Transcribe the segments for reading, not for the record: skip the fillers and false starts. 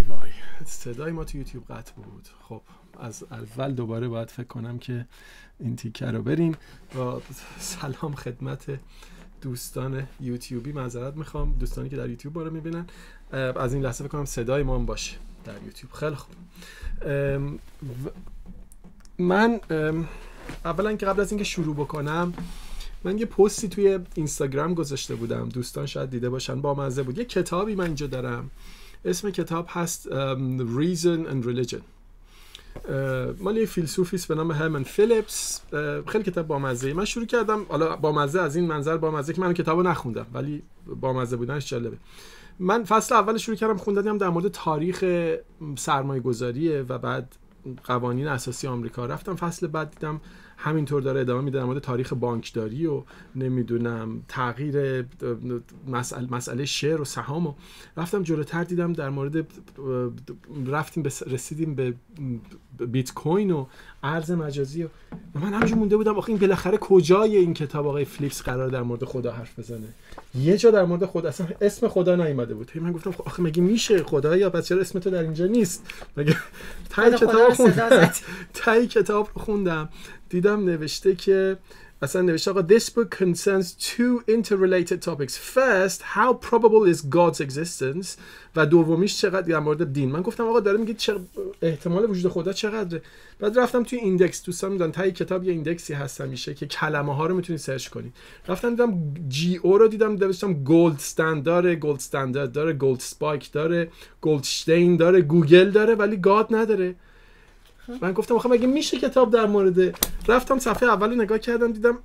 وای صدای ما تو یوتیوب قطع بود. خب از اول دوباره باید فکر کنم که این تیکه رو بریم. با سلام خدمت دوستان یوتیوبی، معذرت میخوام دوستانی که در یوتیوب رو میبینن. از این لحظه فکر کنم صدای ما هم باشه در یوتیوب. خیلی خوب. من اولا که قبل از اینکه شروع بکنم، من یه پستی توی اینستاگرام گذاشته بودم، دوستان شاید دیده باشن، با مزه بود. یه کتابی من اینجا دارم، اسم کتاب هست Reason and Religion، مال یه فیلسوفیست به نام هرمن فیلیپس. خیلی کتاب با مزه. من شروع کردم، حالا با مزه از این منظر با مزه که من کتابو نخوندم ولی با مزه بودنش جالبه. من فصل اول شروع کردم خوندم در مورد تاریخ سرمایه‌گذاریه و بعد قوانین اساسی آمریکا. رفتم فصل بعد دیدم همینطور داره ادامه میده در مورد تاریخ بانکداری و نمیدونم تغییر مسئله شیر و سهام. و رفتم جلوتر دیدم در مورد رسیدیم به بیت کوین و ارز مجازی و من همونجا مونده بودم آخه این بالاخره کجای این کتاب آقای فلیپس قرار در مورد خدا حرف بزنه؟ یه جا در مورد خدا اصلا اسم خدا نیومده بود. من گفتم آخه مگه میشه خدایا، پس چرا اسم تو در اینجا نیست؟ مگه تای کتاب خوندم دیدم نوشته که اصلا نوشته آقا this book concerns two interrelated topics. First, how probable is God's existence؟ و دومیش چقدر در مورد دین. من گفتم آقا داره میگه احتمال وجود خدا چقدره. بعد رفتم توی ایندکس، دوستان میدونن تای کتاب یه ایندکسی هست میشه که کلمه ها رو میتونید سرچ کنید. رفتم دیدم جی او رو دیدم، نوشتم گولد استاندارد، گولد استاندارد داره، گولد اسپایک داره، گولدشتین داره، گوگل داره ولی گاد نداره. من گفتم آخه مگه میشه کتاب در مورد. رفتم صفحه اول رو نگاه کردم دیدم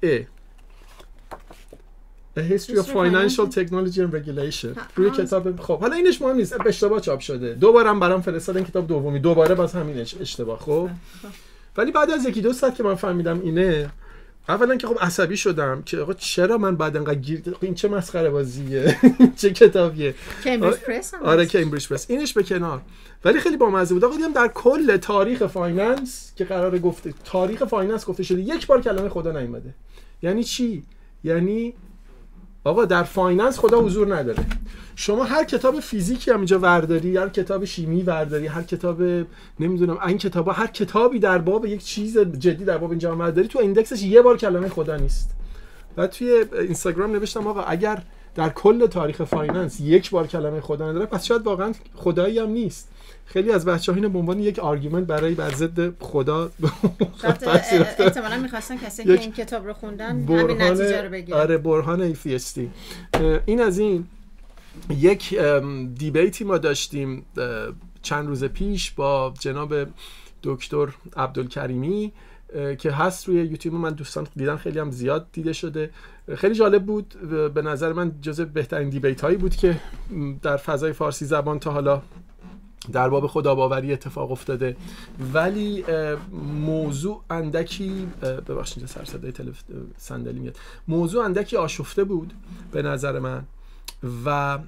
A History of Financial Technology and Regulation روی کتاب. خب حالا اینش مهم نیست، اشتباه چاپ شده، دوبارم برام فرستادن کتاب دومی، دوباره باز همین اشتباه. خب ولی بعد از یکی دو ساعت که من فهمیدم اینه، اولا که خب عصبی شدم که آقا چرا من بعد انقدر گیر، این چه مسخره بازیه چه کتابیه. کمبریج پرس. آره کمبریج پرس. اینش به کنار، ولی خیلی بامزه بود. آقا دیدم در کل تاریخ فایننس که قراره گفته تاریخ فایننس گفته شده یک بار کلمه خدا نیومده. یعنی چی؟ یعنی آقا در فایننس خدا حضور نداره. شما هر کتاب فیزیکی هم اینجا ورداری، هر کتاب شیمی ورداری، هر کتاب نمیدونم این کتابا، هر کتابی در باب یک چیز جدی در باب اینجا ورداری، تو ایندکسش یه بار کلمه خدا نیست. و توی اینستاگرام نوشتم آقا اگر در کل تاریخ فایننس یک بار کلمه خدا نداره پس شاید واقعا خدایی هم نیست. خیلی از بچه‌ها اینو به عنوان یک آرگومنت برای بر ضد خدا احتمالاً می‌خواستن کسی که این کتاب رو خوندن همین نتیجه رو بگیرن. آره برهان ایفیستی. این از این. یک دیبیتی ما داشتیم چند روز پیش با جناب دکتر عبدالکریمی که هست روی یوتیوب، من دوستان دیدن خیلی هم زیاد دیده شده. خیلی جالب بود، به نظر من جزو بهترین دیبیت هایی بود که در فضای فارسی زبان تا حالا در باب خداباوری اتفاق افتاده. ولی موضوع اندکی ببخشید سر صدای صندلی میاد، موضوع اندکی آشفته بود به نظر من. و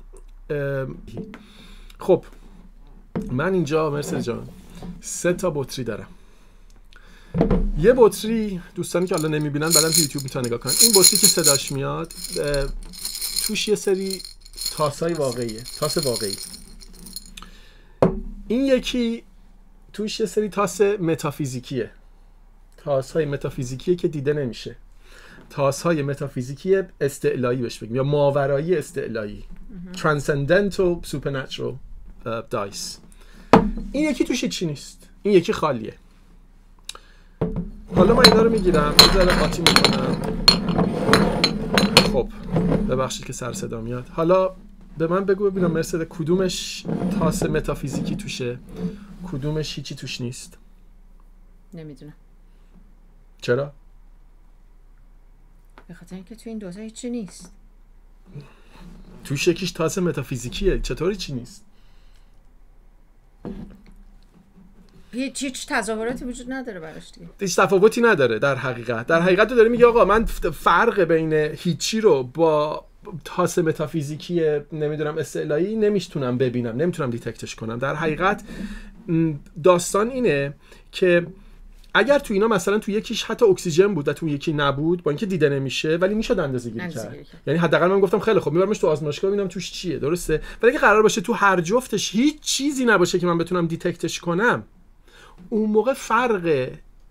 خب من اینجا مرسی جان 3 تا بطری دارم. یه بطری دوستانی که حالا نمیبینن بعداً تو یوتیوب میتونن نگاه کنن. این بطری که صداش میاد توش یه سری تاسای واقعیه، تاس واقعی. این یکی توش یه سری تاس متافیزیکیه، تاس‌های متافیزیکیه که دیده نمیشه، تاس‌های متافیزیکی استعلایی بهش بگیم یا ماورایی استعلایی، transcendental supernatural dice. این یکی توش چی نیست، این یکی خالیه. حالا من اینا رو میگیرم یه ذره قاطی میکنم. خب ببخشید که سر صدا میاد. حالا به من بگو ببینم مرسد کدومش تاس متافیزیکی توشه، کدومش هیچی توش نیست؟ نمیدونم. چرا؟ به خاطر اینکه تو این دوتا هیچی نیست. توش یکیش تاس متافیزیکیه، چطوری چی نیست؟ هیچ تظاهراتی وجود نداره براش دیگه. هیچ تفاوتی نداره در حقیقت. در حقیقت تو داری میگی آقا من فرق بین هیچی رو با تاس متافیزیکی نمیدونم استعلایی نمیتونم ببینم، نمیتونم دیتکتش کنم. در حقیقت داستان اینه که اگر تو اینا مثلا تو یکیش حتی اکسیژن بود و تو یکی نبود، با اینکه دیده نمیشه ولی میشد اندازه‌گیری کرد. یعنی حداقل من گفتم خیلی خب میبرمش تو آزمایشگاه ببینم توش چیه، درسته؟ ولی اگه قرار باشه تو هر جفتش هیچ چیزی نباشه که من بتونم دیتکتش کنم، اون موقع فرق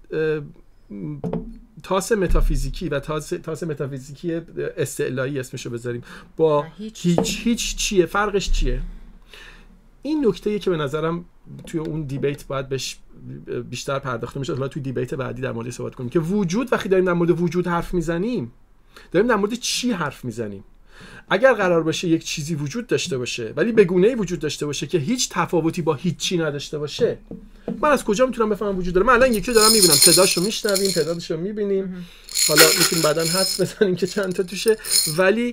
تاس متافیزیکی و تاس متافیزیکی استعلایی اسمشو بذاریم با هیچ چیه، فرقش چیه؟ این نکته‌ایه که به نظرم توی اون دیبیت باید بهش بیشتر پرداخته میشه. حالا توی دیبیت بعدی در موردش صحبت کنیم که وجود، وقتی داریم در مورد وجود حرف میزنیم داریم در مورد چی حرف میزنیم. اگر قرار باشه یک چیزی وجود داشته باشه ولی به گونه‌ای وجود داشته باشه که هیچ تفاوتی با هیچ چی نداشته باشه، من از کجا میتونم بفهمم وجود داره؟ من الان یکی دارم میبینم، صداشو میشنویم، تعدادشو میبینیم، حالا میتونیم بعداً حدس بزنیم که چند تا توشه، ولی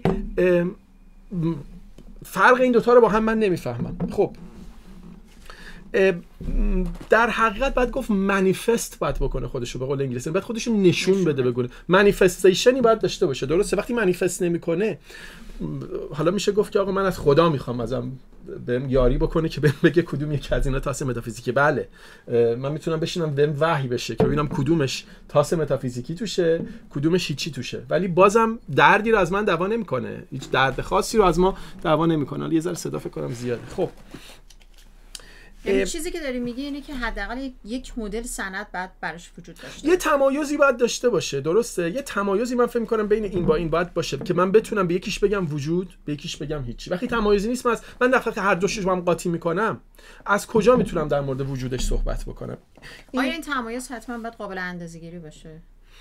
فرق این دوتا رو با هم من نمیفهمم. خب در حقیقت باید گفت منیفست باید بکنه خودشو، به قول انگلیسی باید خودشو نشون بده، بگونه منیفستیشنی باید داشته باشه، درسته؟ وقتی منیفست نمیکنه، حالا میشه گفت که آقا من از خدا میخوام ازم بهم یاری بکنه که بهم بگه کدوم یک از اینا تاس متافیزیکی. بله من میتونم بشینم بهم وحی بشه که ببینم کدومش تاس متافیزیکی توشه، کدومش هیچی توشه، ولی بازم دردی رو از من دوا نمیکنه، هیچ درد خاصی رو از ما دوا نمیکنه. حالا یه ذره صدا فکر کنم زیاده. خب یعنی چیزی که داری میگی اینه که حداقل یک مدل سند بعد براش وجود داشته، یه تمایزی باید داشته باشه، درسته؟ یه تمایزی من فکر می‌کنم بین این با این باید باشه که من بتونم به یکیش بگم وجود، به یکیش بگم هیچی. وقتی تمایزی نیست، من در حقیقت هر دوشش رو هم قاطی می‌کنم، از کجا میتونم در مورد وجودش صحبت بکنم؟ آیا این تمایز حتما باید قابل اندازه‌گیری باشه؟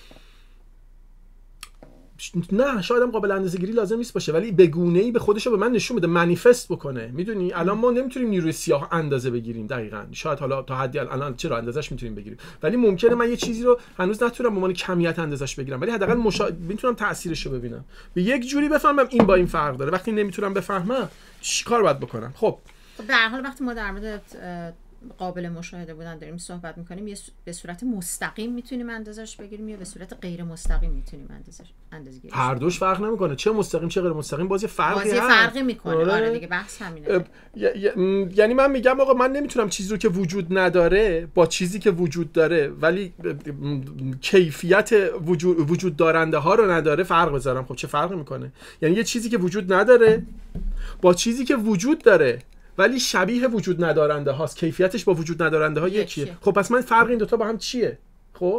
نه، شاید هم قابل اندازه‌گیری لازم نیست باشه، ولی به گونه‌ای به خودش رو به من نشون بده، منیفست بکنه. میدونی الان ما نمیتونیم نیروی سیاه اندازه بگیریم دقیقاً، شاید حالا تا حدی الان چرا اندازه‌اش میتونیم بگیریم، ولی ممکنه من یه چیزی رو هنوز نتونم به عنوان کمیت اندازه‌اش بگیرم، ولی حداقل میتونم تاثیرش رو ببینم، به یک جوری بفهمم این با این فرق داره. وقتی نمیتونم بفهمم چیکار باید بکنم؟ خب به هر حال وقتی ما در مورد قابل مشاهده بودن داریم صحبت میکنیم، به صورت مستقیم میتونیم اندازش بگیریم یا به صورت غیر مستقیم میتونیم اندازه گیری. هر دوش فرق نمیکنه، چه مستقیم چه غیر مستقیم، بازی فرقی میکنه. آره دیگه بحث همینه. یعنی من میگم آقا من نمیتونم چیزی رو که وجود نداره با چیزی که وجود داره ولی کیفیت وجود دارنده ها رو نداره فرق بذارم. خب چه فرقی میکنه؟ یعنی یه چیزی که وجود نداره با چیزی که وجود داره ولی شبیه وجود ندارنده هاست، کیفیتش با وجود ندارنده ها یکیه. خب پس من فرق این دوتا با هم چیه؟ خب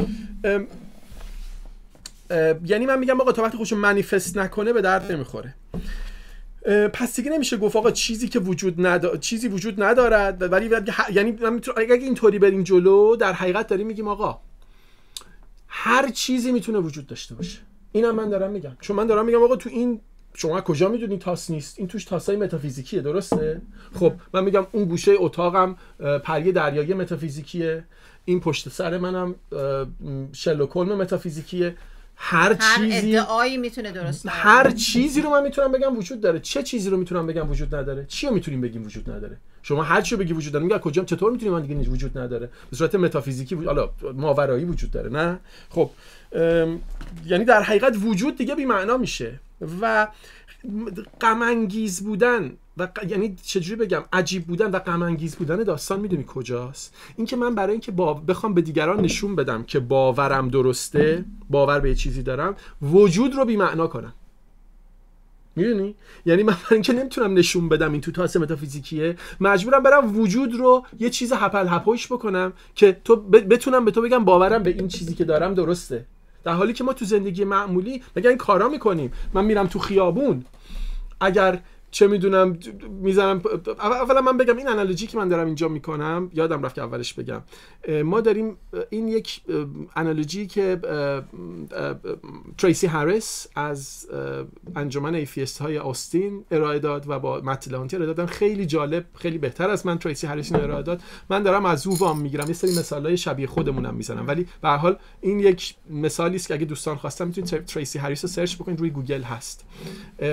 یعنی من میگم آقا تا وقتی خودشو منیفست نکنه به درد نمیخوره. پس دیگه نمیشه گفت آقا چیزی وجود ندارد ولی یعنی من میتونم اگه اینطوری بریم جلو در حقیقت داریم میگیم آقا هر چیزی میتونه وجود داشته باشه. اینم من دارم میگم، چون من دارم میگم آقا تو این شما کجا میدونی تاس نیست؟ این توش تاسای متافیزیکیه، درسته؟ خب من میگم اون گوشه اتاقم پریه دریایی متافیزیکیه، این پشت سر منم شرلوک هولمز متافیزیکیه. هر چیزی ادعایی میتونه درست باشه. هر چیزی رو من میتونم بگم وجود داره. چه چیزی رو میتونم بگم وجود نداره؟ چی رو میتونیم بگیم وجود نداره؟ شما هر چی رو بگی وجود داره، میگه کجا چطور میتونیم من دیگه وجود نداره؟ به صورت متافیزیکی حالا ماورایی وجود داره، نه؟ خب یعنی در حقیقت وجود دیگه بی معنا میشه و غم انگیز بودن و یعنی چجوری بگم عجیب بودن و غم انگیز بودن داستان میدونی کجاست؟ این که من برای اینکه بخوام به دیگران نشون بدم که باورم درسته، باور به یه چیزی دارم، وجود رو بی معنا کنم. میدونی؟ یعنی من برای اینکه نمیتونم نشون بدم این تو تاس متافیزیکیه، مجبورم برم وجود رو یه چیز هپل هپویش بکنم که تو بتونم به تو بگم باورم به این چیزی که دارم درسته. در حالی که ما تو زندگی معمولی مگه این کارا میکنیم؟ من میرم تو خیابون، اگر چه میدونم میزنم، اولا من بگم این انالوژی که من دارم اینجا میکنم یادم رفت که اولش بگم، ما داریم این یک انالوژی که تریسی هریس از انجمن ایفیست های آستین ارائه داد و با مت لانتی ارائه دادن، خیلی جالب، خیلی بهتر از من تریسی هریس رو ارائه داد. من دارم از او وام میگیرم، یه سری مثالای شبیه خودمونم میزنم، ولی به هر حال این یک مثالی است که اگه دوستان خواستن میتونید تریسی هریس رو سرچ بکنید، روی گوگل هست،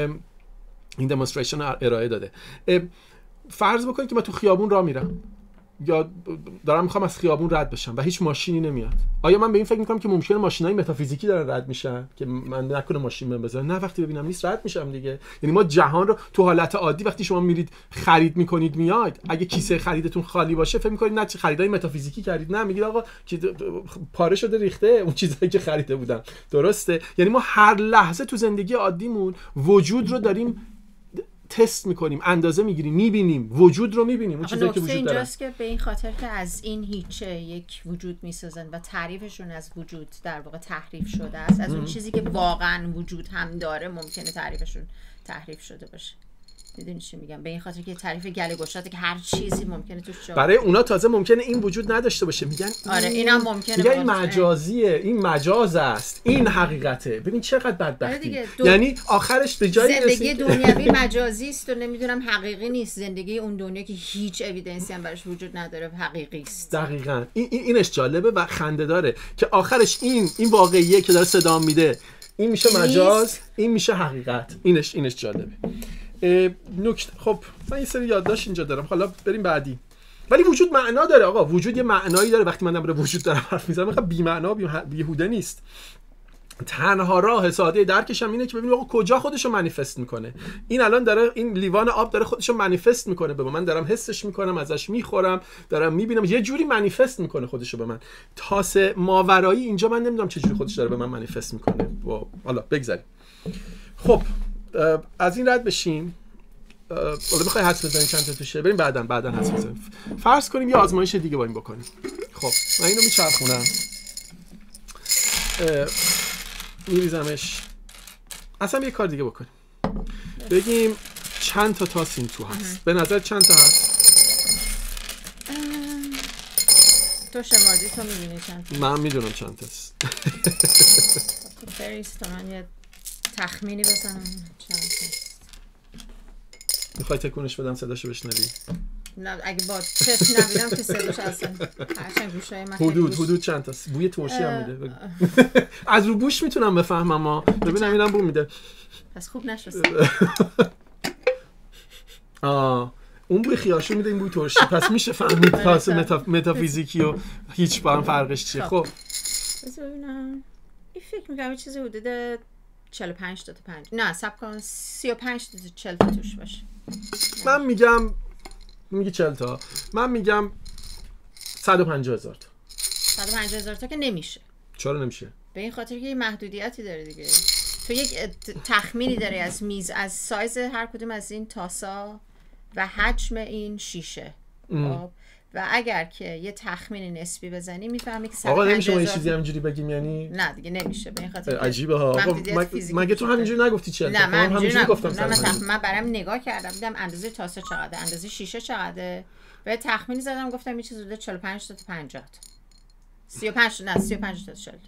این دمونستریشن ارائه داده. فرض بکنید که من تو خیابون راه میرم، یا دارم میخوام از خیابون رد بشم و هیچ ماشینی نمیاد، آیا من به این فکر میکنم که ممکنه ماشینای متافیزیکی دارن رد میشن که من نکنه ماشین بهم بزنه؟ نه، وقتی ببینم نیست رد میشم دیگه. یعنی ما جهان رو تو حالت عادی وقتی شما میرید خرید میکنید میاد، اگه کیسه خریدتون خالی باشه فکر میکنید نه خریدای متافیزیکی کردید، نه، میگید آقا پاره شده ریخته اون چیزایی که خریده بودم. درسته؟ یعنی ما هر لحظه تو زندگی عادیمون وجود رو داریم تست میکنیم، اندازه میگیریم، میبینیم، وجود رو میبینیم، اون چیزایی که وجود داره. اینجاست که به این خاطر که از این هیچه یک وجود میسازن و تعریفشون از وجود در واقع تحریف شده است. از اون چیزی که واقعا وجود هم داره ممکنه تعریفشون تحریف شده باشه. میدونی چی میگم؟ به این خاطر که تعریف گله گشاده که هر چیزی ممکنه توش جا برای اونا تازه ممکنه این وجود نداشته باشه، میگن آره اینم ممکنه، میگن این مجازیه، این مجاز است، این حقیقته. ببین چقدر بدبختی. یعنی آخرش به جای زندگی دنیوی مجازی است و نمیدونم حقیقی نیست. زندگی اون دنیا که هیچ اوییدنسی هم براش وجود نداره حقیقی است. دقیقاً اینش جالبه و خنده داره که آخرش این واقعیه که داره صدا میده، این میشه مجاز، این میشه حقیقت. اینش جالبه. نکته. خب من یه سری یادداشت اینجا دارم، حالا بریم بعدی. ولی وجود معنا داره آقا، وجود یه معنایی داره. وقتی من در مورد وجود دارم حرف میزنم میگم بی معنا بیهوده نیست. تنها راه ساده درکش هم اینه که ببینیم آقا کجا خودشو منیفست میکنه. این الان داره این لیوان آب داره خودشو منیفست میکنه به من، دارم حسش میکنم، ازش میخورم، دارم میبینم، یه جوری منیفست میکنه خودشو به من. تاس ماورایی اینجا من نمیدونم چه جوری خودش داره به من منیفست میکنه. حالا بگذاریم. خب از این رد بشیم. حالا بخوای حدس بزنیم چند تا توشه، بریم بعداً حدس بزنیم. فرض کنیم یه آزمایش دیگه با این بکنیم. خب من اینو میچرخونم، میریزمش. اصلا یه کار دیگه بکنیم، بگیم چند تا تاس این تو هست. به نظر چند تا هست؟ تو شماردی، تو میبینی چند تا؟ من میدونم چند تا هست. بریز تا من یه تخمینی بزنم چند تا. میخوای تکونش بدم صداشو بشنوی؟ نه اگه با چت نبیدم که صداش اصلا هرچند گوشای من حدود چند تاست؟ بوی ترشی هم میده. از رو بوش میتونم بفهمم، اما ببینم اینم بو میده. پس خوب نشست. اون بوی خیارشور میده، این بوی ترشی. پس میشه فهمید تاس متافیزیکی و هیچ با هم فرقش چیه. خب ببینم این فکر میکنم یه چیزی حدود 45 تا 5 نه سب کن 35 تا 40 تا توش باشه. من میگی 40 تا، من میگم 150,000 تا. 150,000 تا که نمیشه. چرا نمیشه؟ به این خاطر که یه محدودیتی داره دیگه. تو یک تخمینی داری از میز، از سایز هر کدوم از این تاسا و حجم این شیشه. خب و اگر که یه تخمین نسبی بزنی میفهمی که 150,000 آقا نمیشه ما یه چیزی همینجوری بگیم یعنی؟ نه دیگه نمیشه. به این خاطر عجیبه ها. آقا مگه تو همینجوری نگفتی چه؟ نه من همینجوری گفتم. نه من برام نگاه کردم دیدم اندازه تاسه چقدره، اندازه شیشه چقدره، به تخمینی زدم گفتم یه چیز حدود 45 تا 50 تا 35 نه 35 تا 40.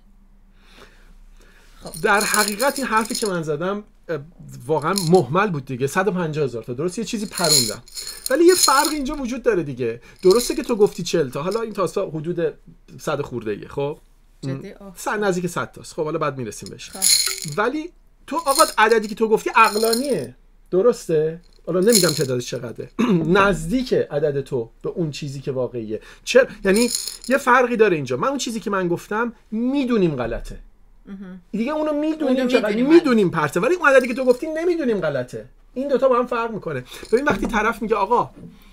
خب در حقیقت این حرفی که من زدم واقعا مهمل بود دیگه. 150,000 تا درست یه چیزی پروندم، ولی یه فرق اینجا وجود داره دیگه. درسته که تو گفتی 40 تا، حالا این تاسا حدود 100 خورده ایه. خب نزدیک 100 تاست. خب حالا بعد میرسیم بهش. ولی تو آقا عددی که تو گفتی عقلانیه، درسته؟ حالا نمیگم تعدادش چقدره، نزدیک عدد تو به اون چیزی که واقعیه. یعنی یه فرقی داره اینجا. من اون چیزی که من گفتم میدونیم غلطه دیگه، اونو میدونیم چقدر میدونیم پرته، ولی اون عددی که تو گفتی نمیدونیم غلطه. این دوتا با هم فرق میکنه. ببین وقتی طرف میگه آقا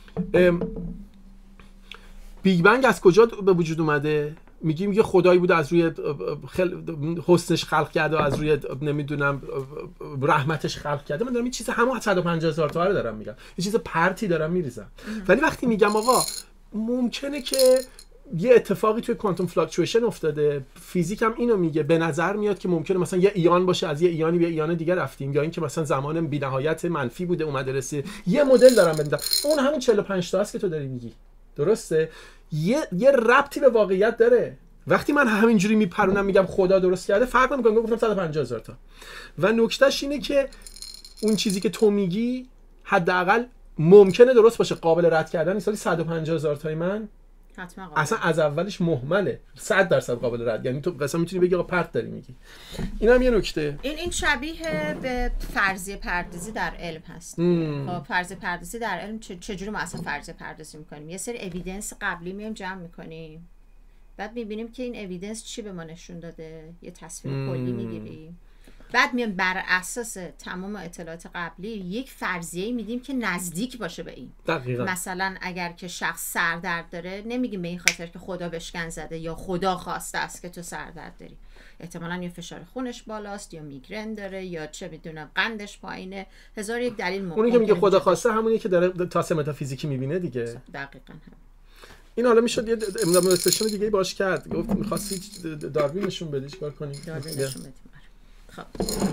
بیگ بنگ از کجا به وجود اومده، میگه خدایی بوده از روی حسنش خلق کرده و از روی نمیدونم رحمتش خلق کرده. من دارم این چیز همون 150,000 تا رو دارم میگم، یه چیز پرتی دارم میریزم. ولی وقتی میگم آقا ممکنه که یه اتفاقی توی کوانتوم فلاکچویشن افتاده، فیزیک هم اینو میگه، به نظر میاد که ممکنه مثلا یه ایان باشه، از یه ایانی به ایان دیگه رفتیم، یا اینکه مثلا زمان بی‌نهایت منفی بوده اومده رسید. یه مدل دارم بندم، اون همون 45 تا است که تو داری میگی. درسته؟ یه ربطی به واقعیت داره. وقتی من همینجوری میپرونم میگم خدا درست کرده، فرق نمیکنه. گفتم 150,000 تا. و نکتهش اینه که اون چیزی که تو میگی حداقل ممکنه درست باشه، قابل رد کردن نیست. 150,000 تای من حتما قابل. اصلا از اولش مهمله، 100% قابل رد. یعنی تو قسم میتونی بگی آقا پرت داری میگی. اینم یه نکته. این شبیه به فرضیه پردازی در علم هست. خب فرضیه پردازی در علم چجوری ما اصلا فرضیه پردازی میکنیم؟ یه سری اوییدنس قبلی میایم جمع میکنیم، بعد میبینیم که این اوییدنس چی به ما نشون داده، یه تصویر کلی میگیریم، بعد میایم بر اساس تمام اطلاعات قبلی یک فرضیه میدیم که نزدیک باشه به این. دقیقاً. مثلا اگر که شخص سردرد داره، نمیگیم به این خاطر که خدا بشکن زده یا خدا خواسته است که تو سردرد داری، احتمالاً یا فشار خونش بالاست یا میگرن داره یا چه میدونم قندش پایینه، هزار یک دلیل ممکنه. اونی که میگه خدا خواسته همونیه که داره تاسه متافیزیکی میبینه دیگه. دقیقاً هم. این حالا میشد یه امضا دیگه باش کرد. گفت می‌خواستی داروین نشون بدی چیکار کنی؟ داروین نشون بدیم. خب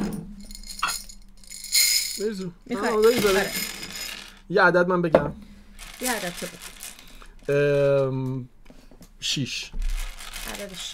بزو. میخوای؟ یه عدد من بگم. یه عدد تو بگم. 6. عدد 6.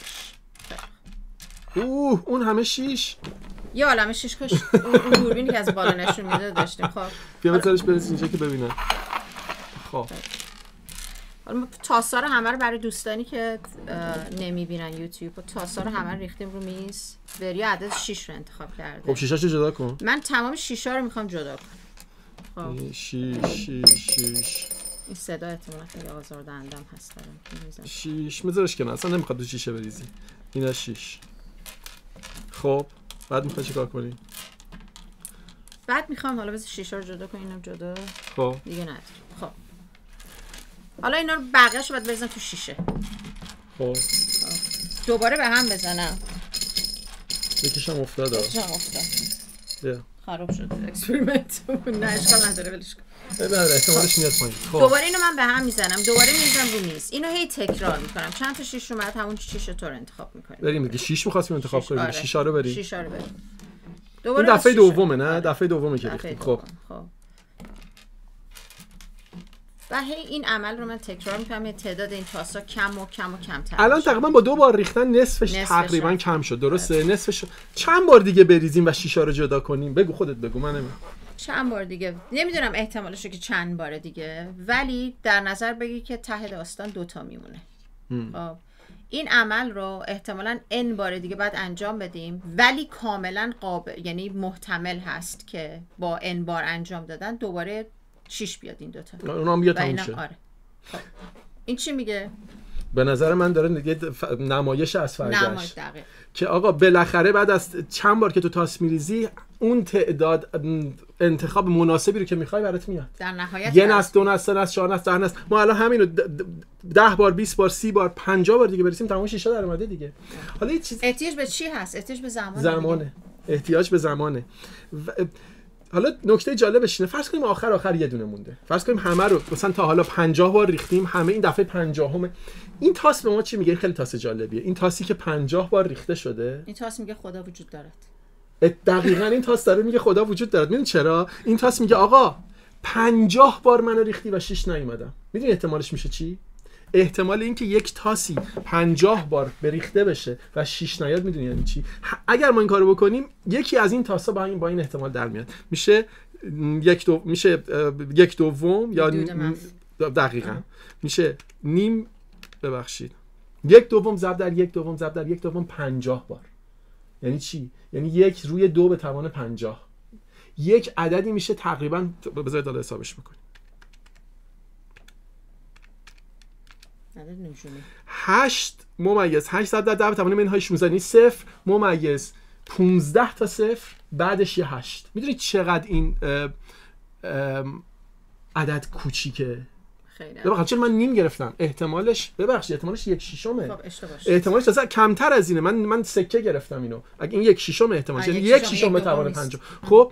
اون همه 6. یه عالمه 6 کش. اون دوربینی که از بالا نشون میده داشتیم. خب بیا بذارش برسیم اینجا که ببینن. خب حالا ما تاسا رو همه رو برای دوستانی که نمیبینن یوتیوب، تاسا رو همه رو ریختیم رو میز. بریا عدد 6 رو انتخاب کرده. خب 6 رو جدا کن. من تمام 6 رو میخوام جدا کنم. خب 6 این صدا احتمالاً خیلی آزاردهندم هست دارم. 6 میذارش کنار، اصلا نمیخواد تو شیشه بریزی. اینا 6. خب بعد میخوای چیکار کنی؟ بعد میخوام حالا بذار 6 رو جدا کنم، اینم جدا. خب دیگه نداره. خب حالا اینا رو بقیه‌شو باید بزنم تو شیشه. خب دوباره به هم بزنم. یکیش هم افتاد. بیا خراب شد اکسپریمنت. نه اشکال نداره ولش کن. نه احتمالش میاد پایین. خب دوباره اینو من به هم میزنم، دوباره میزنم رو میز. اینو هی تکرار میکنم. چند تا 6 اومد همون 6 تو رو انتخاب میکنیم. بریم دیگه. 6 می‌خواستیم انتخاب کنیم. 6 رو بریم. 6 رو بریم. دوباره این دفعه دومه نه؟ دفعه دومه که ریختیم. خب و هی این عمل رو من تکرار میکنم. تعداد این تاسا کم و کمتر. الان تقریبا با 2 بار ریختن نصفش تقریبا کم شد. درسته؟ نصفش. چند بار دیگه بریزیم و شیشه رو جدا کنیم؟ بگو خودت بگو، من نمیدونم. چند بار دیگه نمیدونم احتمالش که چند بار دیگه، ولی در نظر بگی که ته داستان 2 تا میمونه. خب این عمل رو احتمالاً n بار دیگه بعد انجام بدیم، ولی کاملا قابل، یعنی محتمل هست که با n بار انجام دادن دوباره 6 بیاد این 2 تا. اونم بیاد تموم شه. آره. خب این چی میگه؟ به نظر من داره دیگه نمایش از فرجش دقیق. که آقا بالاخره بعد از چند بار که تو تاس میریزی اون تعداد انتخاب مناسبی رو که میخوای برات میاد. در نهایت یه نست، 2 نست، 3 نست، 4 نست، 10 نست. ما الان همین رو 10 بار، 20 بار، 30 بار، 50 بار دیگه برسیم تمام شیشه در اومده دیگه. حالا یه چیز احتیاج به چی هست؟ احتیاج به زمانه. احتیاج به زمانه. حالا نکته جالبش اینه، فرض کنیم آخر یه دونه مونده. فرض کنیم همه رو مثلا تا حالا 50 بار ریختیم، همه این دفعه 50 این تاس به ما چی میگه؟ خیلی تاس جالبیه. این تاسی که 50 بار ریخته شده، این تاس میگه خدا وجود دارد. دقیقاً این تاس داره میگه خدا وجود دارد. میدونی چرا؟ این تاس میگه آقا 50 بار منو ریختی و 6 نیومدم. میدونی احتمالش میشه چی؟ احتمال اینکه یک تاسی 50 بار بریخته بشه و 6 نیاد میدونی یعنی چی؟ اگر ما این کارو بکنیم یکی از این تاسا با این احتمال در میاد. میشه یک دوم یا دقیقاً میشه نیم، ببخشید، یک دوم ضرب در یک دوم ضرب در یک دوم 50 بار. یعنی چی؟ یعنی 1 روی 2 به توان 50. یک عددی میشه تقریبا، بذارید حالا حسابش بکنیم، 8 ممیز 8 ضرب در 10 به توان منهای 16 یعنی 0 ممیز 15 تا 0 بعدش یه 8. میدونید چقدر این عدد کوچیکه؟ خیلی. ببخشید چون من نیم گرفتم. احتمالش احتمالش 1/6. خب احتمالش اصلا کمتر از اینه. من سکه گرفتم اینو. اگه این 1/6 احتمالش، یعنی 1/6 به توان 50. خب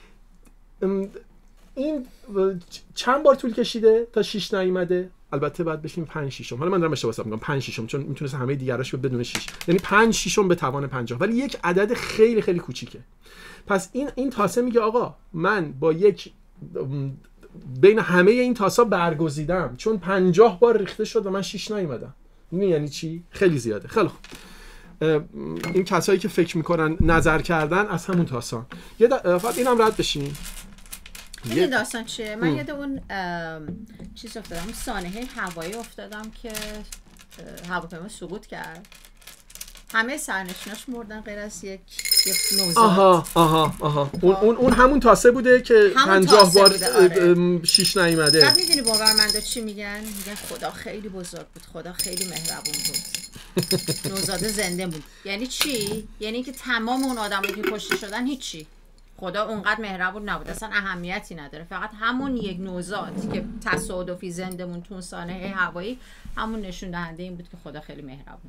این چند بار طول کشیده تا 6 نیومده؟ البته بعد بشیم 5/6. حالا من دارم اشتباه حساب می‌کنم. 5/6 چون میتونست همه دیگراش بدون 6. یعنی 5/6 به توان 50. ولی یک عدد خیلی خیلی کوچیکه. پس این تاسه میگه آقا من با بین همه این تاسا برگزیدم چون 50 بار ریخته شد و من 6 نیومدم. این یعنی چی؟ خیلی زیاده. خیلی خوب. این کسایی که فکر میکنن نظر کردن از همون تاسان. فقط اینم رد بشین. این داستان چیه؟ من یاد اون چیز افتادم، اون سانحه هوایی افتادم که هواپیما سقوط کرد، همه سرنشیناش مردن غیر از یک نوزاد. آها اون همون تاسه بوده که 50 بار 6 نیومده. بعد میدونی باورمندا چی میگن خدا خیلی بزرگ بود، خدا خیلی مهربون بود. نوزاد زنده بود. یعنی چی؟ یعنی که تمام اون آدمایی که کشته شدن هیچی، خدا اونقدر مهربون نبود، اصلا اهمیتی نداره، فقط همون یک نوزاد که تصادفی زنده مون تو سانحه هوایی همون نشون دهنده این بود که خدا خیلی مهربون.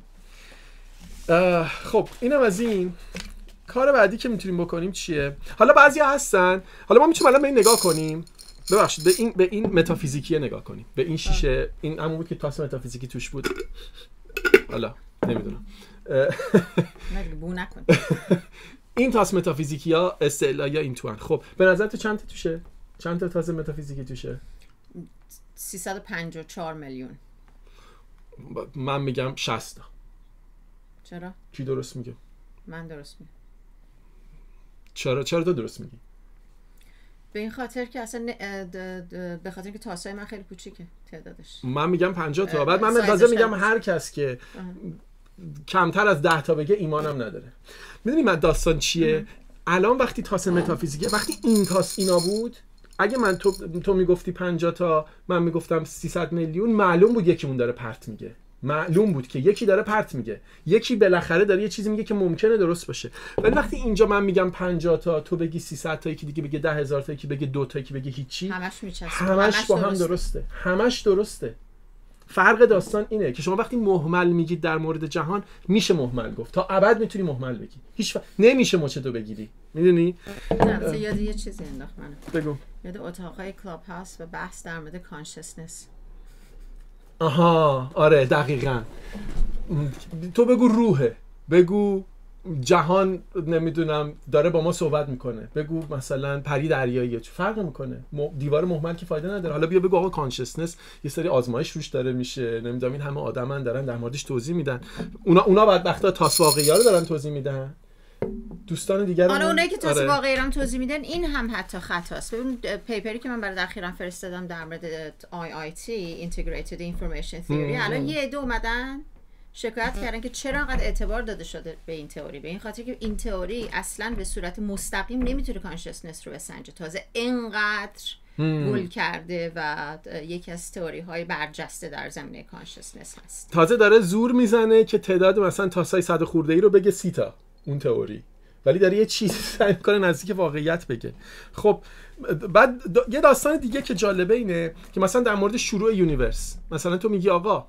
خب اینم از این. کار بعدی که میتونیم بکنیم چیه؟ حالا بعضیا هستن، حالا ما میتونیم الان به این نگاه کنیم، ببخشید به این متافیزیکی نگاه کنیم، به این شیشه، این همون بود که تاس متافیزیکی توش بود، حالا نمیدونم بو نکن. این تاس متافیزیکی ها استعلا این تو هن. خب به نظر تو چند تا توشه؟ چند تا تاس متافیزیکی توشه؟ 354 میلیون. من میگم 60 تا. چرا؟ کی درست میگه؟ من درست میگم. چرا تو درست میگی؟ به این خاطر که اصلا به خاطر که تاسای من خیلی کوچیکه تعدادش. من میگم 50 تا. بعد من تازه میگم هر کس که کمتر از 10 تا بگه ایمانم نداره. میدونی من داستان چیه؟ الان وقتی تاس متافیزیکه، وقتی این تاس اینا بود، اگه من تو میگفتی 50 تا، من میگفتم 300 میلیون، معلوم بود یکیمون داره پرت میگه. معلوم بود که یکی داره پرت میگه، یکی بالاخره داره یه چیزی میگه که ممکنه درست باشه. ولی وقتی اینجا من میگم 50 تا، تو بگی 300 تا، یکی دیگه بگه 10,000 تا، یکی بگه 2 تا، یکی بگه هیچی، همش با هم درسته. همش درسته. فرق داستان اینه که شما وقتی مهمل میگید در مورد جهان، میشه مهمل گفت، تا ابد میتونی مهمل بگی، نمیشه مچتو بگیری. میدونی؟ البته یاد یه چیزی انداخت منو. بگو. یاد اتاقای کلاب هاوس و بحث در مورد کانشسنس. آها آره دقیقاً. تو بگو روحه، بگو جهان نمیدونم داره با ما صحبت میکنه، بگو مثلا پری دریاییه، چه فرق میکنه؟ دیوار مهمل که فایده نداره. حالا بیا بگو آقا کانشسنس یه سری آزمایش روش داره میشه، نمیدونم این همه آدمن دارن در موردش توضیح میدن، اونا بدبختا تاس واقعی‌ها رو دارن توضیح میدن، دوستان دیگر آره اونایی که تاس واقعی رو توضیح میدن این هم حتی خطاست. ببین پیپری که من برای اخیراً فرستادم در مورد IIT Integrated Information Theory، الان یه عده اومدن شکایت کردن که چرا انقدر اعتبار داده شده به این تئوری، به این خاطر که این تئوری اصلا به صورت مستقیم نمیتونه کانشسنس رو بسنجه، تازه اینقدر گول کرده و یکی از تئوری های برجسته در زمینه کانشسنس هست. تازه داره زور میزنه که تعداد مثلا تاسای 100 خورده‌ای رو بگه 30 تا اون تئوری، ولی داره یه چیزی سعی می‌کنه نزدیک واقعیت بگه. خب بعد یه داستان دیگه که جالبه اینه که مثلا در مورد شروع یونیورس، مثلا تو میگی آقا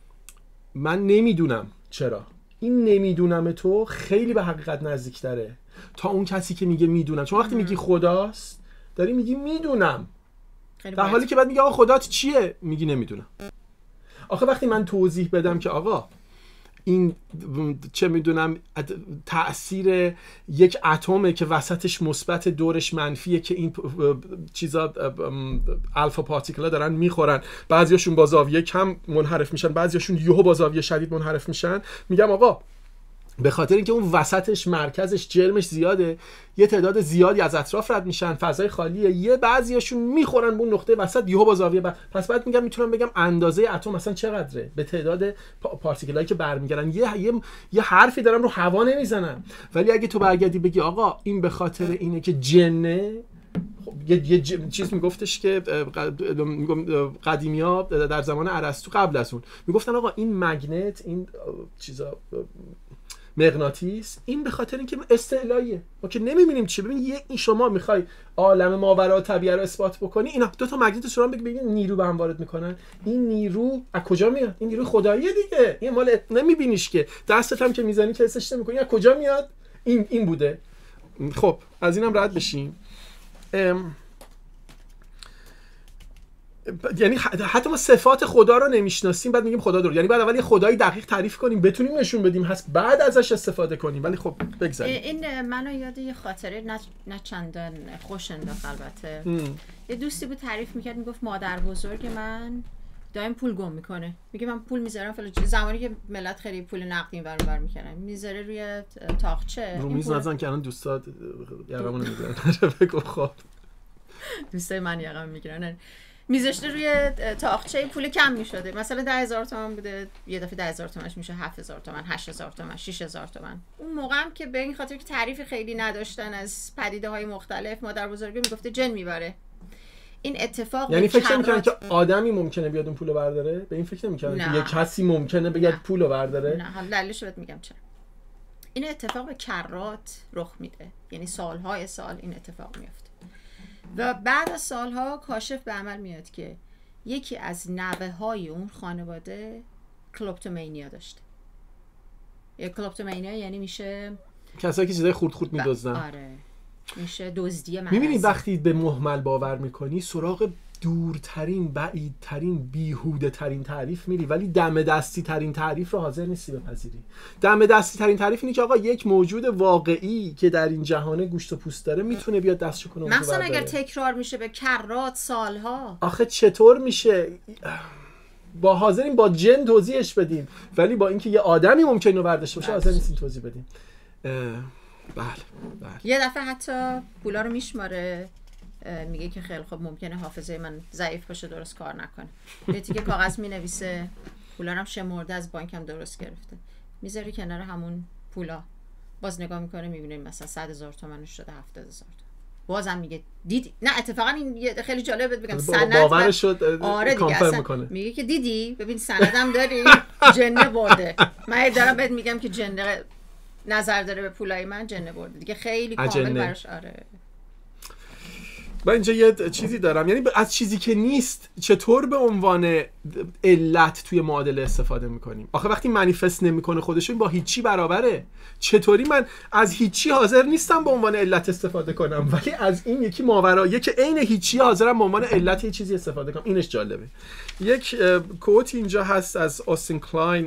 من نمیدونم چرا، این نمیدونم تو خیلی به حقیقت نزدیک‌تره تا اون کسی که میگه میدونم. چون وقتی میگی خداست داری میگی میدونم، در حالی که بعد میگه آقا خدات چیه، میگی نمیدونم. آخه وقتی من توضیح بدم که آقا این چه میدونم تأثیر یک اتمه که وسطش مثبت دورش منفیه که این چیزا الفا پارتیکلا دارن میخورن، بعضیاشون با زاویه کم منحرف میشن، بعضیاشون یهو با زاویه شدید منحرف میشن، میگم آقا به خاطر اینکه اون وسطش مرکزش جرمش زیاده، یه تعداد زیادی از اطراف رد میشن، فضای خالیه، یه بعضیاشون میخورن به اون نقطه وسط یهو با زاویه پس بعد میتونم بگم اندازه اتم مثلا چقدره به تعداد پارتیکلایی که برمیگردن. یه حرفی دارم رو هوا نمیزنم. ولی اگه تو برگردی بگی آقا این به خاطر اینه که جنه، یه چیز میگفتش که قدیمی‌ها در زمان ارسطو قبل از اون میگفتن آقا این مگنت، این چیزا مغناطیس، این به خاطر اینکه استعلاییه، ما که نمیبینیم چی. ببین این شما میخوای عالم ماورا طبیعه رو اثبات بکنی، اینا دو تا مگنت سوران بگی نیرو به هم وارد میکنن، این نیرو از کجا میاد؟ این نیرو خداییه دیگه، این مال نمیبینیش که، دستت هم که میزنی که حسش نمیکنی، از کجا میاد؟ این بوده. خب از اینم رد بشیم. یعنی حتی ما صفات خدا رو نمیشناسیم بعد میگیم خدا درست، یعنی بعد اول یه خدایی دقیق تعریف کنیم بتونیم نشون بدیم هست بعد ازش استفاده کنیم. ولی خب بگذاریم. این منو یاد یه خاطره نه چندان خوش انداخت. البته یه دوستی بود تعریف میکرد، میگفت مادر بزرگ من دائم پول گم میکنه، میگه من پول میذارم فلان چیز، زمانی که ملت خیلی پول نقدی اینور اونور میکردن میذاره روی تاقچه رو میز نزن که الان دوستا یارمون نمیذارن. بگو خب دوستای من یقم میگیرن میذاشته روی تاقچه پول کم میشده، مثلا 10,000 تومان بوده، یه دفعه 10,000 تومنش میشه 7,000 تومان، 8,000 تومان، 6,000 تومان. اون موقع هم که به این خاطر که تعریف خیلی نداشتن از پدیده های مختلف، مادر بزرگی میگفته جن میبره. این اتفاق یعنی فکر نمی‌کنن که آدمی ممکنه بیاد اون پولو برداره؟ به این فکر نمی‌کنن که یه کسی ممکنه بیاد پولو برداره؟ نه، حالا دلیلش بهت میگم چرا. این اتفاق به کرات رخ میده، یعنی سالهای سال این اتفاق میفته و بعد از سالها کاشف به عمل میاد که یکی از نوه‌های اون خانواده کلوپتومانیا داشته. یا کلوپتومانیا یعنی میشه کسایی که چیزای خورد می‌دزدن. آره، میشه دزدی مرضی. می‌بینی وقتی به مهمل باور می‌کنی سراغ دورترین، بعیدترین، بیهوده ترین تعریف میری، ولی دم دستی ترین تعریف رو حاضر نیستی بپذیری. دم دستی ترین تعریف اینه که آقا یک موجود واقعی که در این جهان گوشت و پوست داره میتونه بیاد دستشو کنه. مثلا اگر تکرار میشه به کرات سالها، آخه چطور میشه با حاضرین با جن توضیحش بدیم، ولی با اینکه یه آدمی ممکنه رو برداشته باشه حاضر نیستیم توضیح بدیم. بله. یه دفعه حتی پولا رو میشماره، میگه که خیلی خب ممکنه حافظه من ضعیف باشه درست کار نکنه، یه تیکه کاغذ مینویسه، پولا رو هم شمرده از بانکم درست گرفته، میذاری کنار همون پولا، باز نگاه میکنه میبینه مثلا 100,000 تومنش شده 70,000 تومن، بازم میگه دیدی؟ نه اتفاقا این خیلی جالبه بگم، سند باورش شد. آره دیگه میکنه. میگه که دیدی ببین سندم داری جنه برده. من دارم بهت میگم که جنه نظر داره به پولای من، جنه برده دیگه، خیلی کامل براش. آره من اینجا یه چیزی دارم، یعنی از چیزی که نیست چطور به عنوان علت توی معادله استفاده میکنیم؟ آخه وقتی منیفست نمیکنه خودشون با هیچی برابره، چطوری من از هیچی حاضر نیستم به عنوان علت استفاده کنم ولی از این یکی ماورایی که عین هیچی حاضرم به عنوان علت یه چیزی استفاده کنم؟ اینش جالبه. یک کوت اینجا هست از آستین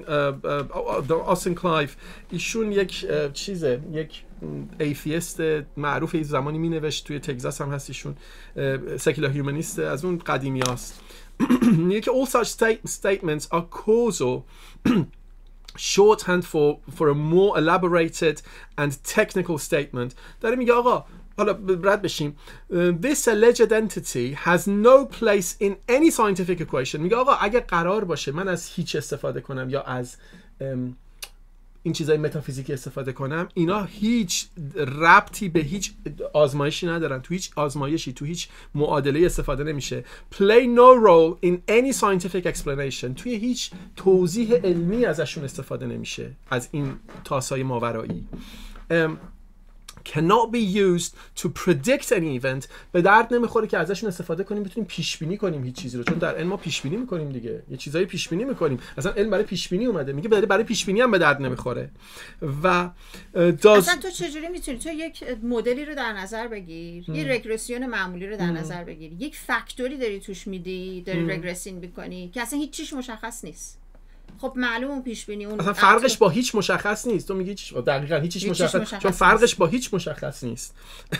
کلایف. ایشون یک یک ایتیست معروف، این زمانی می نوشت، توی تگزاس هم هست، ایشون سکولار هیومنیست، از اون قدیمی هست. میگه که all such statements are causal shorthand for a more elaborated and technical statement. داره میگه آقا حالا رد بشیم، this alleged entity has no place in any scientific equation. میگه آقا اگه قرار باشه من از هیچ استفاده کنم یا از این چیزای متافیزیکی استفاده کنم، اینا هیچ ربطی به هیچ آزمایشی ندارن، تو هیچ آزمایشی، تو هیچ معادله استفاده نمیشه. play no role in any scientific explanation. توی هیچ توضیح علمی ازشون استفاده نمیشه، از این تاسای ماورایی. cannot be used to predict an event. به درد نمیخوره که ازشون استفاده کنیم بتونیم پیش بینی کنیم هیچ چیزی رو، چون در علم ما پیش بینی میکنیم دیگه، یه چیزایی پیش بینی میکنیم. اصلا علم برای پیش بینی اومده، میگه برای پیش بینی هم به درد نمیخوره. و اصلا تو چجوری میتونی تو یک مدلی رو در نظر بگیر، یه رگرسیون معمولی رو در نظر بگیر، یک فاکتوری داری توش میدی، داری رگرسینگ میکنی که اصلا هیچ چیز مشخص نیست. خب معلوم پیش بینی اون اصلا فرقش با هیچ مشخص نیست. تو میگی دقیقاً هیچ مشخص، چون فرقش با هیچ مشخص نیست.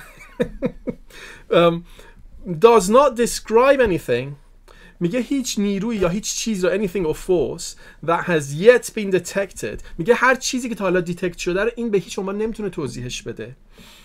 does not describe anything. میگه هیچ نیروی یا هیچ چیز رو anything of force that has yet been detected. میگه هر چیزی که تا حالا دیتکت شده رو این به هیچ عنوان نمیتونه توضیحش بده.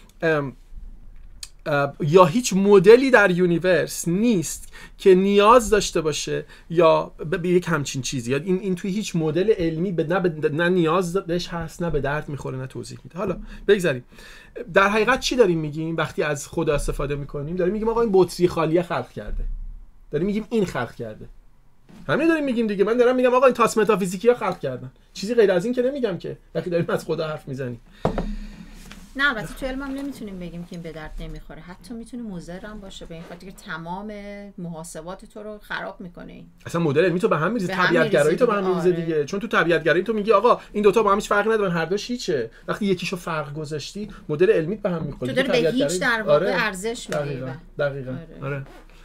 یا هیچ مدلی در یونیورس نیست که نیاز داشته باشه یا به یک همچین چیزی، یا این توی هیچ مدل علمی نه نیاز بهش هست، نه به درد میخوره، نه توضیح میده. حالا بگذاریم. در حقیقت چی داریم میگیم وقتی از خدا استفاده میکنیم؟ داریم میگیم آقا این بطری خالیه خلق کرده، داریم میگیم این خلق کرده، همین داریم میگیم دیگه. من دارم میگم آقا این تاس متافیزیکی ها خلق کردن، چیزی غیر از این که نمیگم که وقتی داریم از خدا حرف میزنیم. نه البته تو علم هم نمیتونیم بگیم که این به درد نمیخوره، حتی میتونه مضر هم باشه، به این خاطر که تمام محاسبات تو رو خراب میکنه. اصلا مدل علمی تو به هم میریزه، طبیعت گرایی تو به هم میریزه دیگه. چون تو طبیعت گرایی تو میگی آقا این دوتا با هم هیچ فرقی ندارن، هر دوش هیچه. وقتی یکیشو فرق گذاشتی مدل علمی به هم میخوره، تو داری به هیچ در واقع ارزش میدی. دقیقاً. آره.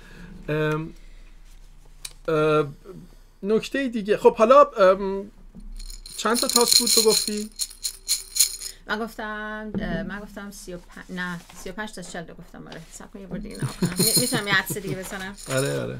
نکته دیگه، خب حالا چند تا تاس بود تو گفتی؟ من گفتم 35 تا 40 گفتم. آره حساب کن یه بار دیگه میتونم یه عدسه دیگه بزنم. آره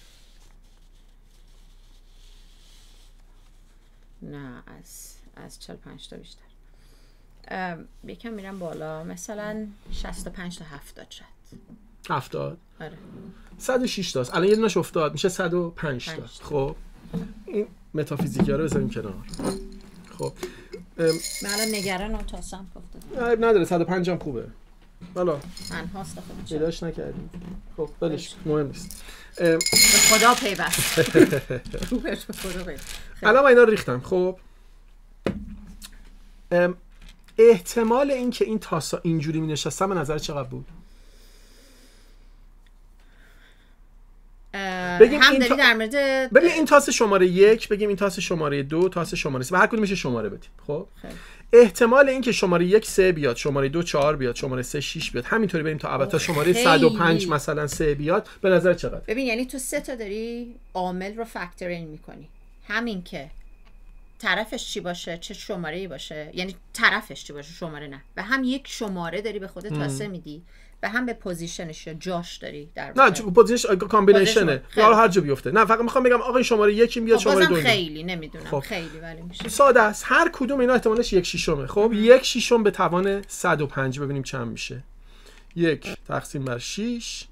نه از 45 تا بیشتر. یکم میرم بالا، مثلا 65 تا 70 شد. 70. آره 106 تاست. الان یه دونش افتاد میشه 105 تا. خب این متافیزیکیا رو بذاریم کنار. خب من الان نگران اون تاسم گفتم. نداره 105 هم خوبه. حالا من هاست خودم پیداش نکردیم. خب ولش مهم نیست. به خدا پیوست. روحش به خدا پیوست. الان من اینا رو ریختم. خب احتمال این که این تاسا اینجوری می نشستن به نظر چقدر بود؟ بگیم هم داری در مورد ببین این تاس شماره 1، بگیم این تاس شماره 2، تاس شماره 3 و هر کدوم میشه شماره بدیم. خب احتمال این که شماره 1 3 بیاد، شماره 2 4 بیاد، شماره 3 6 بیاد، همینطوری بریم تا ابد تا شماره 105 مثلا 3 بیاد، به نظر چقدر؟ ببین یعنی تو 3 تا داری عامل رو فاکتور این میکنی. همین که طرفش چی باشه، چه شماره‌ای باشه، یعنی طرفش چی باشه شماره نه، و هم یک شماره داری به خودت تاسه میدی و هم به پوزیشنش یا جاش داری در نه پوزیشن کامبینیشنه یا هر جا بیفته. نه فقط میخوام بگم آقا این شماره 1 بیاد، شماره 2 خیلی نمیدونم خیلی ولی میشه ساده است. هر کدوم اینا احتمالش 1/6. خب 1/6 به توان 105 ببینیم چند میشه. 1 تقسیم بر 6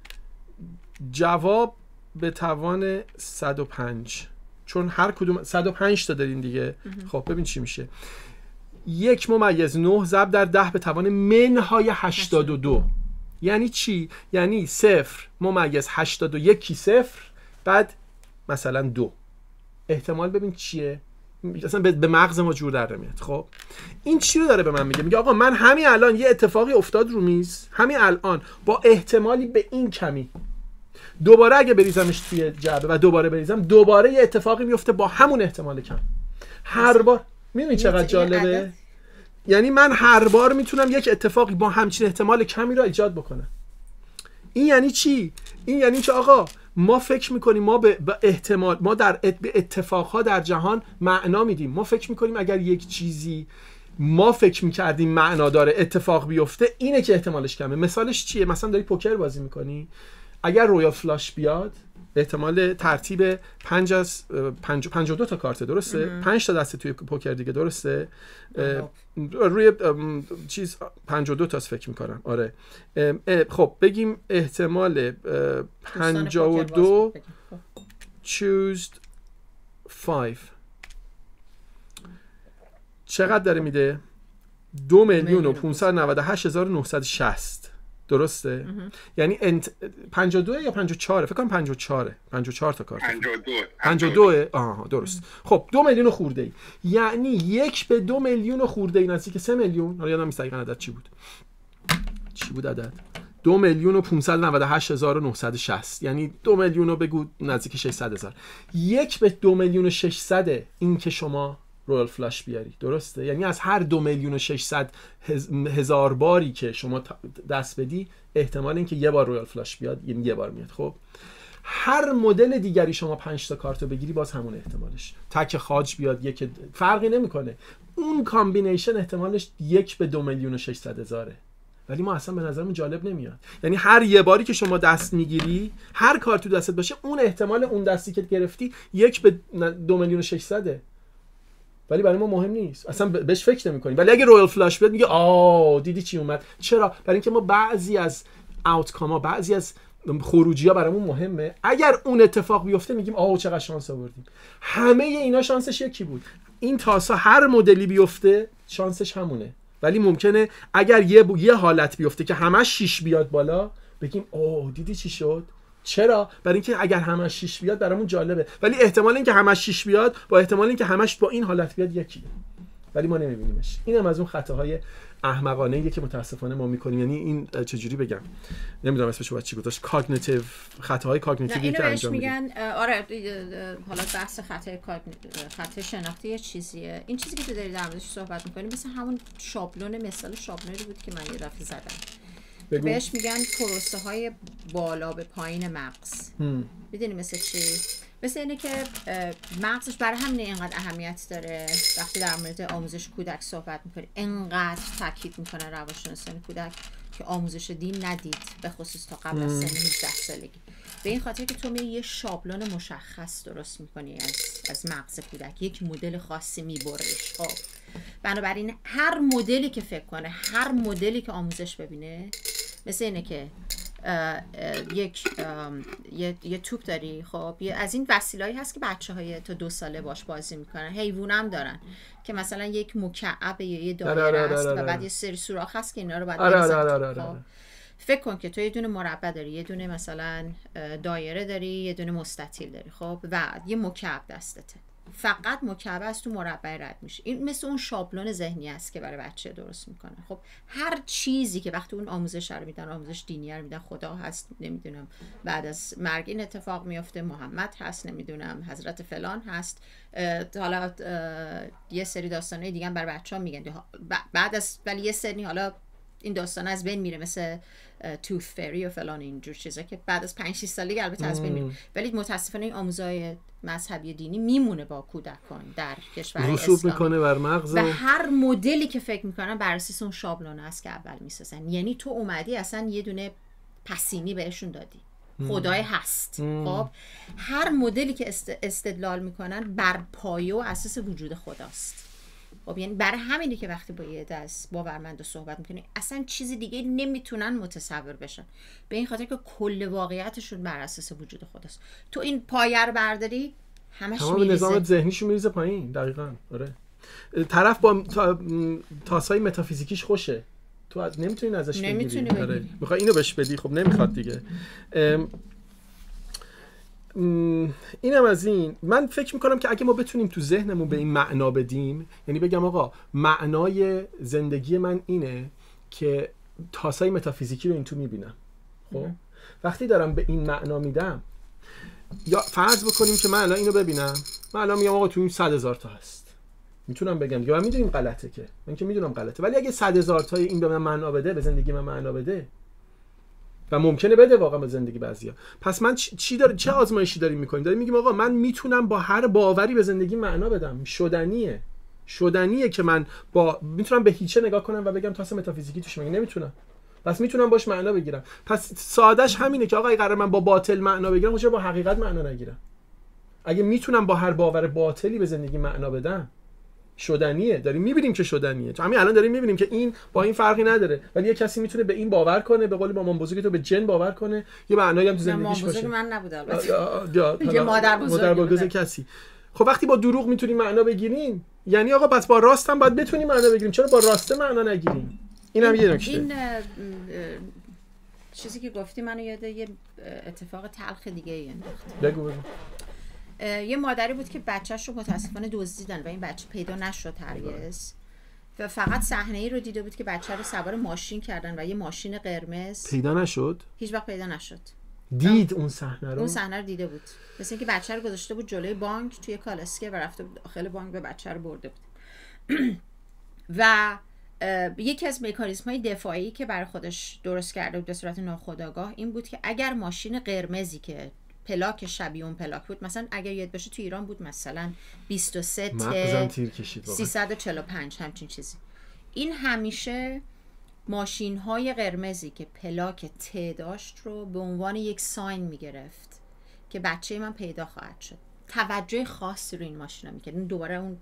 جواب به توان 105 چون هر کدوم 105 تا دارین دیگه. خب ببین چی میشه. 1/9 ضرب در 10 به توان منهای 82 یعنی چی؟ یعنی 0/81 0 بعد مثلا 2. احتمال ببین چیه؟ اصلا به مغز ما جور در نمیاد. خب این چی رو داره به من میگه؟ میگه آقا من همین الان یه اتفاقی افتاد رو میز، همین الان با احتمالی به این کمی دوباره اگه بریزمش توی جعبه و دوباره بریزم، دوباره یه اتفاقی میفته با همون احتمال کم. هر بار میدونی چقدر جالبه؟ یعنی من هر بار میتونم یک اتفاقی با همچین احتمال کمی را ایجاد بکنم. این یعنی چی؟ این یعنی که آقا ما فکر میکنیم ما به احتمال، ما به اتفاقها در جهان معنا میدیم. ما فکر میکنیم اگر یک چیزی ما فکر میکردیم معنا داره اتفاق بیفته، اینه که احتمالش کمه. مثالش چیه؟ مثلا داری پوکر بازی میکنی، اگر رویال فلاش بیاد احتمال ترتیب 52 تا کارت، درسته؟ 5 تا دسته توی پوکر دیگه، درسته؟ روی چیز 52 تاست فکر میکنم. آره خب بگیم احتمال 52 choose 5 چقدر داره میده؟ 2,598,960 درسته؟ یعنی 52 یا 54 فکر کنم 54 تا کارت 52 آها درست. خب 2 میلیون خورده ای، یعنی 1 به 2 میلیون خورده ای، نزدیک 3 میلیون. حالا یادم نیست دقیقاً عدد چی بود عدد 2,598,960 یعنی 2 میلیون بگو نزدیک 600,000. 1 به 2,600,000 این که شما رویال فلاش بیاری، درسته؟ یعنی از هر 2,600,000 باری که شما دست بدی، احتمال این که یه بار رویال فلاش بیاد یعنی یه بار میاد. خب هر مدل دیگری شما 5 تا کارت رو بگیری باز همون احتمالش. تک خاج بیاد، یک فرقی نمیکنه. اون کامبینیشن احتمالش 1 به 2,600,000 ولی ما اصلا به نظرمون جالب نمیاد. یعنی هر یه باری که شما دست میگیری، هر کارت تو دستت باشه، اون احتمال اون دستی که گرفتی 1 به 2,600,000 ولی برای ما مهم نیست، اصلا بهش فکر نمی‌کنیم. ولی اگه رویال فلاش بیاد میگه دیدی چی اومد. چرا؟ برای اینکه ما بعضی از آوتکام‌ها، بعضی از خروجی‌ها برامون مهمه. اگر اون اتفاق بیفته میگیم چقدر شانس آوردیم. همه اینا شانسش یکی بود. این تاسا هر مدلی بیفته شانسش همونه. ولی ممکنه اگر یه حالت بیفته که همش 6 بیاد بالا، بگیم دیدی چی شد. چرا؟ برای اینکه اگر همش 6 بیاد برامون جالبه، ولی احتمال اینکه همش 6 بیاد با احتمال اینکه همش با این حالت بیاد یکیه، ولی ما نمیبینیمش. اینم از اون خطاهای احمقانه‌ایه که متاسفانه ما میکنیم. یعنی این چجوری بگم، نمیدونم اسمش چی گذاشت، کاگنیتیو، خطاهای کاگنیتیوی که انجام میدیم. آره حالا بحث خطای شناختی یه چیزیه. این چیزی که تو داری در موردش صحبت می‌کنی مثل همون شابلون، مثال شابلونی بود که من یه دفعه زدم. بهش میگن پروسه های بالا به پایین مغز. میدونی مثل چی؟ مثل اینه که مغزش برای همین اینقدر اهمیت داره. وقتی در مورد آموزش کودک صحبت میکنه اینقدر تاکید میکنه روانشناسان کودک که آموزش دین ندید، به خصوص تا قبل از سن 18 سالگی. به این خاطر که تو می یه شابلون مشخص درست میکنی از مغز کودک، یک مدل خاصی میبریش. خب بنابراین هر مدلی که فکر کنه، هر مدلی که آموزش ببینه، مثل اینه که یه توپ داری، خب از این وسیله‌ای هست که بچه‌های تا 2 ساله باش بازی میکنن. حیوانم دارن که مثلا یک مکعب یا یه دایره است و بعد یه سری سوراخ هست که اینا رو بعد بزنی. فکر کن که تو یه دونه مربع داری، یه دونه مثلا دایره داری، یه دونه مستطیل داری، خب و یه مکعب دستته. فقط مکعب از تو مربع رد میشه. این مثل اون شابلون ذهنی است که برای بچه درست میکنه. خب هر چیزی که وقتی اون آموزش رو میدن، آموزش دینی رو میدن، خدا هست، نمیدونم بعد از مرگ این اتفاق میفته، محمد هست، نمیدونم حضرت فلان هست، حالا یه سری داستانه دیگه هم برای بچه‌ها میگن بعد از، ولی یه سری حالا این داستان از بین میره، مثل توث فری و فلان اینجور چیزا که بعد از 5-6 سالگی البته از بین میره. ولی متاسفانه این آموزهای مذهبی دینی میمونه با کودکان در کشور اسلامی، رسوب میکنه بر مغز و هر مدلی که فکر میکنن بر اساس اون شابلونه است که اول میسازن. یعنی تو اومدی اصلا یه دونه پسینی بهشون دادی، خدای هست. خب هر مدلی که استدلال میکنن بر پایه و اساس وجود خداست. خب یعنی برای همینه که وقتی با یه دست باورمند صحبت میکنی اصلا چیزی دیگه نمیتونن متصور بشن، به این خاطر که کل واقعیتشون بر اساس وجود خداست. تو این پایه رو برداری همش میریزه، نظام ذهنیشو میریزه پایین. دقیقاً آره. طرف با تاسای متافیزیکیش خوشه، تو نمیتونی ازش بگیری. آره. میخوای اینو بهش بدی، خب نمیخواد دیگه. اینم از این. من فکر میکنم که اگه ما بتونیم تو ذهنمون به این معنا بدیم، یعنی بگم آقا معنای زندگی من اینه که تاسای متافیزیکی رو این تو میبینم، خب وقتی دارم به این معنا میدم، یا فرض بکنیم که من الان اینو ببینم، من الان میگم آقا تو این 100,000 تا هست، میتونم بگم دیگه من میدونم غلطه، که من که میدونم غلطه، ولی اگه 100,000 تا این به من معنا بده، به زندگی من معنا بده، و ممکنه بده واقعا به زندگی بعضیا، پس من چه آزمایشی داریم میکنیم؟ داریم میگیم آقا من میتونم با هر باوری به زندگی معنا بدم. شدنیه که من میتونم به هیچه نگاه کنم و بگم تاس متافیزیکی توش مگه نمیتونم، پس میتونم باش معنا بگیرم. پس سادهش همینه که آقا اگه قرار من با باطل معنا بگیرم، چرا با حقیقت معنا نگیرم؟ اگه میتونم با هر باور باطلی به زندگی معنا بدم، شدنیه. داریم میبینیم که شدنیه. همین الان داریم میبینیم که این با این فرقی نداره، ولی یه کسی میتونه به این باور کنه، به قول مامان بزرگ تو به جن باور کنه، یه معنایی هم تو زندگیش باشه. من نبود البته. یه مادر بزرگ کسی. خب وقتی با دروغ میتونیم معنا بگیریم، یعنی آقا پس با راست هم باید بتونیم معنا بگیریم، چرا با راسته معنا نگیریم؟ اینم یه نکته. این چیزی که گفتی منو یاد یه اتفاق تلخ دیگه انداخت. بگو. یه مادری بود که بچه‌ش رو متاسفانه دزدیدن و این بچه پیدا نشد هرگز، و فقط صحنه‌ای رو دیده بود که بچه رو سوار ماشین کردن و یه ماشین قرمز. پیدا نشد؟ هیچ وقت پیدا نشد. دید اون صحنه رو؟ اون صحنه رو دیده بود. مثل اینکه بچه رو گذاشته بود جلوی بانک توی کالسکه و رفته بود داخل بانک و بچه رو برده بود. و یکی از مکانیزم‌های دفاعی که برای خودش درست کرده بود به صورت ناخودآگاه این بود که اگر ماشین قرمزی که پلاک شبیه اون پلاک بود، مثلا اگر یاد باشه تو ایران بود مثلا 23 ت 345 همچین چیزی، این همیشه ماشین های قرمزی که پلاک ت داشت رو به عنوان یک ساین میگرفت که بچه من پیدا خواهد شد. توجه خاصی رو این ماشین ها میکرد. دوباره اون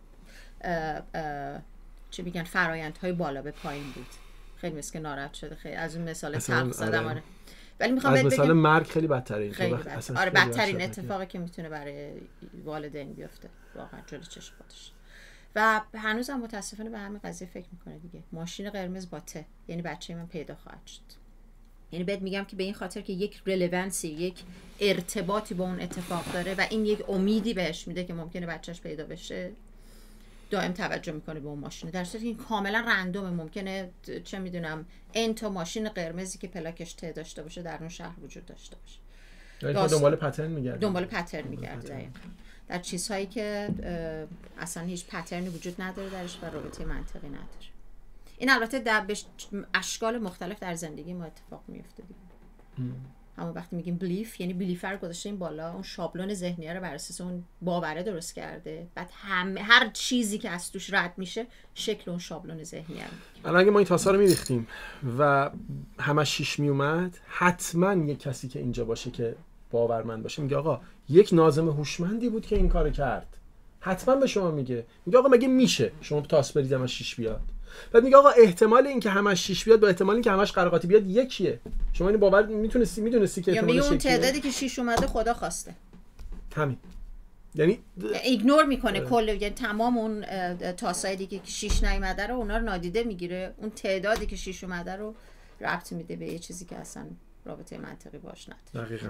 چه میگن فرایندهای بالا به پایین بود. خیلی مثل که ناراحت شده، خیلی از اون مثال تلخ زدم. آره. ولی میخوام بهت بگم مرگ خیلی بدتره. خیلی آره بدترین اتفاقی که میتونه برای والدین بیفته واقعا جلوی چشم خودش. و هنوزم متاسفانه به همین قضیه فکر میکنه دیگه. ماشین قرمز با ت، یعنی بچه من پیدا خواهد شد. یعنی بهت میگم که به این خاطر که یک ریلیونسی، یک ارتباطی با اون اتفاق داره و این یک امیدی بهش میده که ممکنه بچهش پیدا بشه، دائم توجه میکنه به اون ماشین، در صورتی که این کاملا رندومه. ممکنه چه میدونم این تا ماشین قرمزی که پلاکش ت داشته باشه در اون شهر وجود داشته باشه. یعنی دنبال پترن میگرده. دنبال پترن میگرده در چیزهایی که اصلا هیچ پترنی وجود نداره درش و رابطه منطقی نداره. این البته در اشکال مختلف در زندگی ما اتفاق میفته دیگه. همون وقتی میگیم بلیف، یعنی بلیفر گذاشته این بالا، اون شابلون ذهنیه رو بر اساس اون باوره درست کرده، بعد هر چیزی که از توش رد میشه شکل اون شابلون ذهنیه رو. الان اگه ما این تاسا رو میریختیم و همش شیش میومد، حتما یک کسی که اینجا باشه که باورمند باشه میگه آقا یک ناظم هوشمندی بود که این کارو کرد. حتما به شما میگه آقا مگه میشه شما تاس برید همش شیش بیاد؟ بعد میگه آقا احتمال اینکه همش 6 بیاد با احتمال اینکه همش قراقاتی بیاد یکیه. شما اینو باور میدونستی که احتمالش یا اون یکیه؟ تعدادی که 6 اومده خدا خواسته. همین. یعنی ایگنور میکنه کل، یعنی تمام اون تاسای دیگه که 6 نیومده رو اونا رو نادیده میگیره، اون تعدادی که 6 اومده رو ربط میده به یه چیزی که اصلا رابطه منطقی باش نداره. دقیقاً.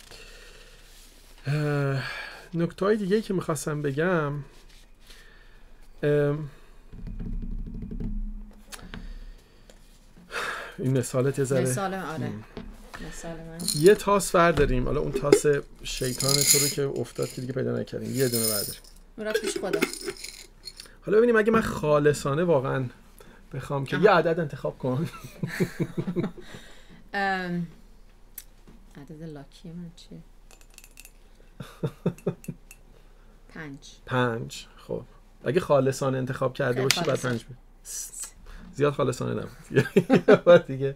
نکته‌های دیگه‌ای که می‌خواستم بگم این مثالت یه ذره مثال آره. مثال من یه تاس برداریم، حالا اون تاس شیطان تو رو که افتاد که دیگه پیدا نکردیم، یه دونه برداریم اون پیش خدا. حالا ببینیم اگه من خالصانه واقعا بخوام که یه عدد انتخاب کن. عدد لاکی من چیه؟ 5. خب اگه خالصانه انتخاب کرده باشی بعد 5 بید. زیاد خالصانه نبود دیگه.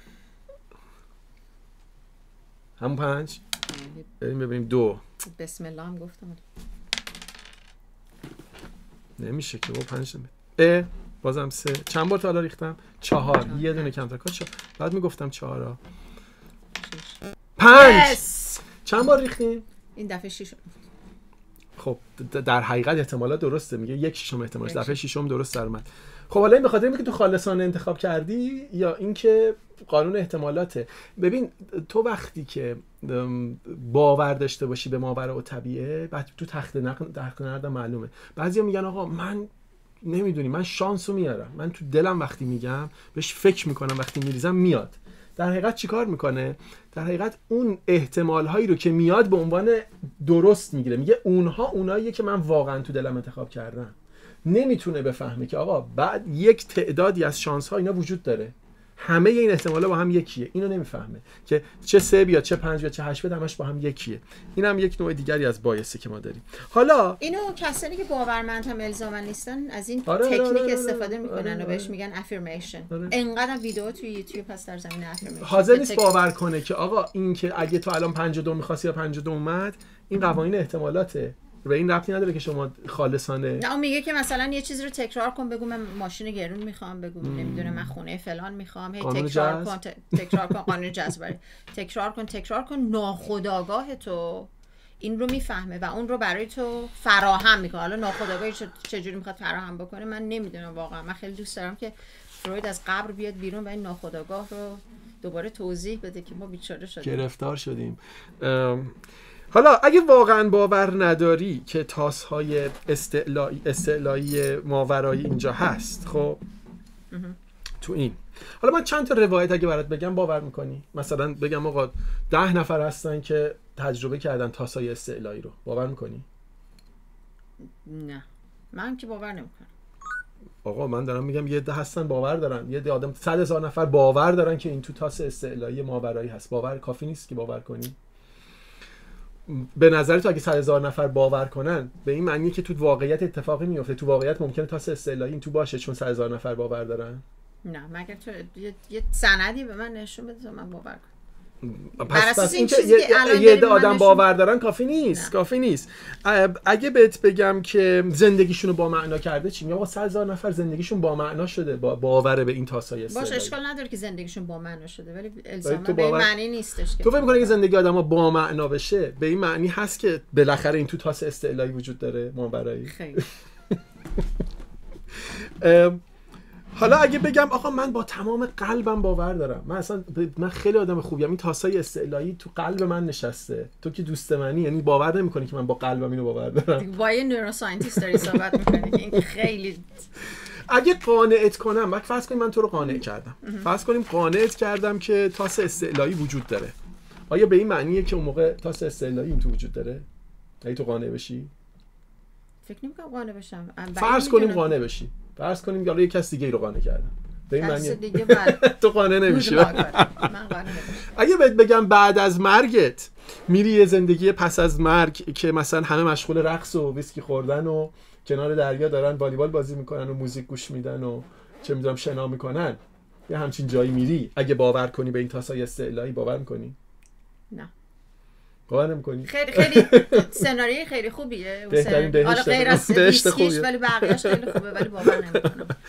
همون 5. ببینیم 2. بسم الله هم گفتم نمیشه که با 5 نمیشه. بازم 3. چند بار تا حالا ریختم؟ 4. یه دونه کمتر کن. بعد میگفتم 4. 5. چند بار ریختیم؟ این دفعه 6. خب در حقیقت احتمالات درسته، میگه 1/6 احتمالش، دفعه 6 درست در اومد. خب حالا این به خاطر اینکه تو خالصانه انتخاب کردی یا اینکه قانون احتمالاته. ببین تو وقتی که باور داشته باشی به ماوراء الطبیعه، بعد تو تخت نقد معلومه. بعضیا میگن آقا من نمیدونی، من شانسو میارم، من تو دلم وقتی میگم بهش فکر میکنم، وقتی میریزم میاد. در حقیقت چی کار میکنه؟ در حقیقت اون احتمال هایی رو که میاد به عنوان درست میگیره، میگه اوناییه که من واقعا تو دلم انتخاب کردم. نمیتونه بفهمه که آقا بعد یک تعدادی از شانس ها اینا وجود داره، همه این احتمالا با هم یکیه. اینو نمیفهمه که چه 3 بیاد چه 5 بیاد چه 8 بیاد همش با هم یکیه. اینم یک نوع دیگری از بایسه که ما داریم. حالا اینو کسانی که باورمند هم الزاما نیستن از این آره تکنیک استفاده میکنن و بهش میگن افرمیشن. انقدر ویدیو توی یوتیوب هست در زمینه افرمیشن. حاضر نیست باور کنه که آقا این که اگه تو الان 52 می‌خواستی یا 52 اومد، این قوانین احتمالاته. به این ربطی نداره که شما خالصانه. نه اون میگه که مثلا یه چیزی رو تکرار کن، بگو من ماشین گرون میخوام، بگو نمیدونم من خونه فلان میخوام، هی تکرار کن قانون جذب. تکرار کن ناخودآگاه تو این رو میفهمه و اون رو برای تو فراهم میکنه. حالا ناخودآگاهی چجوری میخواد فراهم بکنه من نمیدونم واقعا. من خیلی دوست دارم که فروید از قبر بیاد بیرون و این ناخودآگاه رو دوباره توضیح بده که ما بیچاره شدیم، گرفتار شدیم. حالا اگه واقعا باور نداری که تاس‌های استعلایی ماورایی اینجا هست، خب تو این حالا من چند تا روایت اگه برات بگم باور میکنی؟ مثلا بگم آقا 10 نفر هستن که تجربه کردن تاس‌های استعلایی رو، باور میکنی؟ نه من که باور نمیکنم. آقا من دارم میگم یه ده هستن باور دارن، یه ده آدم 100,000 نفر باور دارن که این تو تاس استعلایی ماورایی هست. باور کافی نیست که باور کنی. به نظر تو اگه 100,000 نفر باور کنن به این معنیه که تو واقعیت اتفاقی میفته؟ تو واقعیت ممکنه تاس استعلایی این تو باشه چون 100,000 نفر باور دارن؟ نه مگر تو یه سندی به من نشون بده تا من باور کنم. پس این که یه ده آدم باور دارن کافی نیست. کافی نیست. اگه بهت بگم که زندگیشون رو با معنا کرده چی؟ میگم آقا 100,000 نفر زندگیشون با معنا شده، باور به این تاسای استعلایی. باشه اشکال نداره که زندگیشون با معنا شده، ولی الزاما به این معنی نیستش که تو فکر می‌کنی که زندگی آدم‌ها با معنا بشه به این معنی هست که بالاخره این تو تاس استعلایی وجود داره ماورایی. خیلی حالا اگه بگم آقا من با تمام قلبم باور دارم، من خیلی آدم خوبیم، این تاسای استعلایی تو قلب من نشسته، تو که دوست منی یعنی باور نمی‌کنی که من با قلبم اینو باور دارم. با یه نوروساینتیست داری صحبت می‌کنی که این خیلی اگه قانعت کنم، بعد فرض کنیم من تو رو قانع کردم، فرض کنیم قانعت کردم که تاس استعلایی وجود داره، آیا به این معنیه که اون موقع تاس استعلایی این تو وجود داره؟ اگه تو قانع بشی؟ فکر نمی‌کنم قانع بشم. فرض کنیم قانع بشی، فرض کنیم که یه کس دیگه ای رو قانع کردم، به این معنی دیگه تو قانع نمیشی. من قانع نمیشم. اگه بهت بگم بعد از مرگت میری یه زندگی پس از مرگ که مثلا همه مشغول رقص و ویسکی خوردن و کنار دریا دارن والیبال بازی میکنن و موزیک گوش میدن و چه میدونم شنا میکنن، یه همچین جایی میری، اگه باور کنی به این تاسای استعلایی باور میکنی؟ نه باور نمیکنی؟ خیلی سناریوی خیلی خوبیه. بهترین بهشت، حالا غیر از ویسکیش ولی بقیه‌اش خیلی خوبه، ولی باور نمیکنم.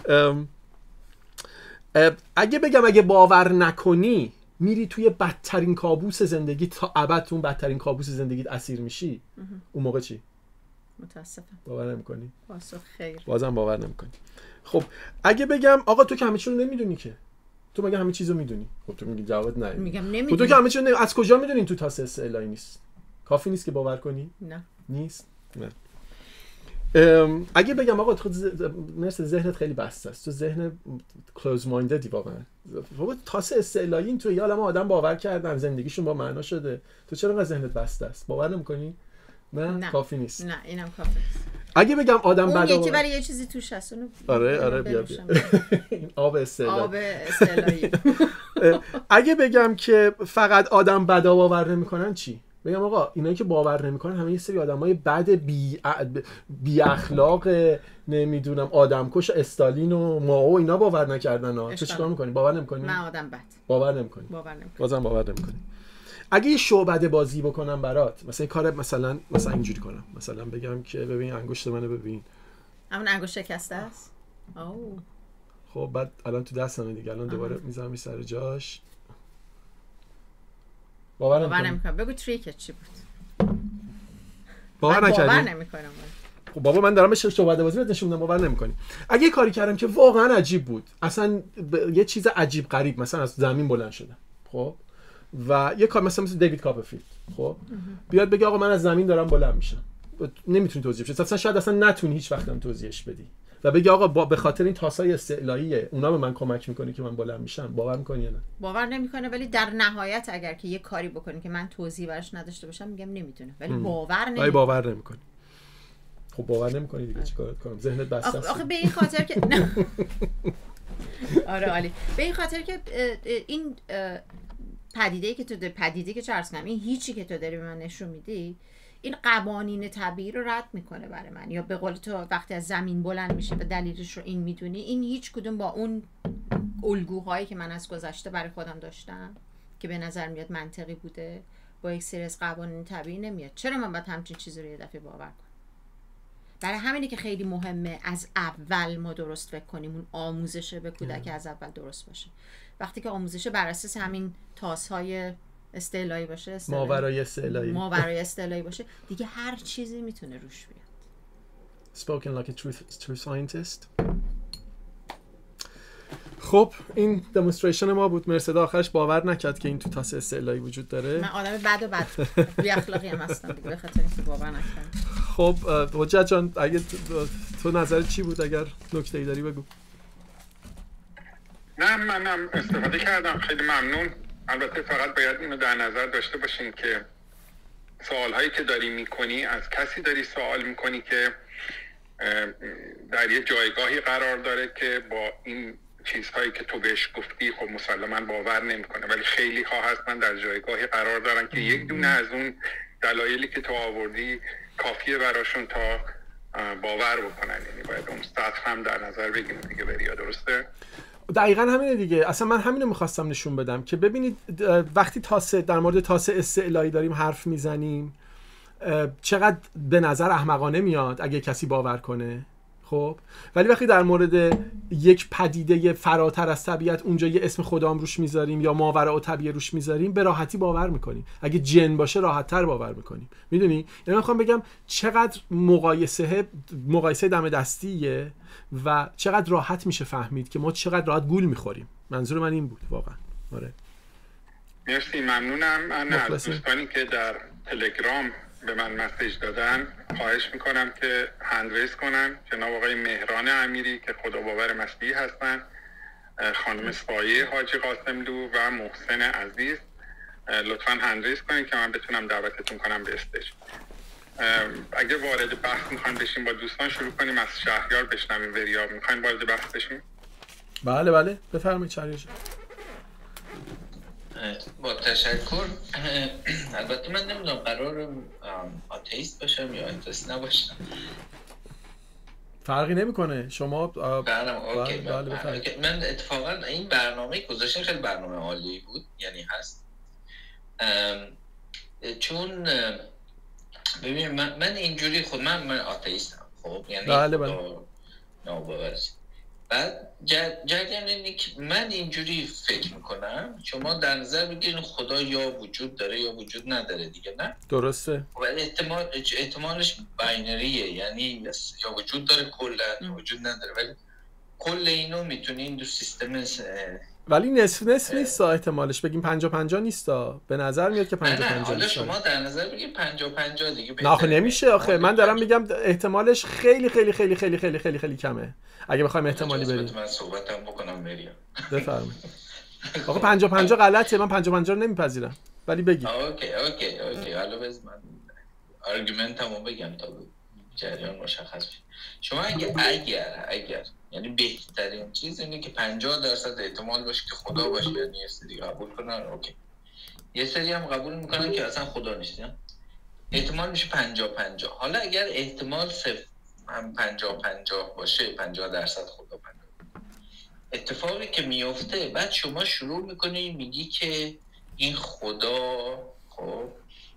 اگه بگم اگه باور نکنی میری توی بدترین کابوس زندگی تا ابد، اون بدترین کابوس زندگیت اسیر میشی، اون موقع چی؟ متاسفم باور نمی‌کنی؟ پاسخ خیر. بازم باور نمی‌کنی. خب اگه بگم آقا تو که همه چیزو نمیدونی که، تو مگه همه چیزو میدونی؟ خب تو میگی جواب نه. میگم خب نمیدونی. تو که همه چیزو از کجا میدونی تو تاسه استعلایی نیست؟ کافی نیست که باور کنی؟ نه نیست. نه. اگه بگم آقا تو مثل ذهنت خیلی بسته است، تو ذهن کلوز ماینددی واقعا، بابا تاسه استعلایی این تو یه عالمه آدم باور کردن زندگیشون با معنا شده، تو چرا انقدر ذهنت بسته است؟ باور نمی‌کنی؟ نه کافی نیست. نه اینم کافی نیست. اگه بگم آدم اون بدا یکی ولی یه چیزی توش هست اونو آره بیا این آب استعلایی. اگه بگم که فقط آدم بدا باور نمی‌کنن چی؟ بگم آقا اینایی که باور نمی‌کنن همه یه سری آدمای بد بی اخلاق، نمیدونم آدمکش، استالین و مائو اینا باور نکردن ها. تو چیکار می‌کنی؟ باور نمی‌کنی؟ من آدم بد باور نمی‌کنی. بازم باور نمی‌کنی. اگه یه شعبده بازی بکنم برات، مثلا این کار مثلا اینجوری کنم، مثلا بگم که ببین انگشت منو ببین، همون انگشت شکسته است. اوه خب بعد الان تو دستمه دیگه، الان دوباره میذارم سر جاش. باور نمی‌کنم. بگو تریکت چی بود؟ باور نمی‌کنم. خب بابا من دارم به شعبده بازی بهت نشون میدم، باور نمی‌کنی. اگه یه کاری کردم که واقعا عجیب بود، اصلا یه چیز عجیب غریب، مثلا از زمین بلند شدم، خب و یه کار مثلا دیوید کاپرفیلد، خب بیاد بگه آقا من از زمین دارم بلند میشم، نمیتونی توضیح بدی، اصلا شاید اصلا نتونی هیچ وقت هم توضیحش بدی، و بگه آقا به خاطر این تاسای استعلاییه اونا به من کمک میکنه که من بلند میشم. باور میکنی یا نه؟ باور نمیکنه، ولی در نهایت اگر که یه کاری بکنی که من توضیح براش نداشته باشم میگم نمیتونه، ولی باور نمیکنه. خب باور نمیکنی دیگه چیکار کنم؟ ذهنت بسته است. آخه به این خاطر که آره عالی، به این خاطر که این پدیده‌ای که تو پدیده که چرس کنم، این هیچی که تو داری به من نشون میدی، این قوانین طبیعی رو رد میکنه برای من، یا به قول تو وقتی از زمین بلند میشه و دلیلش رو این میدونی، این هیچ کدوم با اون الگوهایی که من از گذشته برای خودم داشتم که به نظر میاد منطقی بوده با یک سری از قوانین طبیعی نمیاد. چرا من باید همچین چیزی رو یه دفعه باور کنم؟ برای همینه که خیلی مهمه از اول ما درست فکر کنیم، اون آموزش به کودک از اول درست باشه. وقتی که آموزش بر اساس همین تاس‌های استعلایی باشه، ماورای استعلایی باشه، دیگه هر چیزی میتونه روش بیاد. Spoken like a true scientist. خب این دمونستریشن ما بود. مرسده آخرش باور نکرد که این تو تاسه استعلایی وجود داره. من آدم بد بی اخلاقی هم هستم دیگه، به خاطر اینکه باور نکردم. خب حجت جان اگه تو نظر چی بود؟ اگر نکته‌ای داری بگو. نه منم استفاده کردم، خیلی ممنون. البته فقط باید اینو در نظر داشته باشین که سوالهایی که داری میکنی از کسی داری سوال میکنی که در یه جایگاهی قرار داره که با این چیزهایی که تو بهش گفتی خب مسلماً باور نمیکنه، ولی خیلی ها هستن در جایگاهی قرار دارن که یک دونه از اون دلایلی که تو آوردی کافیه براشون تا باور بکنن. یعنی باید اون سطح هم در نظر بگیریم دیگه. بریا درسته؟ دقیقاً همینه دیگه. اصلا من همینو میخواستم نشون بدم که ببینید وقتی در مورد تاسه استعلایی داریم حرف میزنیم چقدر به نظر احمقانه میاد اگه کسی باور کنه، خب ولی وقتی در مورد یک پدیده فراتر از طبیعت اونجا یه اسم خدام روش میذاریم یا ماوراء طبیعه روش میذاریم به راحتی باور میکنیم. اگه جن باشه راحت‌تر باور میکنیم. میدونی؟ یعنی من میخوام بگم چقدر مقایسه دم دستیه و چقدر راحت میشه فهمید که ما چقدر راحت گول میخوریم. منظور من این بود واقعا. آره مرسی، ممنونم. من از دوستانی که در تلگرام به من مسیج دادن خواهش میکنم که هند ریز کنن. جناب آقای مهران امیری که خدا باور مسیحی هستن، خانم سایه حاجی قاسملو و محسن عزیز، لطفاً هند ریز کنین که من بتونم دعوتتون کنم به استیج. اگه وارد بحث میخواین بشین با دوستان شروع کنیم از شهریار بشنویم. وریا میخواین وارد بحث بشیم؟ بله بفرمایید شهریار. با تشکر. البته من نمیدونم قرار آتئیست باشم یا آتئیست نباشم، فرقی نمیکنه. شما بله من اتفاقا این برنامه گذاشتن خیلی برنامه عالی بود، یعنی هست چون ببینید من اینجوری من آتئیستم، خب یعنی بله ناباور است. بعد جریان اینه که من اینجوری فکر میکنم شما در نظر بگیرین خدا یا وجود داره یا وجود نداره دیگه، نه؟ درسته. ولی احتمالش باینریه، یعنی یا وجود داره کلا یا وجود نداره، ولی کل اینو میتونین دو سیستم ولی نصف نیست احتمالش، بگیم 50-50 نیست. به نظر میاد که 50-50 نیست. حالا نیست. شما در نظر بگید 50-50 دیگه. نه آخه نمیشه. آخه من دارم میگم احتمالش خیلی خیلی خیلی خیلی خیلی خیلی خیلی کمه اگه بخوایم احتمالی بریم. من صحبتم بکنم مریم. بفرمایید. آقا 50-50 غلطه، من 50-50 رو نمیپذیرم. ولی بگید. اوکی. حالا بذار من آرگومنتمو بگم تا جریان مشخص بشه. شما اگر یعنی بهترین چیز اینه که 50% احتمال باشه که خدا باشه، یعنی یه سری قبول کنن اوکی، یه سری هم قبول میکنن که اصلا خدا نیست، احتمال میشه 50-50. حالا اگر احتمال هم 50-50 باشه، 50% خدا 50%، اتفاقی که میفته بعد شما شروع میکنی میگی که این خدا خب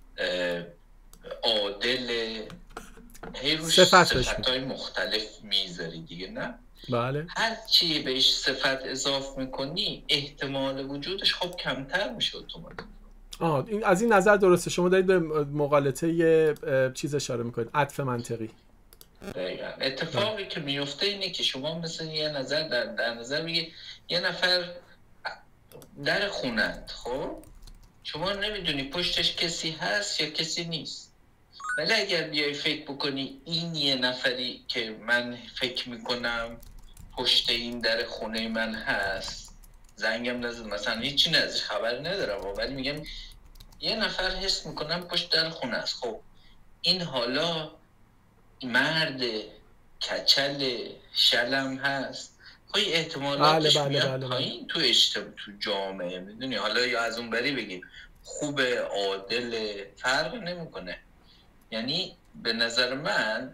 عادل، هی روش صفتهای مختلف میذاری دیگه، نه؟ بله. هر چی بهش صفت اضافه میکنی احتمال وجودش خب کمتر میشه اتوماتیک. این از این نظر درسته. شما دارید به مقالطه چیز اشاره میکنید، عطف منطقی. دقیقا. اتفاقی که میفته اینه که شما مثلا یه نظر در نظر میگی یه نفر در خونت، خب شما نمیدونی پشتش کسی هست یا کسی نیست، ولی اگر بیای فکر بکنی این یه نفری که من فکر میکنم پشت این در خونه من هست، زنگم نزد مثلا هیچی ازش خبر ندارم، ولی میگم یه نفر حس میکنم پشت در خونه است، خب این حالا مرد کچل شلم هست، خب احتمالاتش میاد پایین تو جامعه، میدونی؟ حالا یا از اون بری بگیم خوب عادل فرق نمیکنه. یعنی به نظر من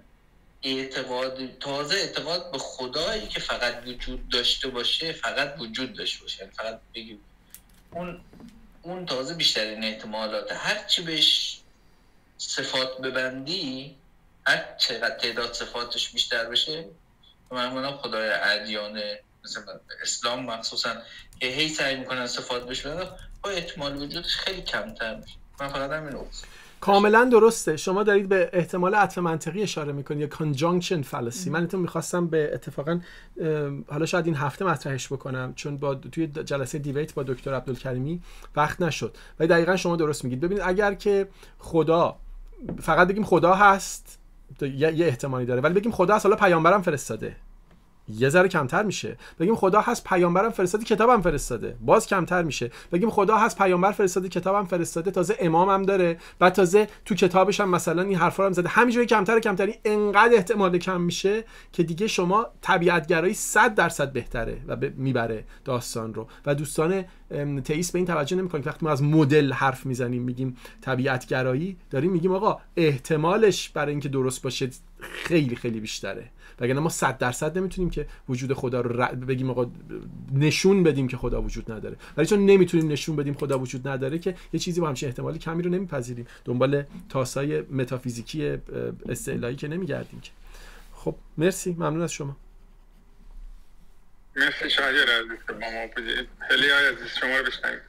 اعتقاد به خدایی که فقط وجود داشته باشه، فقط وجود داشته باشه، یعنی فقط بگیم اون تازه بیشترین احتمالات. هر چی بهش صفات ببندی، هر چقدر تعداد صفاتش بیشتر بشه، معمولا خدای ادیان مثلا اسلام مخصوصا که هی سعی میکنن صفات بهش بدن، با احتمال وجودش خیلی کمتر میشه. من فقط همین کاملا درسته. شما دارید به احتمال عطف منطقی اشاره میکنید یا conjunction fallacy. من اینو میخواستم به اتفاقا حالا شاید این هفته مطرحش بکنم، چون توی جلسه دیبیت با دکتر عبدالکریمی وقت نشد. ولی دقیقاً شما درست میگید. ببینید اگر که خدا، فقط بگیم خدا هست یه احتمالی داره، ولی بگیم خدا هست حالا پیامبرم فرستاده، یه ذره کمتر میشه. بگیم خدا هست پیامبرم فرستاده کتابم فرستاده، باز کمتر میشه. بگیم خدا هست پیامبر فرستاده کتابم فرستاده، تازه امامم داره، بعد تازه تو کتابش هم مثلا این حرفا رو هم زده، همینجوری کمتر انقدر احتمال کم میشه که دیگه شما طبیعتگرایی 100% بهتره و میبره داستان رو. و دوستان تئیست به این توجه نمیکنن که وقتی ما از مدل حرف میزنیم میگیم طبیعتگرایی، داریم میگیم آقا احتمالش برای اینکه درست باشه خیلی خیلی بیشتره. وگرنه ما 100% نمیتونیم که وجود خدا رو بگیم آقا نشون بدیم که خدا وجود نداره، ولی چون نمیتونیم نشون بدیم خدا وجود نداره که یه چیزی با همچین احتمالی کمی رو نمیپذیریم، دنبال تاسای متافیزیکی استعلایی که نمیگردیم که. خب مرسی، ممنون از شما. مرسی شهریار عزیز که با ما بودید. هلی عزیز شما رو بشنویم.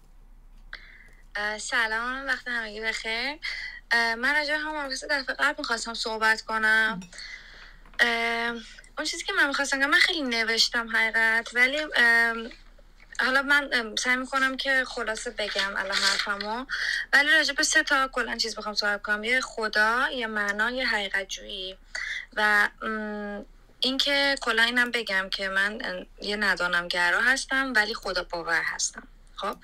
سلام، وقت همگی بخیر. من راجع به همون موضوع دفعه قبل می‌خواستم صحبت کنم. اون چیزی که من می‌خواستم که من خیلی نوشتم حقیقت، ولی حالا من سعی می‌کنم که خلاصه بگم الان حرفمو، ولی راجع به 3 تا کلا چیز بخوام صحبت کنم: یه خدا، یه معنا، یه حقیقت جویی. و اینکه کلا اینم بگم که من یه ندانم گرا هستم ولی خدا باور هستم. خب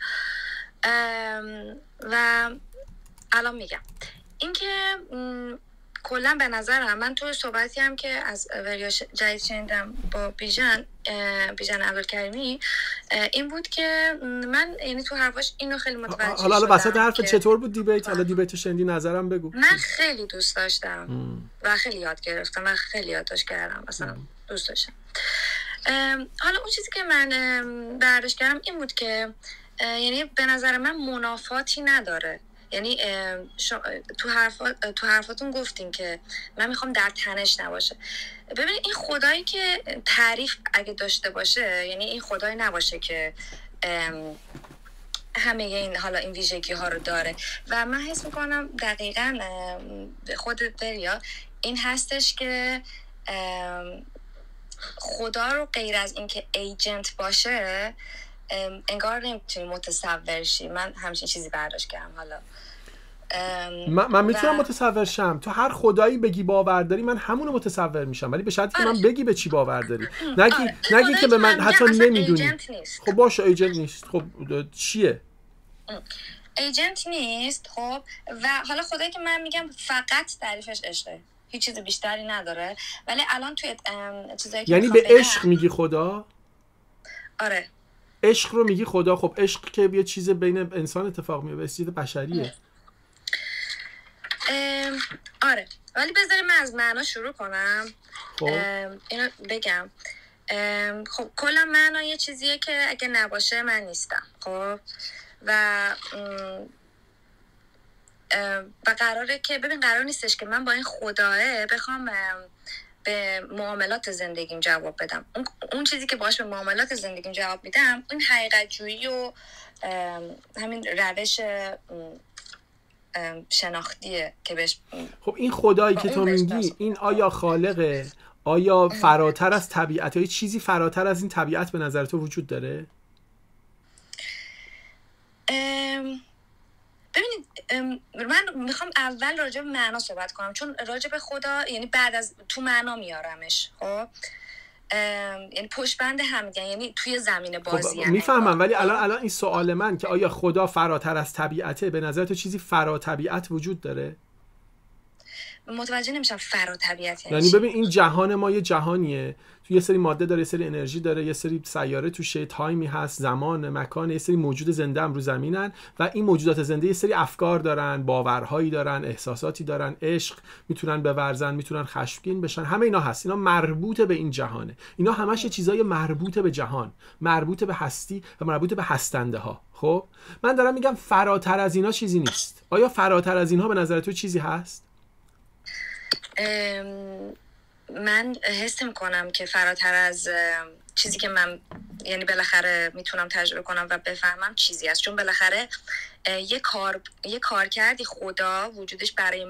و الان میگم اینکه کلا به نظرم، من تو صحبتی هم که از ویدیو جدید شنیدم با بیژن عبدالکریمی این بود که من یعنی تو حرفاش اینو خیلی متوجه شدم. حالا وسط حرفت چطور بود دیبیت؟ حالا دیبیت شنیدی نظرم بگو. من خیلی دوست داشتم و خیلی یاد گرفتم و خیلی یادداشت کردم، مثلا دوست داشتم. حالا اون چیزی که من برداشت کردم این بود که یعنی به نظر من منافاتی نداره. یعنی تو حرفاتون گفتین که من میخوام در تنش نباشه. ببینید این خدایی که تعریف اگه داشته باشه، یعنی این خدایی نباشه که همه این حالا این ویژگی ها رو داره. و من حس میکنم دقیقاً خود دریا این هستش که خدا رو غیر از اینکه ایجنت باشه انگار نمیتونی متصور شی. من همچین چیزی برداشت کردم. حالا من میتونم متصور شم. تو هر خدایی بگی باور داری من همونو متصور میشم، ولی به شرطی که من بگی به چی باور داری. نگی که به من حتی نمیدونی. خب باشه ایجنت نیست. خب چیه؟ ایجنت نیست. خب و حالا خدایی که من میگم فقط تعریفش عشقه، هیچ چیز بیشتری نداره. ولی الان توی چیزایی که یعنی به عشق میگی خدا؟ آره عشق رو میگی خدا. خب عشق که یه چیز بین انسان اتفاق میفته، چیز بشریه. آره ولی بذاری من از معنا شروع کنم. خب اینو بگم. خب کلا معنا یه چیزیه که اگه نباشه من نیستم. خب و قراره که ببین قرار نیستش که من با این خداه بخوام به معاملات زندگیم جواب بدم. اون چیزی که باهاش به معاملات زندگیم جواب میدم این حقیقت جویی و همین روش شناختیه که بهش. خب این خدایی که تو میگی این آیا خالقه؟ آیا فراتر از طبیعت؟ یا چیزی فراتر از این طبیعت به نظر تو وجود داره؟ ببینید من میخوام اول راجع به معنا صحبت کنم، چون راجع به خدا یعنی بعد از تو معنا میارمش. خب یعنی پشت بند هم میگن، یعنی توی زمین بازی. خب میفهمم، ولی الان این سوال من که آیا خدا فراتر از طبیعته، به نظر تو چیزی فراتبیعت وجود داره؟ متوجه نمیشم فراتبیعت یعنی ببین این جهان ما یه جهانیه، تو یه سری ماده داره، یه سری انرژی داره، یه سری سیاره توشه، تایمی هست، زمان، مکان، یه سری موجود زنده هم رو زمینن و این موجودات زنده یه سری افکار دارن، باورهایی دارن، احساساتی دارن، عشق میتونن بورزن، میتونن خشمگین بشن، همه اینا هست. اینا مربوط به این جهانه. اینا همش چیزای مربوط به جهان، مربوط به هستی و مربوط به هستنده ها. خب من دارم میگم فراتر از اینا چیزی نیست. آیا فراتر از اینها به نظر تو چیزی هست؟ من حس میکنم که فراتر از چیزی که من یعنی بالاخره میتونم تجربه کنم و بفهمم چیزی هست، چون بالاخره یه کار کردی خدا وجودش برای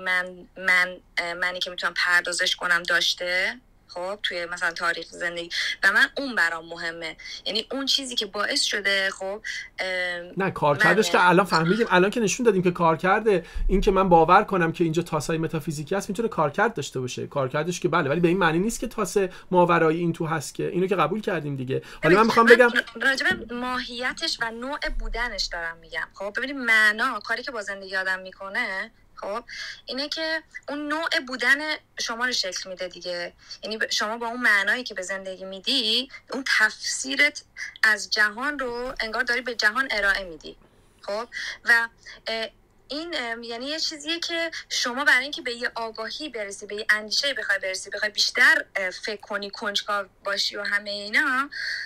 منی که میتونم پردازش کنم داشته. خب توی مثلا تاریخ زندگی و من اون برام مهمه، یعنی اون چیزی که باعث شده. خب نه کارکردش که الان فهمیدیم، الان که نشون دادیم که کارکرد این که من باور کنم که اینجا تاسای متافیزیکی هست میتونه کارکرد داشته باشه. کارکردش که بله، ولی به این معنی نیست که تاسه ماورایی این تو هست، که اینو که قبول کردیم دیگه. حالا من میخوام بگم راجع به ماهیتش و نوع بودنش دارم میگم. خب ببینید معنا کاری که با زندگی آدم میکنه خب اینه که اون نوع بودن شما رو شکل میده دیگه. یعنی شما با اون معنایی که به زندگی میدی، اون تفسیرت از جهان رو انگار داری به جهان ارائه میدی. خب و این یعنی یه چیزیه که شما برای اینکه به یه آگاهی برسی، به یه اندیشه بخوای برسی، بخوای بیشتر فکر کنی، کنجکاو باشی و همه اینا،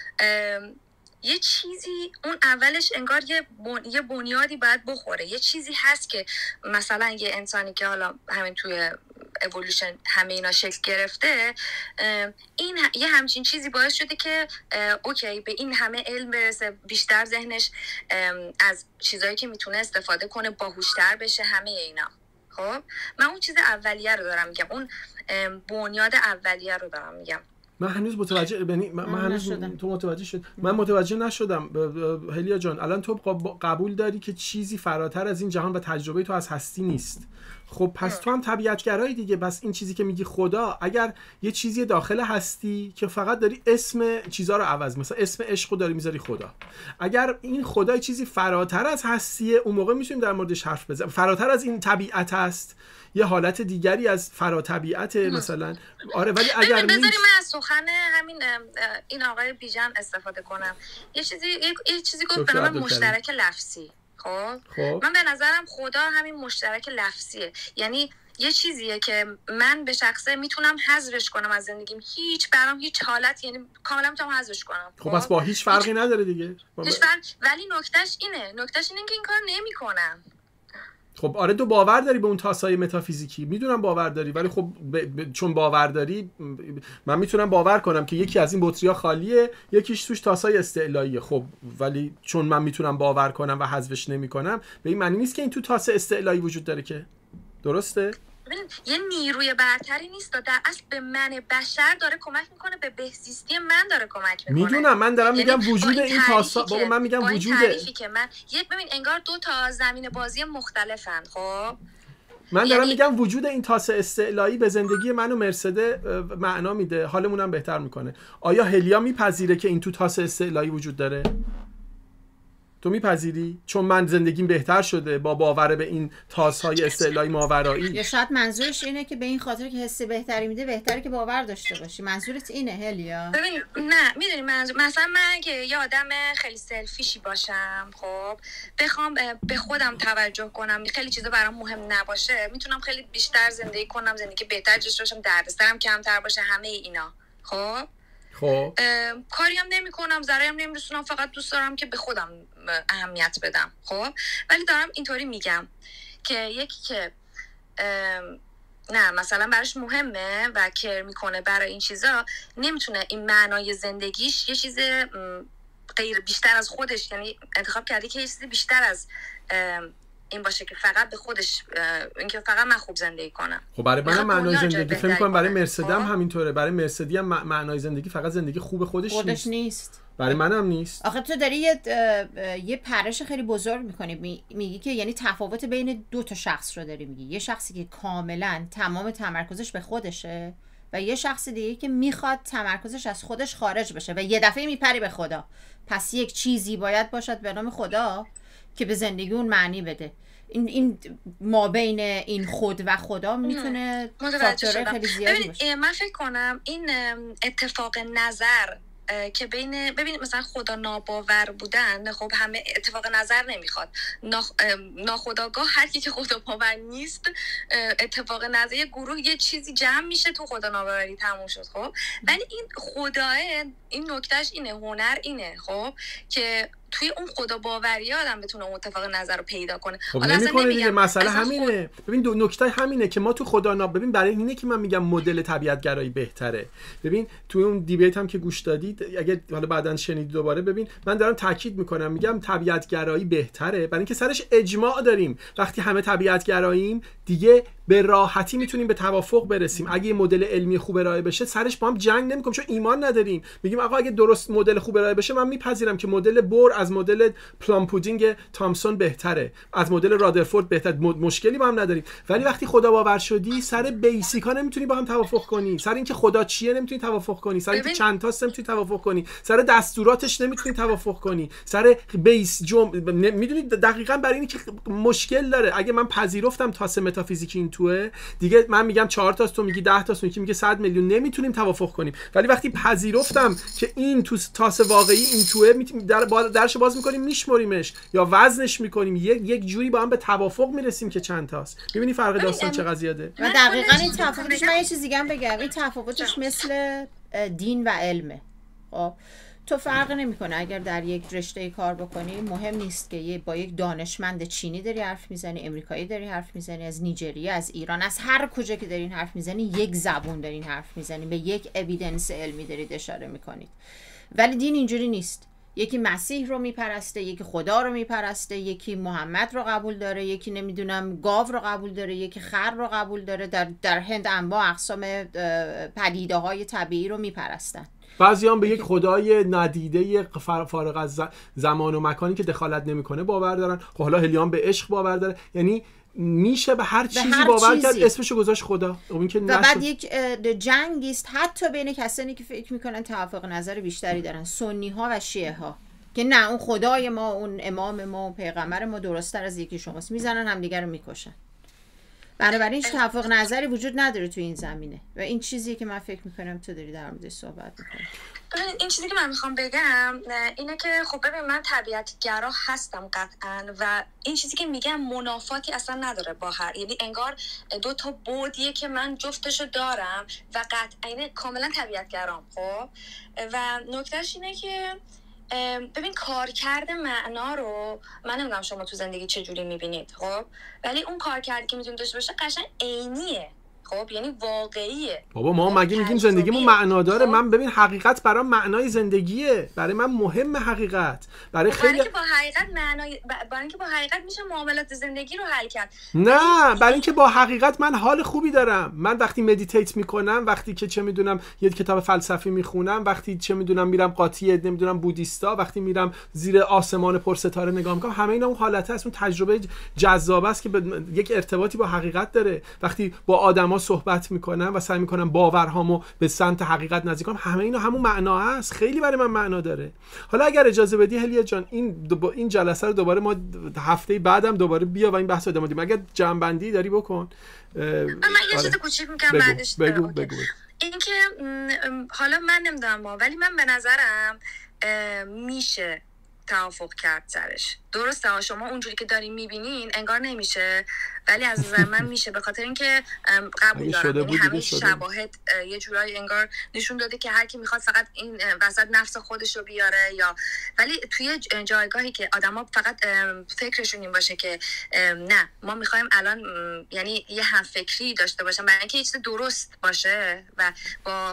یه چیزی اون اولش انگار یه بنیادی باید بخوره. یه چیزی هست که مثلا یه انسانی که حالا همین توی اِوولوشن همه اینا شکل گرفته، این یه همچین چیزی باعث شده که اوکی به این همه علم برسه، بیشتر ذهنش از چیزایی که میتونه استفاده کنه باهوشتر بشه، همه اینا. خب من اون چیز اولیه رو دارم میگم، اون بنیاد اولیه رو دارم میگم. من هنوز متوجه من هنوز تو متوجه شد، من متوجه نشدم. هلیا جان الان تو قبول داری که چیزی فراتر از این جهان و تجربه تو از هستی نیست. خب پس تو هم طبیعتگرایی دیگه. پس این چیزی که میگی خدا، اگر یه چیزی داخل هستی که فقط داری اسم چیزا رو عوض، مثلا اسم عشق رو داری میذاری خدا، اگر این خدا چیزی فراتر از هستیه، اون موقع میتونیم در موردش حرف بزنیم. فراتر از این طبیعت هست، یه حالت دیگری از فراتبیعت مثلا. آره ولی اگر بذاری من از سخن همین این آقای بیژن استفاده کنم. یه چیزی گفت به نام مشترک لفظی. خب من به نظرم خدا همین مشترک لفظیه. یعنی یه چیزیه که من به شخصه میتونم حذفش کنم از زندگیم، برام هیچ حالت، یعنی کاملا میتونم حذفش کنم. خب پس با هیچ فرقی نداره دیگه. ولی نکتهش اینه که این کار نمیکنم. خب آره تو باور داری به اون تاسای متافیزیکی، میدونم باور داری، ولی خب چون باور داری من میتونم باور کنم که یکی از این بطری‌ها خالیه، یکیش توش تاسای استعلاییه. خب ولی چون من میتونم باور کنم و حذفش نمی‌کنم به این معنی نیست که این تو تاسه استعلایی وجود داره که. درسته؟ ببین یه نیروی برتری نیست، در اصل به من بشر داره کمک میکنه، به بهزیستی من داره کمک میکنه. میدونم، من دارم میگم وجود این تاسا، بابا من میگم وجود که من ببین انگار دو تا زمین بازی مختلفن. خب من دارم میگم وجود این تاسه استعلایی به زندگی من و مرسده معنا میده، حالمون هم بهتر میکنه. آیا هلیا میپذیره که این تو تاسه استعلایی وجود داره؟ تو میپذیری؟ چون من زندگیم بهتر شده با باور به این تاس‌های استعلایی ماورایی. یا شاید منظورش اینه که به این خاطر که حس بهتری میده بهتره که باور داشته باشی. منظورت اینه هلیا؟ ببین نه میدونی منظور، مثلا من که یه آدم خیلی سلفیشی باشم، خب بخوام به خودم توجه کنم، خیلی چیزا برام مهم نباشه، میتونم خیلی بیشتر زندگی کنم، زندگی بهتر داشته باشم، دردسرم کمتر باشه، همه اینا. خب کاری هم نمی کنم، ضرری هم نمیرسونم، فقط دوست دارم که به خودم اهمیت بدم. خب ولی دارم اینطوری میگم که یکی که نه مثلا براش مهمه و کیر میکنه برای این چیزا، نمیتونه این معنای زندگیش یه چیز غیر بیشتر از خودش، یعنی انتخاب کرده که یه چیز بیشتر از این باشه که فقط به خودش، اینکه فقط من خوب زندگی کنم. خب برای منم معنای زندگی فکر می‌کنم برای مرسدم همینطوره. برای مرسدی هم معنای زندگی فقط زندگی خوب خودش نیست. برای منم نیست. آخه تو داری یه پرش خیلی بزرگ می‌کنی، میگی که یعنی تفاوت بین دو تا شخص رو داری میگی. یه شخصی که کاملا تمام تمرکزش به خودشه و یه شخص دیگه که میخواد تمرکزش از خودش خارج بشه و یه دفعه میپری به خدا. پس یک چیزی باید باشد به نام خدا که به زندگی اون معنی بده. این ما بین این خود و خدا میتونه فاکتور خیلی زیادی باشه. من فکر کنم این اتفاق نظر که ببین مثلا خدا ناباور بودن، خب همه اتفاق نظر نمیخواد، ناخودآگاه هر کی که خدا باور نیست اتفاق نظر یه گروه یه چیزی جمع میشه تو خدا ناباوری تموم شد. خب ولی این خداه، این نکتهش اینه، هنر اینه خب که توی اون خدا باوری آدم بتونه اون اتفاق نظر رو پیدا کنه. خب نمیکنه دیگه، مسئله همینه. ببین دو نکته همینه که ما تو خدا ببین برای اینه که من میگم مدل طبیعت گرایی بهتره. ببین توی اون دیبیت هم که گوش دادید، اگه حالا بعدن شنیدید دوباره، ببین من دارم تاکید میکنم، میگم طبیعت گرایی بهتره برای اینکه سرش اجماع داریم. وقتی همه طبیعت گراییم دیگه به راحتی میتونیم به توافق برسیم. اگه یه مدل علمی خوب ارائه بشه سرش با هم جنگ نمیکنیم، چون ایمان نداریم. میگیم آقا اگه درست مدل خوب ارائه بشه من میپذیرم که مدل بور از مدل پلام پودینگ تامسون بهتره، از مدل رادرفورد بهتر، مشکلی با هم نداریم. ولی وقتی خدا باور شدی سر بیسیکا نمیتونی با هم توافق کنی، سر اینکه خدا چیه نمیتونی توافق کنی، سر اینکه چند تاست نمیتونی توافق کنی، سر دستوراتش نمیتونی توافق کنی، سر بیس میدونی دقیقاً برای اینکه مشکل داره. اگه من پذیرفتم تاس متافیزیکی این توه دیگه، من میگم 4 تاست، تو میگی 10 تاست، اون یکی میگه 100 میلیون، نمیتونیم توافق کنیم. ولی وقتی پذیرفتم که این تو تاس واقعی این توه، درش باز میکنیم، میشمریمش یا وزنش میکنیم، یک جوری با هم به توافق میرسیم که چند تاست. میبینی فرق داستان چقدر زیاده. و دقیقاً این تفاوتش، من یه چیز دیگه هم بگم، این تفاوتش مثل دین و علمه. خب تو فرق نمیکنه اگر در یک رشته کار بکنی، مهم نیست که با یک دانشمند چینی داری حرف میزنی، امریکایی داری حرف میزنی، از نیجریه، از ایران، از هر کجا که دارین حرف میزنی، یک زبون دارین حرف میزنی، به یک اوییدنس علمی دارید اشاره میکنید. ولی دین اینجوری نیست. یکی مسیح رو میپرسته، یکی خدا رو میپرسته، یکی محمد رو قبول داره، یکی نمیدونم گاو رو قبول داره، یکی خر رو قبول داره. در هند انواع اقسام پدیده های طبیعی رو میپرستن. بعضی هم به یک خدای ندیده فارغ از زمان و مکانی که دخالت نمیکنه باور دارن. خب حالا هلیان به عشق باور داره، یعنی میشه به هر چیزی باور کرد، اسمشو گذاشت خدا. و بعد یک جنگی است حتی بین کسانی که فکر میکنن توافق نظر بیشتری دارن، سنی ها و شیعه ها، که نه اون خدای ما، اون امام ما، اون پیغمبر ما درست‌تر از یکی شماست، میزنن همدیگه رو میکشن. بنابراین هیچ توافق نظری وجود نداره تو این زمینه و این چیزیه که من فکر میکنم تو داری در موردش صحبت میکنی. این چیزی که من میخوام بگم اینه که خب ببین من طبیعتگرا هستم قطعا و این چیزی که میگم منافاتی اصلا نداره با هر، یعنی انگار دو تا بودیه که من جفتشو دارم و قطعا کاملا طبیعتگرام. خب و نکتهش اینه که ببین کارکرد معنا رو من نمیدونم شما تو زندگی چه جوری میبینید، خب ولی اون کارکردی که میتونید داشته باشه قشنگ عینیه، خب یعنی واقعیه. بابا ما مگه میگیم زندگیمون معنا داره؟ من ببین حقیقت برام معنای زندگیه، برای من مهمه حقیقت. برای خیلی که با حقیقت معنای برای اینکه با حقیقت میشه معاملات زندگی رو حل کرد. نه، برای اینکه با حقیقت من حال خوبی دارم. من وقتی مدیتیت میکنم، وقتی که چه میدونم یه کتاب فلسفی میخونم، وقتی چه میدونم میرم قاطی نمیدونم بودیستا، وقتی میرم زیر آسمان پرستاره نگاه میکنم، همه اینا اون حالت هست، اون تجربه جذاب است که یک ارتباطی با حقیقت داره. وقتی با آدما صحبت میکنم و سعی میکنم باورهامو به سمت حقیقت نزدیک کنم، همه اینا همون معنا هست. خیلی برای من معنا داره. حالا اگر اجازه بدی هلیا جان، این جلسه رو دوباره ما هفته بعدم دوباره بیا و این بحث رو ادامه بدیم. اگر جنبندی داری بکن. من یه چیز کوچیک میگم بعدش. بگو. این که حالا من نمیدونم ولی من به نظرم میشه توافق کرد سرش. درسته شما اونجوری که دارین میبینین انگار نمیشه، ولی از نظر من میشه، به خاطر اینکه قبول دارم یعنی همه شواهد یه جورایی انگار نشون داده که هر کی میخواد فقط این وسط نفس خودش رو بیاره، یا ولی توی جایگاهی که آدما فقط فکرشون این باشه که نه ما میخوایم الان یعنی یه هم فکری داشته باشن برای اینکه یه چیز درست باشه و با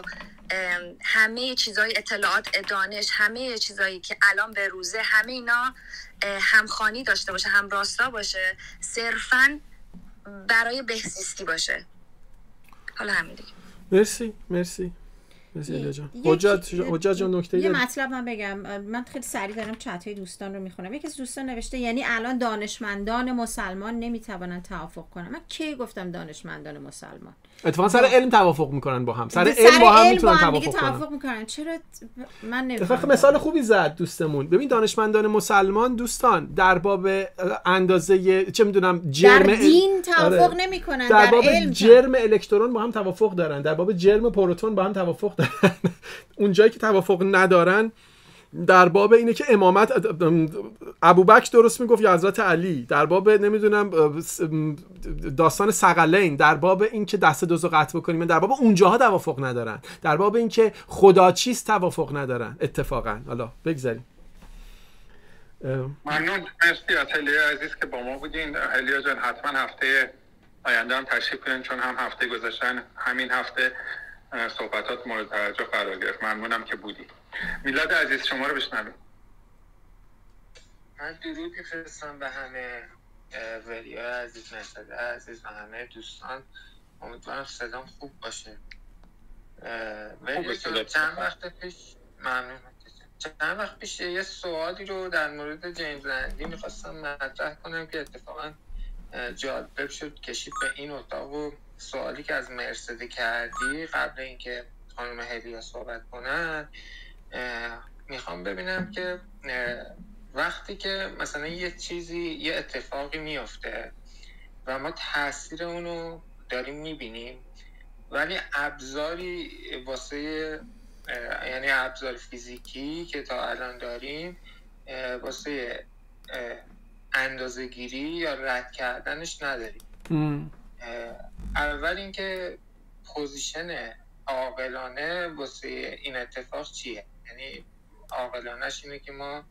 همه چیزای اطلاعات دانش، همه چیزایی که الان به روزه، همه اینا همخوانی داشته باشه، هم راستا باشه، صرفاً برای بهزیستی باشه. حالا همین دیگه. مرسی جان. حجت جان نکته یه مطلب من بگم. من خیلی سریع دارم چت‌های دوستان رو میخونم. یکی از دوستان نوشته یعنی الان دانشمندان مسلمان نمیتوانن توافق کنن. من کی گفتم دانشمندان مسلمان؟ اتفاقا سر علم توافق میکنن با هم. سر علم با هم میتونن توافق میکنن. چرا من نمیفهمم. مثال خوبی زد دوستمون. ببین دانشمندان مسلمان دوستان در باب اندازه چه میدونم جرم در دین توافق نمیکنن، در باب جرم الکترون با هم توافق دارن، در باب جرم پروتون با هم توافق دارن. اون جایی که توافق ندارن در باب اینه که امامت ابوبکر درست میگفت یا حضرت علی، در باب نمیدونم داستان ثقلین، در باب این که دست دوزو قطع بکنیم، در باب اونجاها توافق ندارن، در باب این که خدا چیست توافق ندارن. اتفاقا حالا بگذاریم. ممنون. مرسی از هلیا عزیز که با ما بودین. هلیا جان حتما هفته آینده هم تشریف کنین، چون هم هفته گذشتن همین هفته صحبتات مورد توجه قرار گرفت. ممنونم که بودی. میلاد عزیز شما رو بشنویم. من درود میفرستم به همه وریا عزیز، نشده عزیز و همه دوستان. امیدوارم صدام خوب باشه. چند وقت پیش یه سوالی رو در مورد جیمز رندی میخواستم مطرح کنم که اتفاقا جالب شد کشید به این اتاق و سوالی که از مرسده کردی قبل اینکه خانم هلیا صحبت کنن. میخوام ببینم که وقتی که مثلا یه اتفاقی میفته و ما تاثیر اونو داریم میبینیم، ولی ابزاری واسه یعنی ابزار فیزیکی که تا الان داریم واسه اندازه‌گیری یا رد کردنش نداریم. اول اینکه پوزیشن عاقلانه واسه این اتفاق چیه؟ یعنی عاقلانه‌اش اینه که ما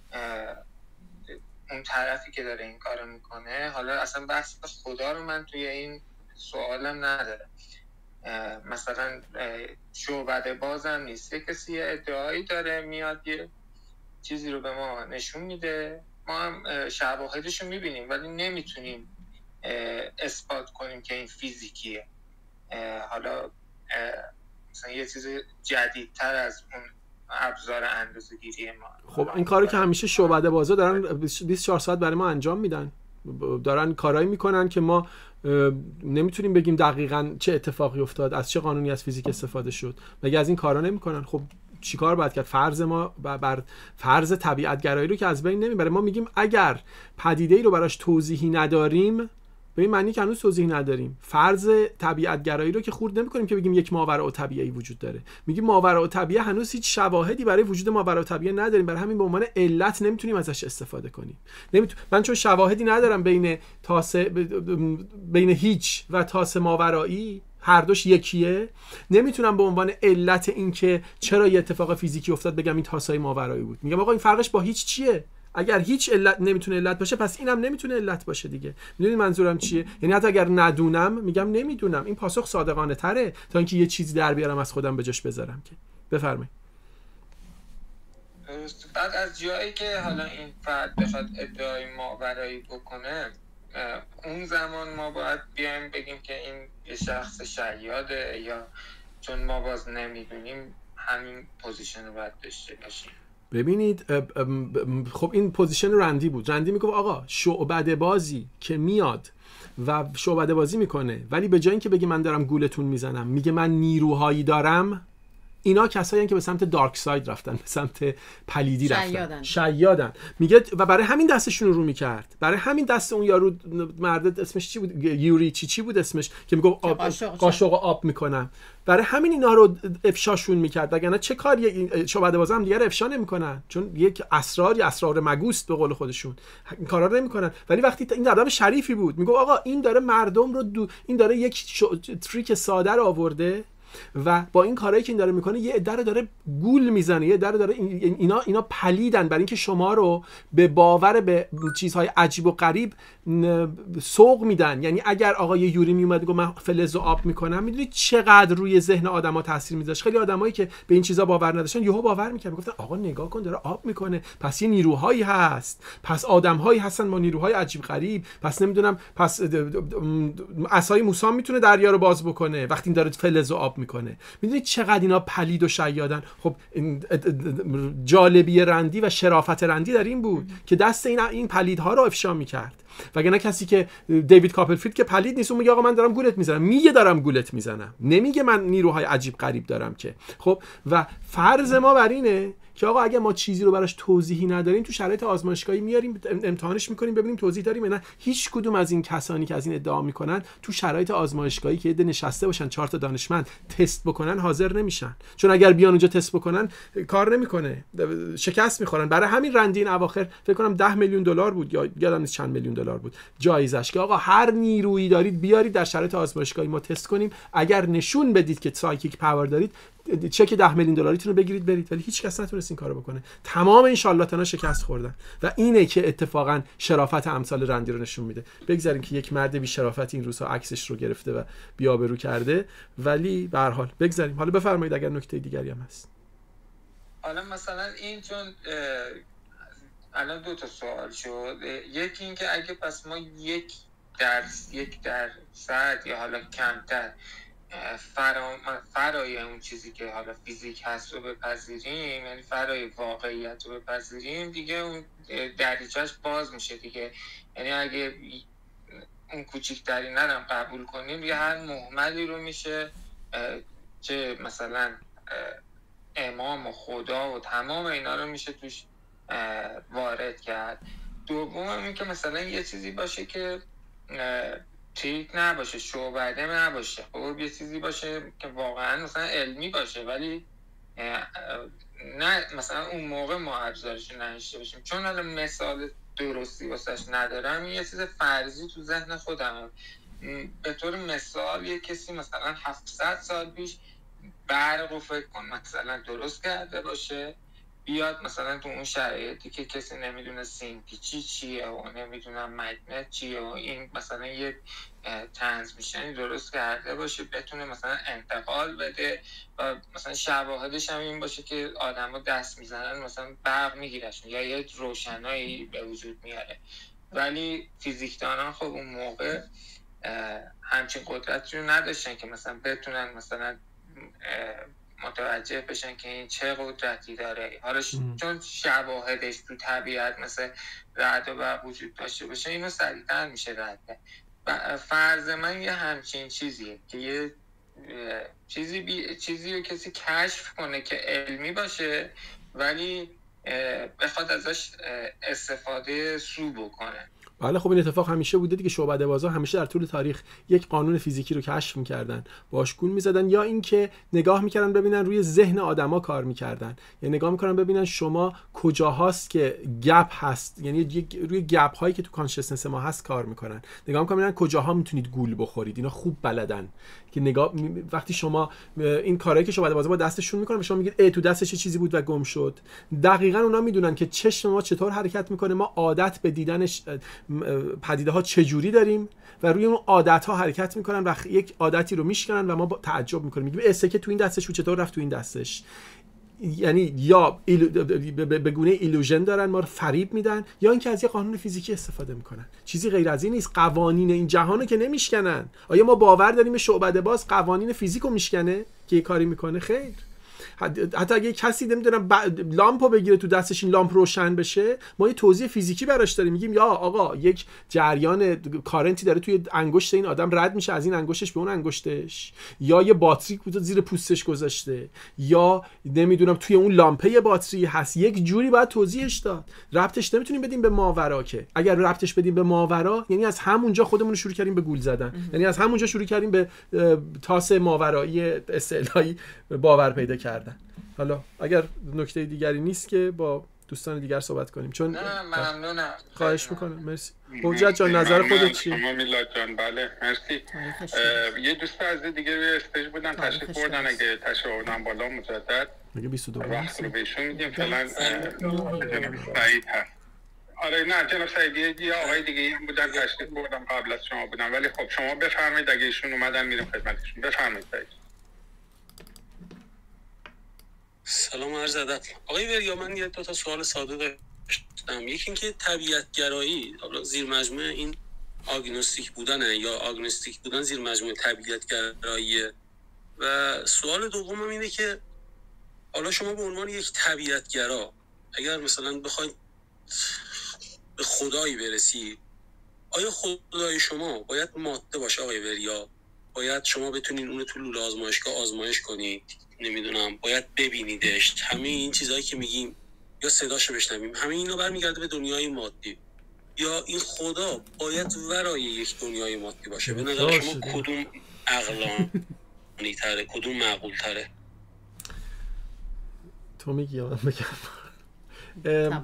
اون طرفی که داره این کارو میکنه، حالا اصلا بحث خدا رو من توی این سوالم ندارم، مثلا شعبده بازم نیست، یه کسی ادعایی داره میاد یه چیزی رو به ما نشون میده، ما هم شواهدش رو میبینیم ولی نمیتونیم اثبات کنیم که این فیزیکیه. حالا مثلا یه چیز جدیدتر از اون ابزار اندازه‌گیری ما. خب این کاری که همیشه شعبده بازا دارن 24 ساعت برای ما انجام میدن، دارن کارایی میکنن که ما نمیتونیم بگیم دقیقاً چه اتفاقی افتاد، از چه قانونی از فیزیک استفاده شد. مگه از این کارا نمیکنن؟ خب چیکار باید کرد؟ فرض ما بر فرض طبیعت گرایی رو که از بین نمیبره. ما میگیم اگر پدیده‌ای رو براش توضیحی نداریم، به این معنی که هنوز توضیح نداریم، فرض طبیعت گرایی رو که خورد نمی‌کنیم که بگیم یک ماوراءالطبیعی وجود داره. میگیم ماوراءالطبیعه هنوز هیچ شواهدی برای وجود ماوراءالطبیعه نداریم، برای همین به عنوان علت نمیتونیم ازش استفاده کنیم. من چون شواهدی ندارم بین هیچ و تاس ماورایی، هر دوش یکیه. نمیتونم به عنوان علت این که چرا یه اتفاق فیزیکی افتاد بگم این تاسای ماورایی بود. میگم آقا این فرقش با هیچ چیه؟ اگر هیچ علت نمیتونه علت باشه پس اینم نمیتونه علت باشه دیگه. میدونید منظورم چیه؟ یعنی حتی اگر ندونم میگم نمیدونم. این پاسخ صادقانه تره تا اینکه یه چیزی در بیارم از خودم به جاش بذارم. که بفرمایید. بعد از جایی که حالا این فرد بخواد ادعای ماورایی بکنه، اون زمان ما باید بیایم بگیم که این یه شخص شیاده، یا چون ما باز نمیدونیم همین پوزیشن رو باید داشته باشیم؟ ببینید خب این پوزیشن رندی بود. رندی میگه آقا شعبده بازی که میاد و شعبده بازی میکنه ولی به جای اینکه بگه من دارم گولتون میزنم میگه من نیروهایی دارم، اینا کسایی که به سمت دارک ساید رفتن، به سمت پلیدی رفتن، شیادن. میگه و برای همین دستشون رو میکرد. برای همین دست اون یارو مرد اسمش چی بود؟ یوری چی بود اسمش که میگه قاشق آب میکنم. برای همین اینا رو افشاشون میکرد. وگرنه چه کاری شعبده بازا هم دیگه افشا نمیکنن، چون یک اسرار مگوست به قول خودشون این کارا رو نمیکنن. ولی وقتی این آدم شریفی بود میگه آقا این داره مردم رو این داره یک تریک ساده رو آورده و با این کارهایی که این داره میکنه یه عده رو داره گول میزنه، یه عده رو داره اینا پلیدن برای اینکه شما رو به باور به چیزهای عجیب و غریب سوق میدن. یعنی اگر آقای یوری میومد گفت من فلز رو آب میکنم، میدونید چقدر روی ذهن آدما تاثیر میذاشت؟ خیلی آدمایی که به این چیزا باور نداشتن یهو باور میکردن، میگفتن آقا نگاه کن داره آب میکنه، پس یه نیروهایی هست، پس آدمهایی هستن با نیروهای عجیب غریب، پس نمیدونم پس عصای موسی میتونه دریا رو باز بکنه وقتی این داره فلز رو آب میکنه. میدونید چقدر اینا پلید و شیادن؟ خب جالبی رندی و شرافت رندی در این بود که دست این پلیدها رو افشا میکرد. وگرنه کسی که دیوید کاپرفیلد که پلید نیست، اون میگه آقا من دارم گولت میزنم، میگه دارم گولت میزنم، نمیگه من نیروهای عجیب غریب دارم که. خب و فرض ما بر اینه که آقا اگه ما چیزی رو براش توضیحی نداریم تو شرایط آزمایشگاهی میاریم امتحانش میکنیم ببینیم توضیح داریم یا نه. هیچ کدوم از این کسانی که از این ادعا میکنن تو شرایط آزمایشگاهی که یه نشسته باشن 4 تا دانشمند تست بکنن حاضر نمیشن، چون اگر بیان اونجا تست بکنن کار نمیکنه، شکست میخورن. برای همین رندی این اواخر فکر کنم $10 میلیون بود یا یادم نیست چند میلیون دلار بود جایزش که آقا هر نیرویی دارید بیارید در شرایط آزمایشگاهی ما تست کنیم، اگر نشون بدید که سایکیک پاور دارید چک $10 میلیون رو بگیرید برید. ولی هیچ کس نتونست این کارو بکنه. تمام این شارلاتانا شکست خوردن و اینه که اتفاقا شرافت امثال رندی رو نشون میده. بگذاریم که یک مرد بی شرافت این روزها عکسش رو گرفته و بی‌آبرو کرده، ولی به هر حال بگذاریم. حالا بفرمایید اگر نکته دیگری هم هست. حالا مثلا این چون الان 2 تا سوال شد. یکی این که اگه پس ما 1% یا حالا کمتر فرای اون چیزی که حالا فیزیک هست رو بپذیریم، یعنی فرای واقعیت رو بپذیریم، دیگه اون دریچه‌اش باز میشه دیگه. یعنی اگه اون کوچیکترین هم قبول کنیم دیگه هر مهملی رو میشه چه مثلا امام و خدا و تمام اینا رو میشه توش وارد کرد. دوم این که مثلا یه چیزی باشه که تریک نباشه، شعبده نباشه، خب یه چیزی باشه که واقعا مثلا علمی باشه ولی نه مثلا اون موقع ما ابزارش رو نداشته باشیم. چون حالا مثال درستی واسش ندارم، یه چیز فرضی تو ذهن خودم. به طور مثال یه کسی مثلا 700 سال پیش برق رو فکر کن مثلا درست کرده باشه، بیاد مثلا تو اون شرایطی که کسی نمیدونه سینپیچی چیه و نمیدونم مگنت چیه و این مثلا یه ترانسمیشنی درست کرده باشه بتونه مثلا انتقال بده و مثلا شواهدش هم این باشه که آدما دست میزنن مثلا برق میگیرشون یا یه روشنایی به وجود میاره. ولی فیزیکدانان خب اون موقع همچین قدرتی رو نداشتن که مثلا بتونن مثلا متوجه بشن که این چه قدرتی داره. حالا چون شواهدش تو طبیعت مثل رعد و برق وجود داشته باشه اینو سریعتر میشه رد کرد. فرض من یه همچین چیزیه که یه چیزی رو کسی کشف کنه که علمی باشه ولی بخواد ازش استفاده سو بکنه. بله خب این اتفاق همیشه بوده دیگه. شعبده‌بازا همیشه در طول تاریخ یک قانون فیزیکی رو کشف می‌کردن، باش گول می‌زدن، یا اینکه نگاه می‌کردن ببینن روی ذهن آدما کار می‌کردن، یا نگاه می‌کردن ببینن شما کجاهاست که گپ هست، یعنی روی گپ هایی که تو کانشسنس ما هست کار می‌کنن، نگاه می‌کنن ببینن کجاها میتونید گول بخورید. اینا خوب بلدن که نگاه وقتی شما این کارهایی که شعبده‌بازا با دستشون می‌کنن شما میگید تو دستش چیزی بود و گم شد، دقیقاً اونا میدونن که چشم ما چطور حرکت می‌کنه، ما عادت به دیدنش پدیده ها چجوری داریم و روی اون عادت ها حرکت میکنن و یک عادتی رو میشکنن و ما تعجب میکنیم، میگیم استیک تو این دستش چطور رفت تو این دستش. یعنی یا به گونه ایلوژن دارن ما رو فریب میدن، یا اینکه از یه قانون فیزیکی استفاده میکنن. چیزی غیر از این نیست. قوانین این جهانو که نمیشکنن. آیا ما باور داریم شعبده‌باز قوانین فیزیکو میشکنه که یه کاری میکنه؟ خیر. حتی اگه کسی نمیدونم لامپو بگیره تو دستش این لامپ روشن بشه، ما یه توضیح فیزیکی براش داریم، میگیم یا آقا یک جریان کارنتی داره توی انگشت این آدم رد میشه از این انگشتش به اون انگشتش، یا یه باتری زیر پوستش گذاشته، یا نمیدونم توی اون لامپه یه باتری هست. یک جوری باید توضیحش داد. ربطش نمیتونیم بدیم به ماورا، که اگر ربطش بدیم به ماورا یعنی از همونجا خودمون رو شروع کردیم به گول زدن، یعنی از همونجا شروع کردیم به تاس ماورایی استعلایی باور پیدا کردن. حالا اگر نکته دیگری نیست که با دوستان دیگر صحبت کنیم، چون نه ممنونم. خواهش میکنم. مرسی. حجت جان نظر خودت چیه؟ شما میلاد جان. بله مرسی. یه دوست عزیز دیگه روی استیج بودن، تشریف بردن، اگه تشریف آوردن بالا مجدد مگه 22 وقت رو بهشون میدیم. فعلا جناب سعید هست. آره نه جناب سعیدی یا آقای دیگه بودن تشریف بردن قبل از شما بودن، ولی خب شما بفرمایید اگه ایشون اومدن میریم خدمتشون. بفرمایید سعید. سلام عرض ادب. آقای وریا، من یه دو تا سوال ساده داشتم. یکی اینکه طبیعت گرایی حالا زیر مجموعه این آگنوستیک بودنه یا آگنوستیک بودن زیر مجموعه طبیعت گراییه، و سوال دومم اینه که حالا شما به عنوان یک طبیعت گرا اگر مثلا بخواید به خدایی برسی، آیا خدای شما باید ماده باشه آقای وریا؟ باید شما بتونین اون تو لوله آزمایشگاه آزمایش کنید، نمیدونم باید ببینیدش، همه این چیزهایی که میگیم یا صداشو بشنویم، همه اینا برمیگرده به دنیای مادی، یا این خدا باید ورای یک دنیای مادی باشه؟ به نظر شما کدوم عقلانی تره، کدوم معقول تره؟ تو میگی یا من بگم؟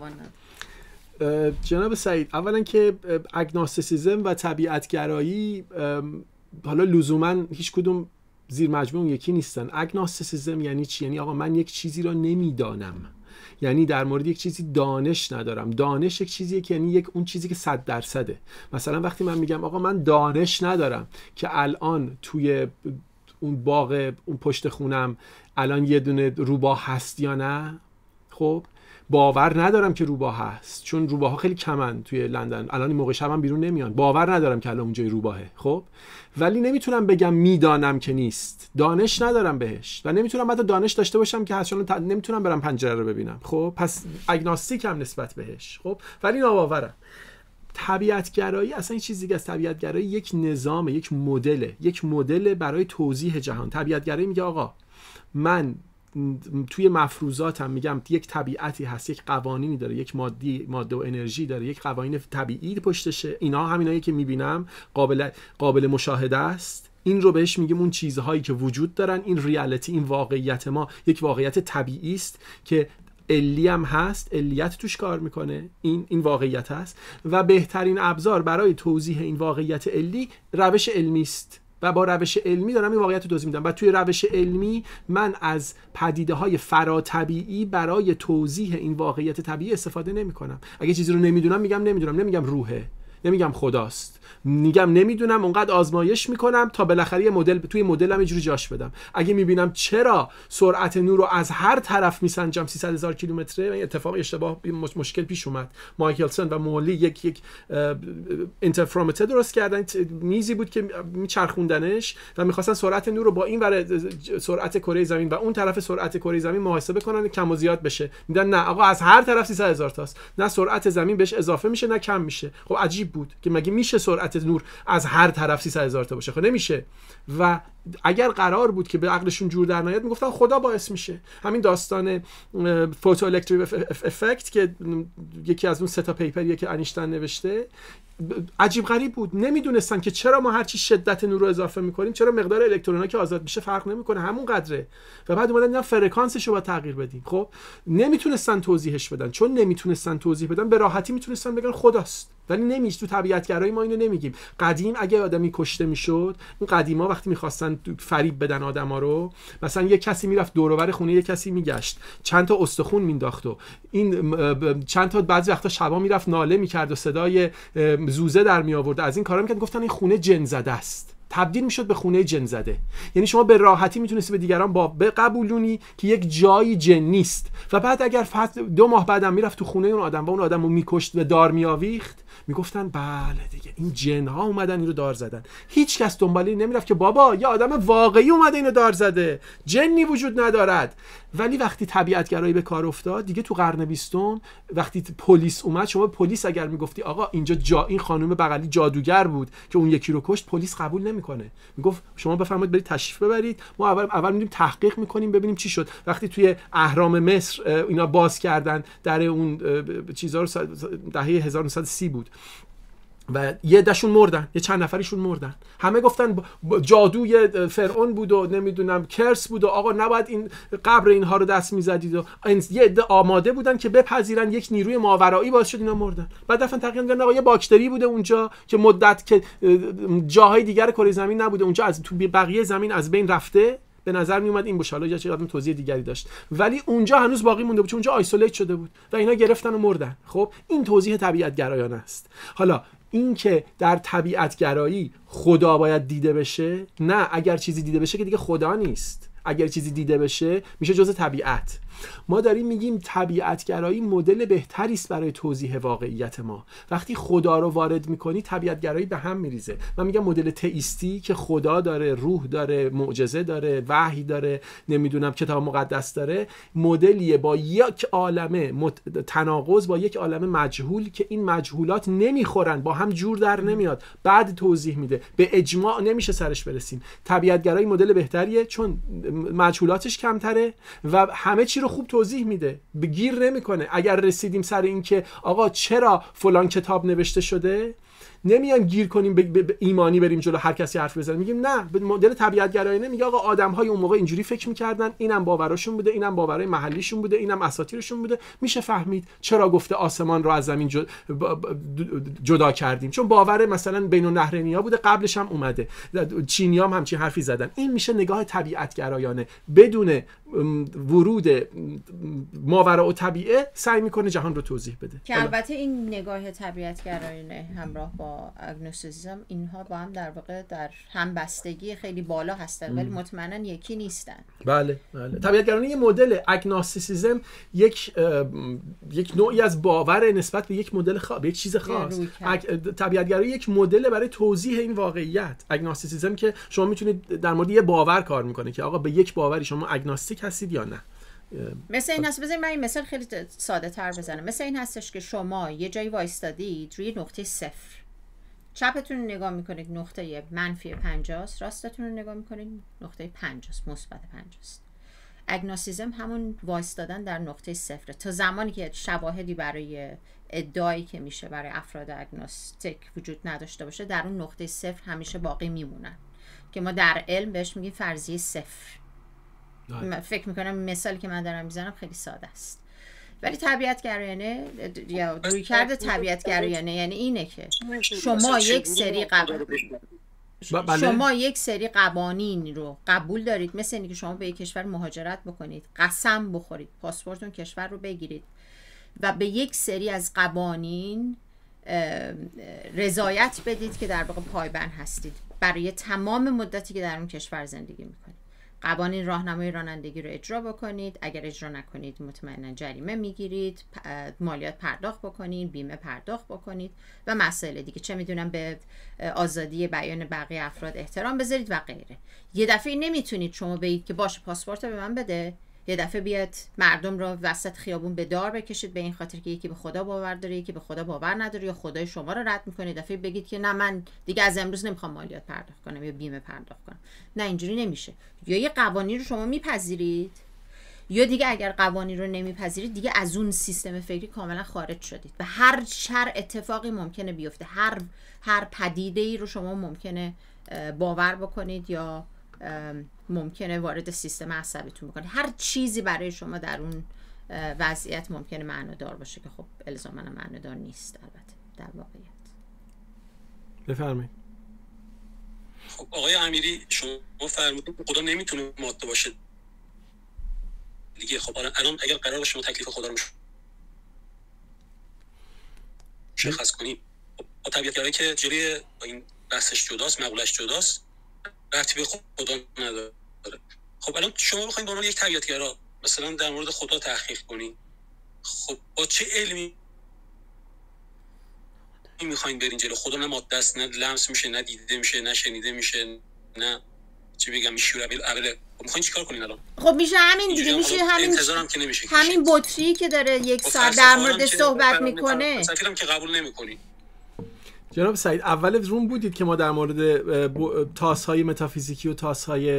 جناب سعید، اولا که اگنوستیسیزم و طبیعتگرایی حالا لزوما هیچ کدوم زیر مجموعه یکی نیستن. اگنوستیسیزم یعنی چی؟ یعنی آقا من یک چیزی را نمیدانم، یعنی در مورد یک چیزی دانش ندارم. دانش یک چیزیه که یعنی اون چیزی که 100%. مثلا وقتی من میگم آقا من دانش ندارم که الان توی اون باغ اون پشت خونم الان یه دونه روباه هست یا نه، خب باور ندارم که روباه هست، چون روباها خیلی کمن توی لندن، الان این موقع شب هم بیرون نمیان، باور ندارم که الان اونجا روباهه. خب ولی نمیتونم بگم میدانم که نیست، دانش ندارم بهش، و نمیتونم حتی دانش داشته باشم که چون نمیتونم برم پنجره رو ببینم. خب پس اگنوستیک هم نسبت بهش. خب ولی ناباورم. طبیعتگرایی اصلا این چیزی که از طبیعتگرایی یک نظام، یک مدل برای توضیح جهان. طبیعتگرایی میگه آقا من توی مفروضاتم میگم یک طبیعتی هست، یک قوانینی داره، یک ماده و انرژی داره، یک قوانین طبیعی پشتشه، اینا همینایی که میبینم قابل مشاهده است. این رو بهش میگیم اون چیزهایی که وجود دارن. این ریالیتی، این واقعیت ما یک واقعیت طبیعی است که علی هم هست، علیت توش کار میکنه، این واقعیت هست، و بهترین ابزار برای توضیح این واقعیت علی روش علمی است، و با روش علمی دارم این واقعیت رو توضیح میدم. و توی روش علمی من از پدیده‌های فراطبیعی برای توضیح این واقعیت طبیعی استفاده نمی‌کنم. اگه چیزی رو نمیدونم میگم نمیدونم، نمیگم روحه، نمیگم خداست، میگم نمیدونم، اونقدر آزمایش میکنم تا بالاخره یه مدل توی مدلم یه جوری جاش بدم. اگه میبینم چرا سرعت نور رو از هر طرف میسنجم 300,000 کیلومتره، این اتفاق اشتباه مشکل پیش اومد. مایکلسون و مولی یک اینترفرومتر درست کردن، میزی بود که میچرخوندنش و میخواستن سرعت نور رو با این ور سرعت کره زمین و اون طرف سرعت کره زمین محاسبه کنن، کم و زیاد بشه. میگن نه آقا از هر طرف 300,000 تاست، نه سرعت زمین بهش اضافه میشه نه کم میشه. خب عجیب بود که مگه میشه سرعت نور از هر طرف 300,000 تا باشه؟ خب نمیشه. و اگر قرار بود که به عقلشون جور در نیاد میگفتن خدا باعث میشه. همین داستان فوتو الکتریک افکت که یکی از اون 3 تا پیپریه که انیشتین نوشته عجیب غریب بود. نمیدونستن که چرا ما هرچی شدت نور رو اضافه میکنیم چرا مقدار الکترونا که آزاد میشه فرق نمیکنه، همون قدره. و بعد اومدن فرکانسش رو باید تغییر بدیم. خب نمیتونستن توضیحش بدن. چون نمیتونستن توضیح بدن به راحتی میتونستن بگن خداست، ولی نمیشه. تو طبیعتگرایی ما اینو نمیگیم. قدیم اگه آدمی کشته میشد، اون قدیما وقتی میخواستن فریب بدن آدما رو، مثلا یه کسی میرفت دور و بر خونه یه کسی میگشت، چند تا استخون مینداخت و این چند تا بعضی وقتا شبا میرفت ناله میکرد و صدای زوزه در می آورد. از این کارا میکرد، گفتن این خونه جن زده است، تبدیل میشد به خونه جن زده. یعنی شما به راحتی میتونستی به دیگران بقبولونی که یک جایی جن نیست. و بعد اگر 2 ماه بعدم میرفت تو خونه اون آدم و اون آدمو میکشت و دار میآویخت، میگفتن بله دیگه این جن ها اومدن اینو دار زدن. هیچ کس دنبالی نمیرفت که بابا یه آدم واقعی اومده اینو دار زده، جنی وجود ندارد. ولی وقتی طبیعتگرایی به کار افتاد دیگه تو قرن 20 وقتی پلیس اومد، شما پلیس اگر میگفتی آقا اینجا این خانم بغلی جادوگر بود که اون یکی رو کشت، پلیس قبول نمیکنه. میگفت شما بفرمایید برید تشریف ببرید، ما اول میریم تحقیق میکنیم ببینیم چی شد. وقتی توی اهرام مصر اینا باز کردن در اون چیزا رو دهه 1930 بود و یه دشون مردن، یه چند نفریشون مردن. همه گفتن جادوی فرعون بود و نمیدونم کرس بود و آقا نباید این قبر اینها رو دست میزدید و یه عده آماده بودن که بپذیرن یک نیروی ماورایی باعث شد اینا مردن. بعد رفتن تحقیق کردن آقا یه باکتری بوده اونجا که مدت که جاهای دیگر کره زمین نبوده، اونجا از تو بقیه زمین از بین رفته. به نظر می اومد این بشالا یا چقدر توضیح دیگری داشت، ولی اونجا هنوز باقی مونده بود چون اونجا آیسولیت شده بود و اینا گرفتن و مردن. خب این توضیح طبیعت گرایانه است. حالا این که در طبیعت گرایی خدا باید دیده بشه، نه، اگر چیزی دیده بشه که دیگه خدا نیست. اگر چیزی دیده بشه میشه جزء طبیعت. ما داریم میگیم طبیعتگرایی مدل بهتری است برای توضیح واقعیت ما. وقتی خدا رو وارد میکنی طبیعتگرایی به هم میریزه. من میگم مدل تئیستی که خدا داره، روح داره، معجزه داره، وحی داره، نمیدونم کتاب مقدس داره، مدلیه با یک عالمه تناقض با یک عالمه مجهول که این مجهولات نمیخورن، با هم جور در نمیاد، بعد توضیح میده. به اجماع نمیشه سرش برسیم. طبیعتگرایی مدل بهتریه چون مجهولاتش کمتره و همه چی رو خوب توضیح میده، بگیر نمیکنه. اگر رسیدیم سر این که آقا چرا فلان کتاب نوشته شده، نمیایم گیر کنیم به ایمانی بریم جلو هر کسی حرف بزنه. میگیم نه، به مدل طبیعتگرایانه میگه آقا آدم‌های اون موقع اینجوری فکر می‌کردن، اینم باورشون بوده، اینم باورای محلیشون بوده، اینم اساطیرشون بوده. میشه فهمید چرا گفته آسمان رو از زمین جدا کردیم، چون باور مثلا بین النهرینی‌ها بوده، قبلش هم اومده، چینی‌ها هم همچین حرفی زدن. این میشه نگاه طبیعتگرایانه، بدون ورود ماوراء طبیعه سعی میکنه جهان رو توضیح بده. که البته این نگاه طبیعتگرایانه همراه با اگنوستیسیسم اینها با هم در واقع در همبستگی خیلی بالا هستن ولی مطمئنا یکی نیستن. بله بله. طبیعتگرایانه یه مدل، اگنوستیسیسم یک نوعی از باور نسبت به یک مدل به یک چیز خاص. طبیعتگرایی یک مدل برای توضیح این واقعیت. اگنوستیسیسم که شما میتونید در مورد یه باور کار میکنه که آقا به یک باوری شما اگنوستیک هستید یا نه. مثل این هست، بذارید من این مثال خیلی ساده تر بزنم. مثل این هستش که شما یه جایی وایستادید روی نقطه 0، چپتون رو نگاه میکنید نقطه -50 است، راستتون رو نگاه میکنید نقطه 50 است، مثبت 50 است. اگنوستیسم همون وایستادن در نقطه 0 تا زمانی که شواهدی برای ادعایی که میشه برای افراد اگنوستیک وجود نداشته باشه، در اون نقطه 0 همیشه باقی میمونن که ما در علم بهش میگیم فرضیه 0. فکر میکنم مثالی که من دارم میزنم خیلی ساده است، ولی طبیعتگرایانه یا رویکرد طبیعتگرایانه یعنی اینه که شما یک سری قوانین رو قبول دارید، مثل اینکه شما به یک کشور مهاجرت بکنید، قسم بخورید، پاسپورت اون کشور رو بگیرید و به یک سری از قوانین رضایت بدید که در واقع پایبند هستید برای تمام مدتی که در اون کشور زندگی میکنید. قوانین راهنمای رانندگی رو اجرا بکنید، اگر اجرا نکنید مطمئنا جریمه میگیرید، مالیات پرداخت بکنید، بیمه پرداخت بکنید و مسائل دیگه، چه میدونم به آزادی بیان بقیه افراد احترام بذارید و غیره. یه دفعه نمیتونید شما بگید که باشه پاسپورت رو به من بده، یه دفعه بیاد مردم رو وسط خیابون به دار بکشید به این خاطر که یکی به خدا باور داره، یکی به خدا باور نداره، یا خدای شما رو رد میکنه. دفعه بگید که نه من دیگه از امروز نمیخوام مالیات پرداخت کنم یا بیمه پرداخت کنم. نه، اینجوری نمیشه. یا یه قوانین رو شما میپذیرید، یا دیگه اگر قوانین رو نمیپذیرید دیگه از اون سیستم فکری کاملا خارج شدید و هر اتفاقی ممکنه بیفته، هر پدیده‌ای رو شما ممکنه باور بکنید یا ممکنه وارد سیستم عصبیتون بکنید. هر چیزی برای شما در اون وضعیت ممکنه معنادار باشه که خب الزاماً معنادار نیست البته در واقعیت. بفرمایید. خب آقای امیری شما فرمودید خدا نمیتونه ماده باشه دیگه. خب الان اگر قرار باشه شما تکلیف خدا رو مشخص کنیم، با طبیعت‌گرایی که جلوی این بحثش جداست، مقولش جداست، ربطی به خدا نداره. خب الان شما بخواید به عنوان یک طبیعت‌گرا مثلا در مورد خدا تحقیق کنید، خب با چه علمی میخواین برین جلو؟ خدا نه ماده است، نه لمس میشه، نه دیده میشه، نه شنیده میشه، نه چی بگم میشور اوله. میخواین چیکار کنین الان؟ خب میشه همین دیگه، میشه همین بطری که داره یک ساعت در مورد صحبت میکنه. فلسفی‌ام که قبول نمیکنی. جناب سعید، اول روم بودید که ما در مورد تاس‌های متافیزیکی و تاس‌های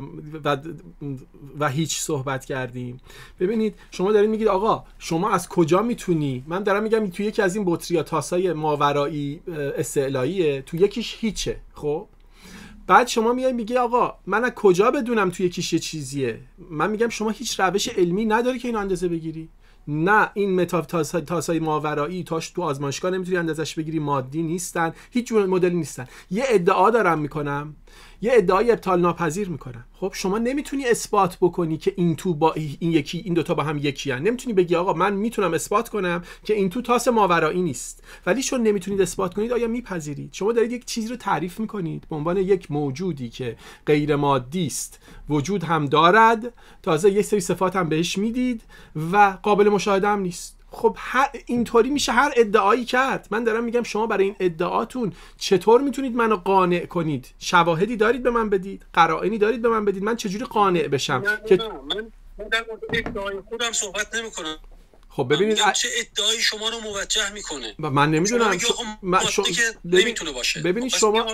و هیچ صحبت کردیم. ببینید شما دارین میگید آقا شما از کجا میتونی، من دارم میگم تو یکی از این بطری یا تاس‌های ماورایی استعلاییه، تو یکیش هیچه. خب بعد شما میای میگی آقا من از کجا بدونم تو یکیش یه چیزیه؟ من میگم شما هیچ روش علمی نداری که اینو اندازه بگیری. نه این تاسای ماورایی تاش تو آزمایشگاه نمیتونی اندازش بگیری، مادی نیستن، هیچ جور مدلی نیستن. یه ادعا دارم میکنم، یه ادعای ابطال ناپذیر میکنم. خب شما نمیتونی اثبات بکنی که این تو با این دوتا با هم یکی هن. نمیتونی بگی آقا من میتونم اثبات کنم که این تو تاس ماورایی نیست، ولی چون نمیتونید اثبات کنید آیا میپذیرید؟ شما دارید یک چیزی رو تعریف میکنید به عنوان یک موجودی که غیر مادی است، وجود هم دارد، تازه یک سری صفات هم بهش میدید و قابل مشاهده هم نیست. خب اینطوری میشه هر ادعایی کرد. من دارم میگم شما برای این ادعاتون چطور میتونید منو قانع کنید؟ شواهدی دارید به من بدید؟ قرائنی دارید به من بدید؟ من چجوری قانع بشم؟ من در مورد ادعای خودم صحبت نمیکنم. خب ببینید چه ادعایی شما رو موجه میکنه؟ من نمیدونم. نمیتونه باشه. ببینید شما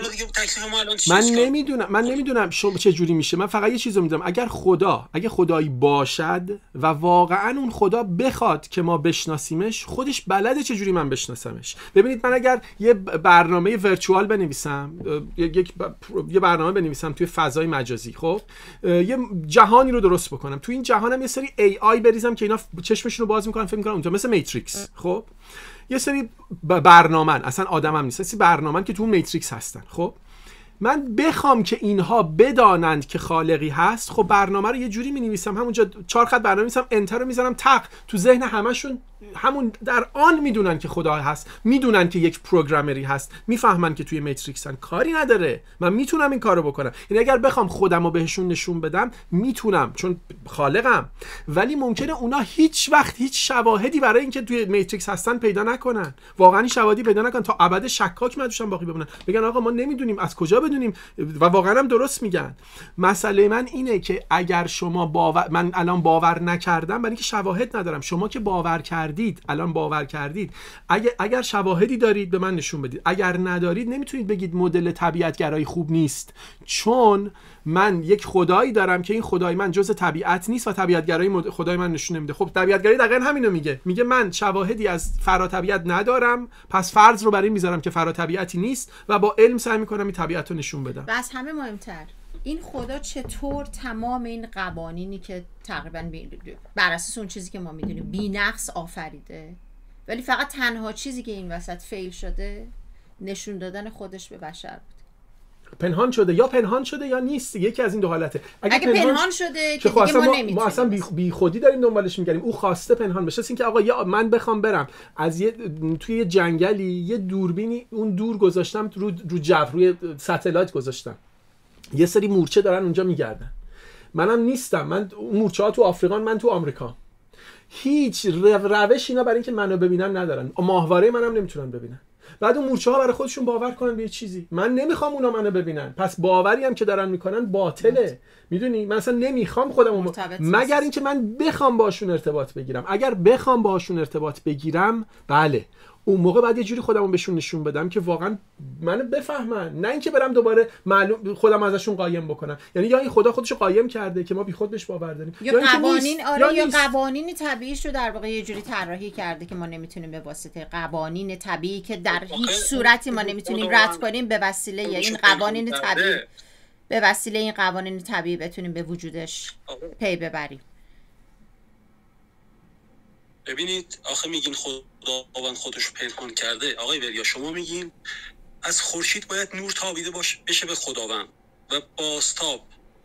من نمیدونم شما چه جوری میشه. من فقط یه چیزو میدونم، اگر خدایی باشد و واقعا اون خدا بخواد که ما بشناسیمش، خودش بلده چه جوری من بشناسمش. ببینید من اگر یه برنامه ورچوال بنویسم، یه برنامه بنویسم توی فضای مجازی، خب یه جهانی رو درست بکنم، تو این جهانم یه سری AI بریزم که اینا چشمشون رو باز میکنن فکر میکنن اونجا مثل میتریکس. خب یه سری برنامه‌ن، اصلا آدمم نیست، سری برنامه‌ن که تو اون میتریکس هستن. خب من بخوام که اینها بدانند که خالقی هست، خب برنامه رو یه جوری می‌نویسم، همونجا 4 خط برنامه می‌نویسم، انتر رو می‌زنم، تق تو ذهن همشون همون در آن میدونن که خدا هست، میدونن که یک پروگرامری هست، میفهمن که توی میتریکسن. کاری نداره، من میتونم این کارو بکنم. یعنی اگر بخوام خودم رو بهشون نشون بدم میتونم، چون خالقم. ولی ممکنه اونا هیچ وقت هیچ شواهدی برای اینکه توی میتریکس هستن پیدا نکنن، واقعا این شواهدی پیدا نکنن، تا ابد شکاک مدوشن باقی بمونن، بگن آقا ما نمیدونیم، از کجا بدونیم؟ و واقعا هم درست میگن. مسئله من اینه که اگر شما من الان باور نکردم برای اینکه شواهد ندارم. شما که الان باور کردید، اگر شواهدی دارید به من نشون بدید، اگر ندارید نمیتونید بگید مدل طبیعتگرایی خوب نیست، چون من یک خدایی دارم که این خدای من جزء طبیعت نیست و طبیعتگرایی خدای من نشون نمیده. خب طبیعتگرایی دقیقاً همینو میگه من شواهدی از فراتبیعت ندارم، پس فرض رو بر این میذارم که فراتبیعتی نیست و با علم سعی میکنم این طبیعت رو نشون بدم. و از همه مهمتر این خدا چطور تمام این قوانینی که تقریبا بر اساس اون چیزی که ما میدونیم بی‌نقص آفریده، ولی فقط تنها چیزی که این وسط فیل شده نشون دادن خودش به بشر بود. پنهان شده یا نیست، یکی از این دو حالته. اگه پنهان شده که دیگه ما اصلا بی خودی داریم دنبالش میگردیم، او خواسته پنهان بشه. این که آقا من بخوام برم از توی یه جنگلی یه دوربینی اون دور گذاشتم رو جو، روی ستلایت گذاشتم، یه سری مورچه دارن اونجا میگردن، منم نیستم، من مورچه ها تو آفریقا، من تو آمریکا. هیچ روش اینا برای اینکه منو ببینن ندارن، ماهواره منم نمیتونن ببینن. بعد اون مورچه ها برای خودشون باور کنن به یه چیزی. من نمیخوام اونا منو ببینن، پس باوری هم که دارن میکنن باطله. میدونی من اصلا نمیخوام خودمو مگر اینکه من بخوام باشون ارتباط بگیرم. اگر بخوام باشون ارتباط بگیرم بله اون موقع بعد یه جوری خودمو بهشون نشون بدم که واقعا منو بفهمن، نه اینکه برم دوباره معلوم خودم ازشون قایم بکنم. یعنی یا این خدا خودشو قایم کرده که ما بی خود بهش باور داریم، یا قوانین یا قوانین طبیعیش رو در واقع یه جوری طراحی کرده که ما نمیتونیم به واسطه قوانین طبیعی که در هیچ صورتی ما نمیتونیم رد کنیم به وسیله این قوانین طبیعی بتونیم به وجودش پی ببریم. ببینید آخه میگین خداوند خودش پنهان کرده. آقای وریا شما میگین از خورشید باید نور تابیده بشه به خداوند و بازتاب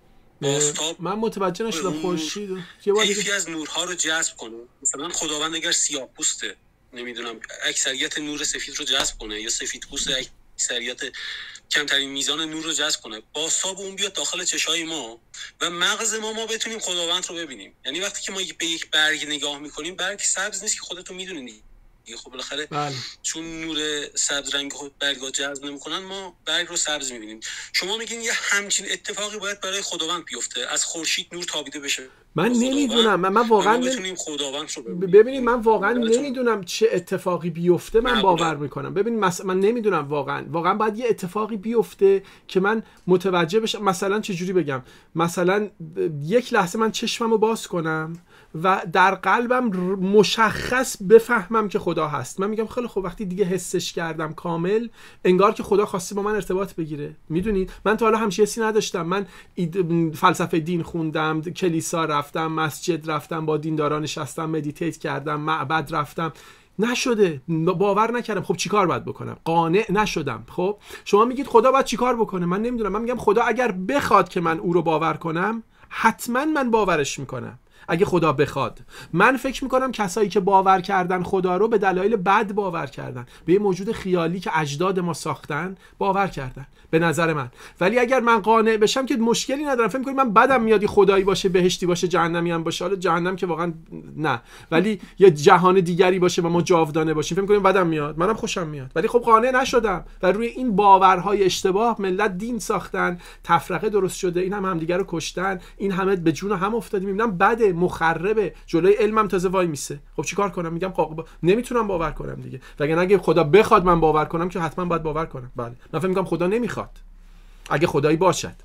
من متوجه نشدم خورشید یکی از نورها رو جذب کنه. مثلا خداوند اگر سیاه‌پوسته نمیدونم اکثریت نور سفید رو جذب کنه، یا سفیدپوست اکثریت کمترین میزان نور رو جذب کنه، بازتاب اون بیاد داخل چشای ما و مغز ما بتونیم خداوند رو ببینیم. یعنی وقتی که ما به یک برگ نگاه میکنیم، برگ سبز نیست که خودتون میدونید دیگه، خب بالاخره چون نور سبز رنگ خود برگا جذب نمیکنن ما برگ رو سبز میبینیم. شما میگین یه همچین اتفاقی باید برای خداوند بیفته، از خورشید نور تابیده بشه. من نمیدونم، من واقعا ببینید من واقعا نمیدونم چه اتفاقی بیفته. من باور میکنم ببینید من نمیدونم واقعا باید یه اتفاقی بیفته که من متوجه بشم. مثلا چه جوری بگم، مثلا یک لحظه من چشممو باز کنم و در قلبم مشخص بفهمم که خدا هست. من میگم خیلی خوب، وقتی دیگه حسش کردم کامل، انگار که خدا خواسته با من ارتباط بگیره. میدونید من تا حالا همچین حسی نداشتم. من فلسفه دین خوندم، کلیسا رفتم، مسجد رفتم، با دینداران نشستم، مدیتیت کردم، معبد رفتم، نشده، باور نکردم. خب چیکار باید بکنم؟ قانع نشدم. خب شما میگید خدا باید چیکار بکنه؟ من نمیدونم. من میگم خدا اگر بخواد که من او رو باور کنم، حتما من باورش میکنم. اگه خدا بخواد. من فکر میکنم کسایی که باور کردن خدا رو به دلایل بد باور کردن، به یه موجود خیالی که اجداد ما ساختن باور کردن به نظر من. ولی اگر من قانع بشم که مشکلی ندارم. فکر میکنم من بدم میاد خدایی باشه، بهشتی باشه، جهنمی هم باشه. حالا جهنم که واقعا نه، ولی یه جهان دیگری باشه و ما جاودانه باشیم، فکر میکنم بدم میاد، منم خوشم میاد. ولی خب قانع نشدم و روی این باورهای اشتباه ملت دین ساختن، تفرقه درست شده، این هم همدیگه رو کشتن، این همه به جون هم افتادیم. میبینم بده، مخربه، جلوی علمم تازه وای میسه. خب چیکار کنم؟ میگم نمیتونم باور کنم دیگه. وگرنه اگه خدا بخواد من باور کنم که حتما باید باور کنم. بله من فکر میکنم خدا نمیخواد، اگه خدایی باشد.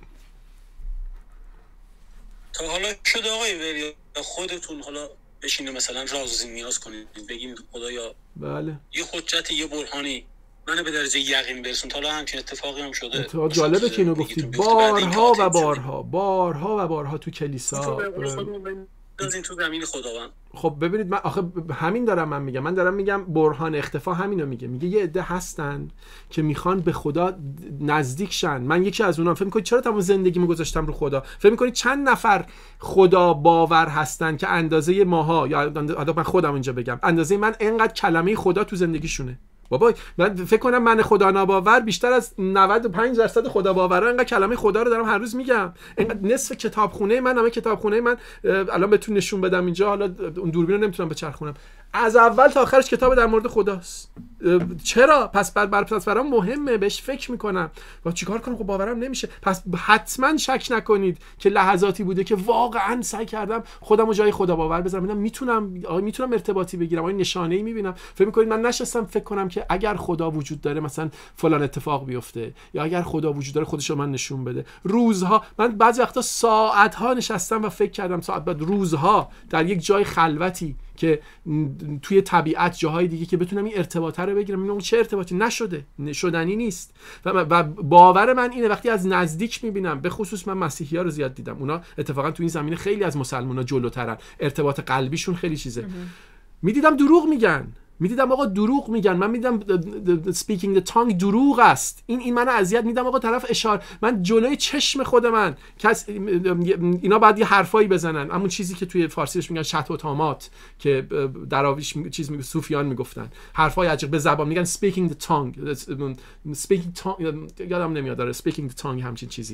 تا حالا شده آقای وریا خودتون حالا بشینید مثلا راز نیاز کنید بگین خدایا بله یه حجت یه برهانی منو به درجه یقین برسون؟ تا حالا همچین اتفاقی هم شده؟ جالبه که اینو گفتی. بارها و بارها تو کلیسا این تو زمین خداوند. خب ببینید من آخه همین دارم میگم. من دارم میگم برهان اختفا همینو میگه یه عده هستن که میخوان به خدا نزدیک شن. من یکی از اونام. فکر میکنید چرا تمام زندگیمو گذاشتم رو خدا؟ فکر میکنید چند نفر خدا باور هستن که اندازه ماها، یا من خودم اینجا بگم اندازه من اینقدر کلمه خدا تو زندگیشونه؟ بابا من فکر کنم من خدا ناباور بیشتر از 95% خدا باورا اینقدر کلمه خدا رو دارم هر روز میگم. اینقدر نصف کتابخونه من، همه کتابخونه من الان بهتون نشون بدم اینجا، حالا اون دوربین رو نمیتونم بچرخونم، از اول تا آخرش کتاب در مورد خداست. چرا؟ پس برام مهمه، بهش فکر میکنم. و چیکار کنم؟ خب باورم نمیشه. پس حتما شک نکنید که لحظاتی بوده که واقعا سعی کردم خودمو جای خدا باور بذارم، ببینم میتونم ارتباطی بگیرم، این نشانه‌ای میبینم. فکر میکنید من نشستم فکر کنم که اگر خدا وجود داره مثلا فلان اتفاق بیفته، یا اگر خدا وجود داره خودش رو من نشون بده؟ روزها، من بعضی وقتا ساعت‌ها نشستم و فکر کردم، ساعت بعد روزها در یک جای خلوتی که توی طبیعت، جاهای دیگه که بتونم این ارتباطه رو بگیرم. این چه ارتباطی؟ شدنی نیست. و باور من اینه وقتی از نزدیک میبینم، به خصوص من مسیحی‌ها رو زیاد دیدم، اونا اتفاقا تو این زمینه خیلی از مسلمان‌ها جلوترن، ارتباط قلبیشون خیلی چیزه. میدیدم دروغ میگن، میدیدم آقا دروغ میگن، من میدیدم speaking the tongue دروغ است. این منو اذیت. میدم آقا طرف اشاره، من جلوی چشم خود من اینا بعد یه حرفایی بزنن، همون چیزی که توی فارسیش میگن شت و تامات، که دراویش چیز میگه، صوفیان میگفتن حرفای عجیب به زبان، میگن speaking the tongue یادم نمیاد داره speaking the tongue همچین چیزی.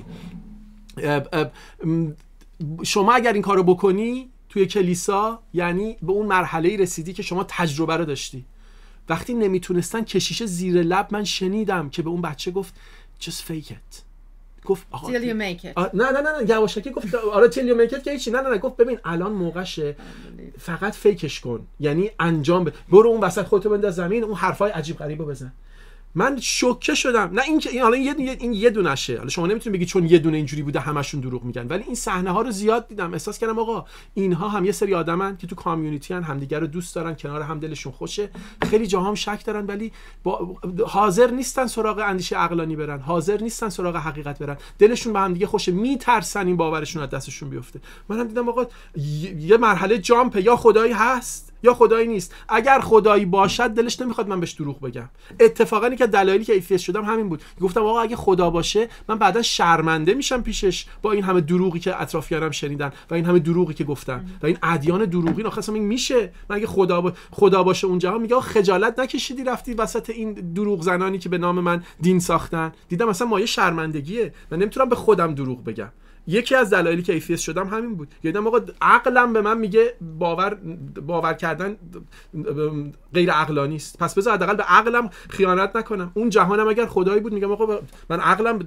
شما اگر این کارو بکنی توی کلیسا، یعنی به اون مرحله رسیدی که شما تجربه رو داشتی. وقتی نمیتونستن کشیشه زیر لب من شنیدم که به اون بچه گفت just fake it. گفت آقا till you make it. نه یواشکی گفت آره till you make it که هیچی. نه گفت ببین الان موقعشه، فقط فیکش کن، یعنی انجام برو اون وسط خودتو بنداز زمین، اون حرفای عجیب غریبو بزن. من شوکه شدم. نه این که این حالا این یه دونشه، حالا شما نمیتونید بگید چون یه دونه اینجوری بوده همشون دروغ میگن، ولی این صحنه ها رو زیاد دیدم، احساس کردم آقا اینها هم یه سری آدمن که تو کامیونیتی ان، همدیگه رو دوست دارن، کنار هم دلشون خوشه، خیلی جاها هم شک دارن ولی حاضر نیستن سراغ اندیشه عقلانی برن، حاضر نیستن سراغ حقیقت برن، دلشون به همدیگه خوشه، میترسن این باورشون از دستشون بیفته. منم دیدم آقا یه مرحله جامپ، یا خدایی هست یا خدایی نیست. اگر خدایی باشد دلش نمیخواد من بهش دروغ بگم. اتفاقا که دلایلی که ایتیست شدم همین بود. گفتم آقا اگه خدا باشه من بعدا شرمنده میشم پیشش با این همه دروغی که اطرافیانم شنیدن و این همه دروغی که گفتن و این ادیان دروغی. آخه این میشه؟ من اگه خدا باشه اونجا میگه خجالت نکشیدی رفتی وسط این دروغ زنانی که به نام من دین ساختن؟ دیدم مثلا مایه شرمندگیه، من نمیتونم به خودم دروغ بگم. یکی از دلایلی که ایتیست شدم همین بود. یادم آقا عقلم به من میگه باور کردن غیر عقلانی است، پس بذار حداقل به عقلم خیانت نکنم. اون جهانم اگر خدایی بود میگم آقا من عقلم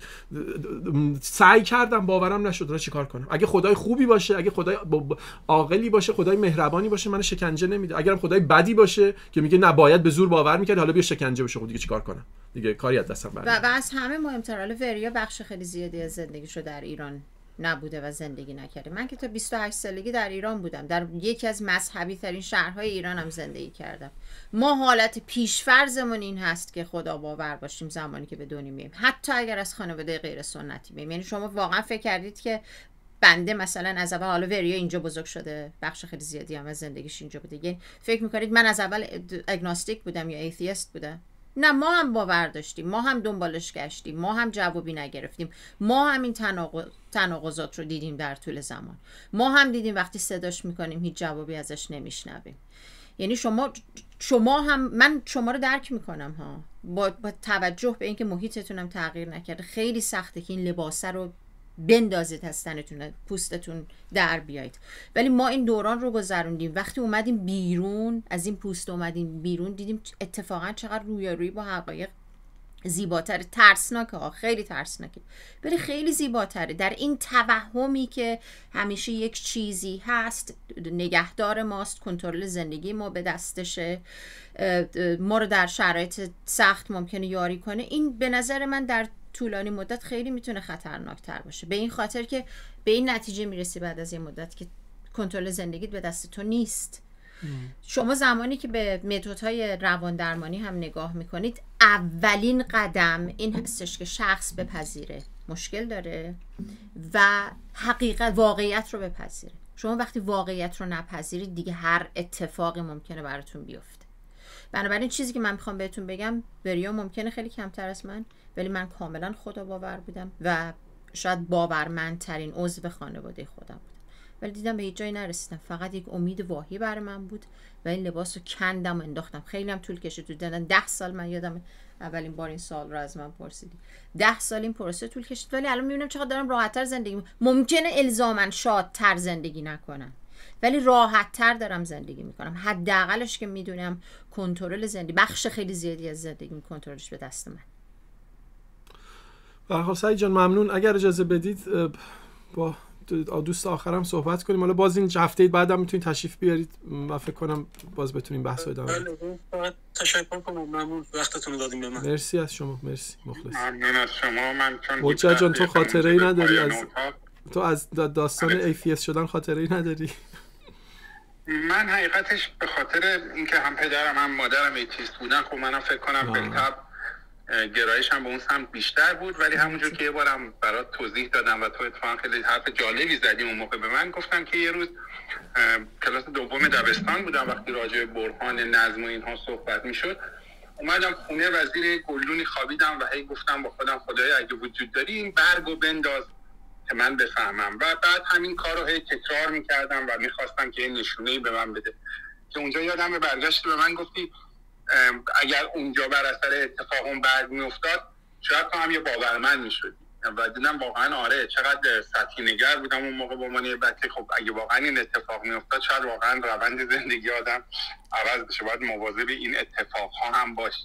سعی کردم باورم نشد، را چیکار کنم؟ اگه خدای خوبی باشه، اگه خدای عاقلی باشه، خدای مهربانی باشه، من شکنجه نمیده. اگرم خدای بدی باشه که میگه نه باید به زور باور میکرد، حالا بیا شکنجه بشه، خب دیگه چیکار کنم؟ دیگه کاری از دستم برمیاد. و از همه مهمتر، حالا وریا بخش خیلی زیادی از زندگیشو در ایران نبوده و زندگی نکرده. من که تا 28 سالگی در ایران بودم، در یکی از مذهبی ترین شهرهای ایران هم زندگی کردم. ما حالت پیشفرضمون این هست که خدا باور باشیم زمانی که به دنیا میایم، حتی اگر از خانواده غیر سنتی میایم. یعنی شما واقعا فکر کردید که بنده مثلا از اول، حالا وریا اینجا بزرگ شده، بخش خیلی زیادی هم از زندگیش اینجا بوده، یعنی فکر میکنید من از اول اگنوستیک بودم یا ایتیست بودم؟ نه، ما هم باور داشتیم، ما هم دنبالش گشتیم، ما هم جوابی نگرفتیم، ما هم این تناقضات رو دیدیم در طول زمان، ما هم دیدیم وقتی صداش میکنیم هیچ جوابی ازش نمیشنویم. یعنی شما هم، من شما رو درک میکنم ها، با توجه به اینکه محیطتونم تغییر نکرده، خیلی سخته که این لباسه رو بندازید از تنتون، پوستتون در بیایید. ولی ما این دوران رو گذروندیم. وقتی اومدیم بیرون از این پوست، اومدیم بیرون، دیدیم اتفاقا چقدر رویارویی با حقایق زیباتره. ترسناکه ها، خیلی ترسناکه، ولی خیلی زیباتره. در این توهمی که همیشه یک چیزی هست نگهدار ماست، کنترل زندگی ما به دستشه، ما رو در شرایط سخت ممکنه یاری کنه، این به نظر من در طولانی مدت خیلی میتونه خطرناکتر باشه. به این خاطر که به این نتیجه میرسی بعد از این مدت که کنترل زندگیت به دست تو نیست. شما زمانی که به متدهای روان درمانی هم نگاه میکنید، اولین قدم این هستش که شخص بپذیره مشکل داره و واقعیت رو بپذیره. شما وقتی واقعیت رو نپذیرید دیگه هر اتفاقی ممکنه براتون بیفته. بنابراین چیزی که من میخوام بهتون بگم، وریا ممکنه خیلی کمتر از من، ولی من کاملا خدا باور بودم و شاید باورمندترین عضو خانواده خودم بودم، ولی دیدم به هیچ جایی نرسیدم. فقط یک امید واهی برای من بود و این لباس رو کندم و انداختم. خیلی هم طول کشید. دیدن 10 سال، من یادم اولین بار این سال رو از من پرسیدی، 10 سال این پروسه طول کشید، ولی الان میبینم چقدر دارم راحت‌تر زندگی ممکنه الزاماً شادتر زندگی نکنم، ولی راحت‌تر دارم زندگی میکنم. حداقلش که میدونم کنترل زندگی، بخش خیلی زیادی از زندگی کنترلش به دست من. به هر حال سعید جان ممنون. اگر اجازه بدید با دوست آخرم صحبت کنیم. حالا باز این هفته بعدم میتونید تشریف بیارید و فکر کنم باز بتونیم بحث رو ادامه بدیم. تشکر کنم، ممنون وقتتون رو دادیم به من. مرسی از شما، مرسی، مخلص. ممنون از شما. من چون حجت جان تو خاطره‌ای نداری از داستان ایتیست شدن خاطره‌ای نداری؟ من حقیقتش به خاطر اینکه هم پدرم هم مادرم ایتیست بودن، خب منم فکر کنم بالطبع گرایشم به اون سمت بیشتر بود، ولی همونجور که یه بارم برات توضیح دادم و تو اتفاقا خیلی حرف جالبی زدی اون موقع به من، گفتم که یه روز کلاس دوم دبستان بودم، وقتی راجع به برهان نظم و اینها صحبت میشد، اومدم خونه وزیر گلدونی خوابیدم و هی گفتم با خودم خدایا اگه وجود داری این برگو بنداز که من بفهمم، و بعد همین کار رو هی تکرار میکردم و میخواستم که این نشونه‌ای به من بده که اونجا یادم برگشت به من گفتی اگر اونجا بر اثر اتفاق اون برگ میافتاد شاید تو هم یه باورمند میشدی. و دیدم واقعا آره چقدر سطحی نگر بودم اون موقع به عنوان بچه. خب اگه واقعا این اتفاق میافتاد شاید واقعا روند زندگی آدم عوض بشه. باید مواظب این اتفاقها هم باشه.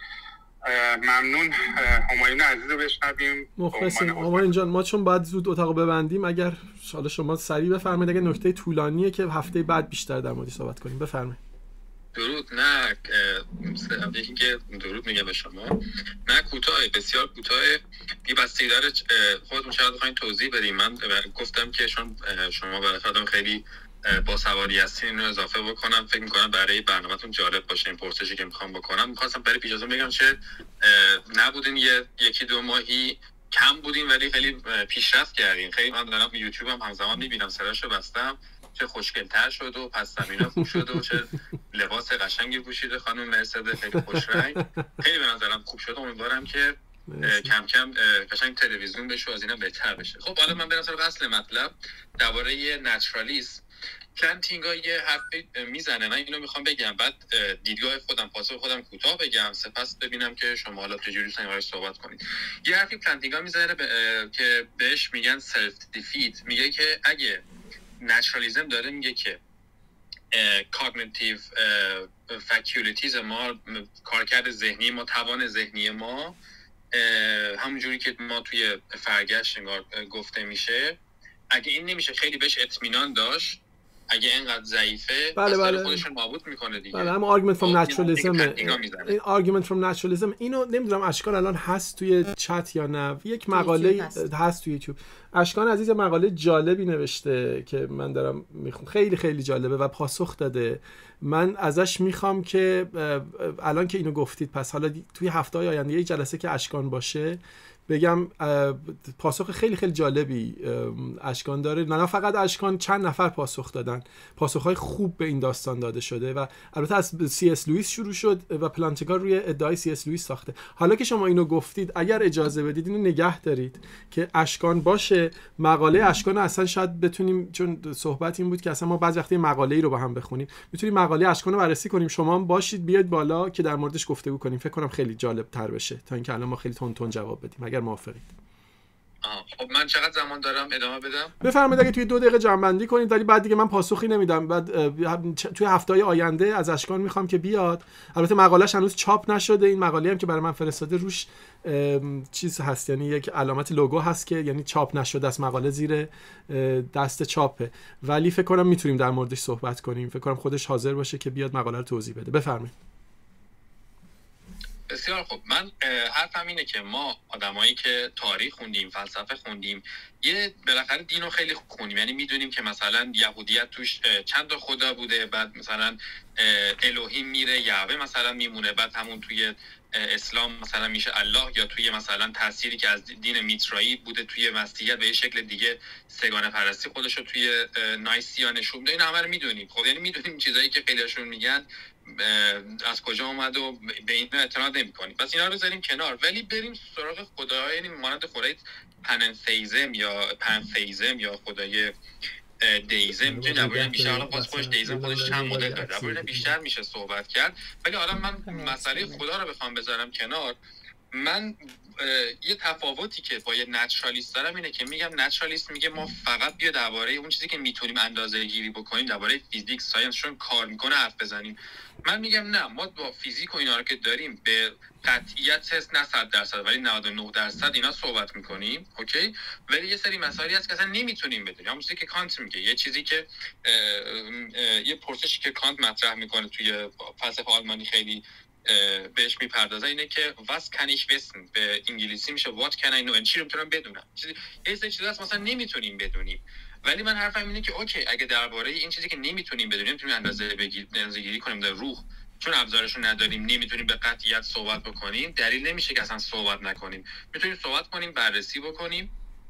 ممنون. همایون عزیز رو بشنویم. مخلصیم همایون جان. ما چون باید زود اتاق ببندیم، اگر حالا شما سریع بفرمایید، اگه نکته طولانیه که هفته بعد بیشتر در موردش صحبت کنیم. بفرمایید. درود. نه یکی که درود میگم به شما. نه کوتاه، بسیار کوتاه. یه بستگی داره خودتون چقدر بخواید توضیح بدیم. من گفتم که شما برای خیلی با سواری هستین اینو اضافه بکنم. فکر میکنم برای برنامه‌تون جالب باشه این پرسشی که میخوام بکنم. میخواستم برای پیشتون بگم چه نبودین یکی دو ماهی کم بودین ولی خیلی پیشرفت کردین. خیلی من دارم یوتیوب هم همزمان میبینم، سراشو بستم، چه خوشگل‌تر شد و پس زمینا خوب شد و چه لباس قشنگی پوشیده خانم مرسده، خیلی خوش رنگ، خیلی به نظرم خوب شد. امیدوارم که کم کم قشنگ تلویزیون بشه و از اینا بهتر بشه. خب حالا من برم سراغ اصل مطلب درباره نچرالیسم. پلانتینگا یه حرفی میزنه، من اینو میخوام بگم، بعد دیدگاه خودم، پاسخ خودم کوتاه بگم، سپس ببینم که شما حالا چجوری دوست دارید صحبت کنید. یه حرفی پلانتینگا میزنه که بهش میگن سلف دیفیت. میگه که اگه نچرالیسم داره میگه که کاگنیتیو فکیولیتیز ما، کارکرد ذهنی ما، توان ذهنی ما، همونجوری که ما توی فرگشت انگار گفته میشه، اگه این نمیشه خیلی بهش اطمینان داشت، اگه اینقدر ضعیفه بله خودشون نابود میکنه دیگه. بله، هم آرگومنت فرام نچرالیسم. این آرگومنت فرام نچرالیسم اینو نمیدونم اشکان الان هست توی چت یا نه. یک مقاله هست توی یوتیوب. اشکان عزیز مقاله جالبی نوشته که من دارم میخونم، خیلی خیلی جالبه و پاسخ داده. من ازش میخوام که الان که اینو گفتید، پس حالا توی هفته‌های آینده یه جلسه که اشکان باشه بگم پاسخ خیلی خیلی جالبی اشکان داره. نه فقط اشکان، چند نفر پاسخ دادن، پاسخهای خوب به این داستان داده شده و البته از سی اس لوئیس شروع شد و پلانتینگا روی ادعای سی اس لوئیس ساخته. حالا که شما اینو گفتید، اگر اجازه بدید اینو نگه دارید که اشکان باشه. مقاله اشکان اصلا شاید بتونیم، چون صحبت این بود که اصلا ما بعضی وقتی مقاله‌ای رو با هم بخونیم، میتونیم مقاله اشکان رو بررسی کنیم. شما هم باشید بیاید بالا که در موردش گفتگو کنیم. فکر کنم خیلی جالب تر بشه تا اینکه الان ما خیلی تون جواب بدیم. اگر موافقید. خب من چقدر زمان دارم ادامه بدم؟ بفرمایید. اگه توی 2 دقیقه جمع‌بندی کنید، ولی بعد دیگه من پاسخی نمیدم. بعد توی هفته‌های آینده از اشکان میخوام که بیاد. البته مقالهش هنوز چاپ نشده. این مقاله هم که برای من فرستاده روش چیز هست، یعنی یک علامت لوگو هست که یعنی چاپ نشده است، مقاله زیر دست چاپه، ولی فکر کنم میتونیم در موردش صحبت کنیم. فکر کنم خودش حاضر باشه که بیاد مقاله رو توضیح بده. بفرمایید. بسیار خوب. من حرفم اینه که ما آدمایی که تاریخ خوندیم، فلسفه خوندیم، یه بالاخره دینو خیلی خوندیم، یعنی میدونیم که مثلا یهودیت توش چند تا خدا بوده، بعد مثلا الوهیم میره، یهوه مثلا میمونه، بعد همون توی اسلام مثلا میشه الله، یا توی مثلا تأثیری که از دین میترایی بوده توی مسیحیت به یه شکل دیگه سگانه پرستی خودش رو توی نایسیا نشون میده. این همه رو میدونیم. خب یعنی میدونیم چیزایی که خیلیشون میگن از کجا اومد و به این اعتماد نمی‌کنیم. پس اینا رو بذاریم کنار، ولی بریم سراغ خداهای، یعنی مانند خدای پننثیزم یا پنثیزم یا خدای دیزم که درباره بیشتر، حالا باز خودش دیزم خودش چند مدل داره، درباره بیشتر میشه صحبت کرد. ولی حالا من مسئله خدا رو بخوام بذارم کنار، من یه تفاوتی که با یه نچرالیست دارم اینه که میگم نچرالیست میگه ما فقط بیا درباره اون چیزی که میتونیم اندازه گیری بکنیم، درباره فیزیک ساینسشون کار میکنه حرف بزنیم. من میگم نه، ما با فیزیک و اینا رو که داریم به قطعیت هست، نه 100% ولی 99% اینا صحبت میکنیم، اوکی؟ ولی یه سری مسائلی هست که اصلا نمیتونیم بدونیم. همون چیزی که کانت میگه، یه چیزی که یه پرسشی که کانت مطرح میکنه توی فلسفه آلمانی خیلی بهش میپردازه، اینه که was kann ich wissen، به انگلیسی میشه what can I know، این چی رو میتونم بدونم. یه سری چیزا هست مثلا نمیتونیم بدونیم، ولی من حرفم اینه که اوکی، اگه درباره این چیزی که نمیتونیم بدونیم میتونیم اندازه گیری کنیم در روح، چون ابزارشو نداریم، نمیتونیم به قطعیت صحبت بکنیم، دلیل نمیشه که اصلا صحبت نکنیم. میتونیم صحبت کنیم، بررسی بکنیم،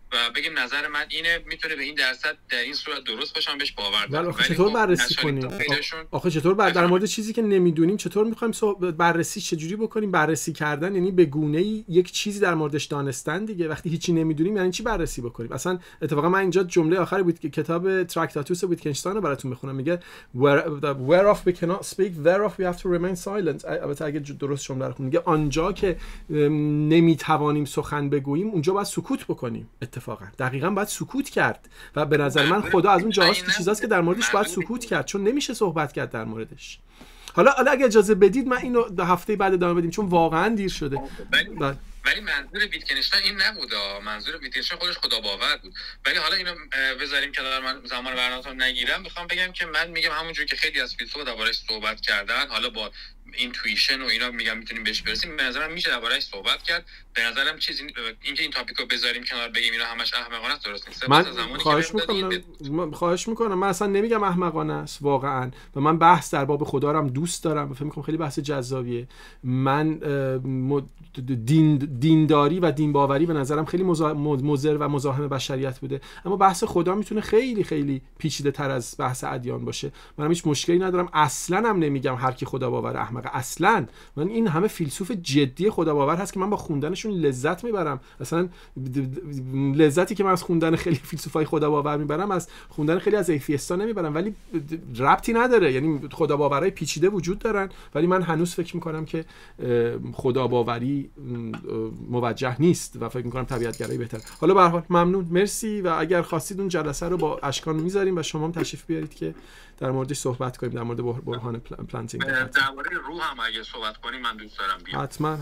و بگیم نظر من اینه، میتونه به این درصد در این صورت درست باشم بهش باور دارم. ولی چطور بررسی کنیم؟ آخه چطور در مورد چیزی که نمیدونیم چطور میخوایم بررسی چجوری بکنیم؟ بررسی کردن یعنی به گونه‌ای یک چیزی در موردش دانستن دیگه. وقتی هیچی نمیدونیم یعنی چی بررسی بکنیم؟ اصلا اتفاقا من اینجا جمله آخری بود که کتاب تراکتاتوس ویتکنشتاین رو براتون میخونم، میگه whereof we cannot speak thereof we have to remain silent. البته اگه درست جمله رو میگه آنجا که نمیتوانیم سخن بگوییم اونجا باید سکوت بکنیم. اتفاقا دقیقاً باید سکوت کرد و به نظر من خدا از اون جاهاست که چیزاست که در موردش باید سکوت کرد، چون نمیشه صحبت کرد در موردش. حالا اگه اجازه بدید من اینو هفته بعد ادامه بدیم چون واقعا دیر شده. ولی منظور ویتکنشتاین این نبود. منظور ویتکنشتاین خودش خدا باور بود. ولی حالا اینو بذاریم که من زمان برنامه‌تون نگیرم، میخوام بگم که من میگم همونجوری که خیلی از فیلسوفا درباره‌اش صحبت کردن، حالا با اینتویشن و اینا میگم میتونیم بهش برسیم. به نظرم میشه درباره‌اش صحبت کرد. به نظرم چیزی اینکه این تاپیکو بذاریم کنار بگیم اینا همش احمقانه است درست نیست. من خواهش میکنم من اصلا نمیگم احمقانه است واقعا، و من بحث در باب خدا رو هم دوست دارم و فکر میکنم خیلی بحث جذابیه. من دینداری و دین باوری به نظرم خیلی مضر و مزاحم بشریت بوده، اما بحث خدا میتونه خیلی خیلی پیچیده تر از بحث ادیان باشه. من هیچ مشکلی ندارم، اصلا هم نمیگم هر کی خدا باور احمقه. اصلا من این همه فیلسوف جدی خدا باور هست که من با خوندنشون لذت میبرم. اصلا لذتی که من از خوندن خیلی فیلسوفای خدا باور میبرم از خوندن خیلی از ایتیستا نمیبرم، ولی ربطی نداره. یعنی خدا باورای پیچیده وجود دارن، ولی من هنوز فکر میکنم که خدا باوری موجه نیست و فکر میکنم طبیعت‌گرایی بهتره. حالا به هر حال ممنون، مرسی. و اگر خواستید اون جلسه رو با اشکان میذاریم و شما هم تشریف بیارید که در موردش صحبت کنیم، در مورد برهان پلانتینگ. در مورد روح هم اگه صحبت کنیم من دوست دارم بیام. حتما.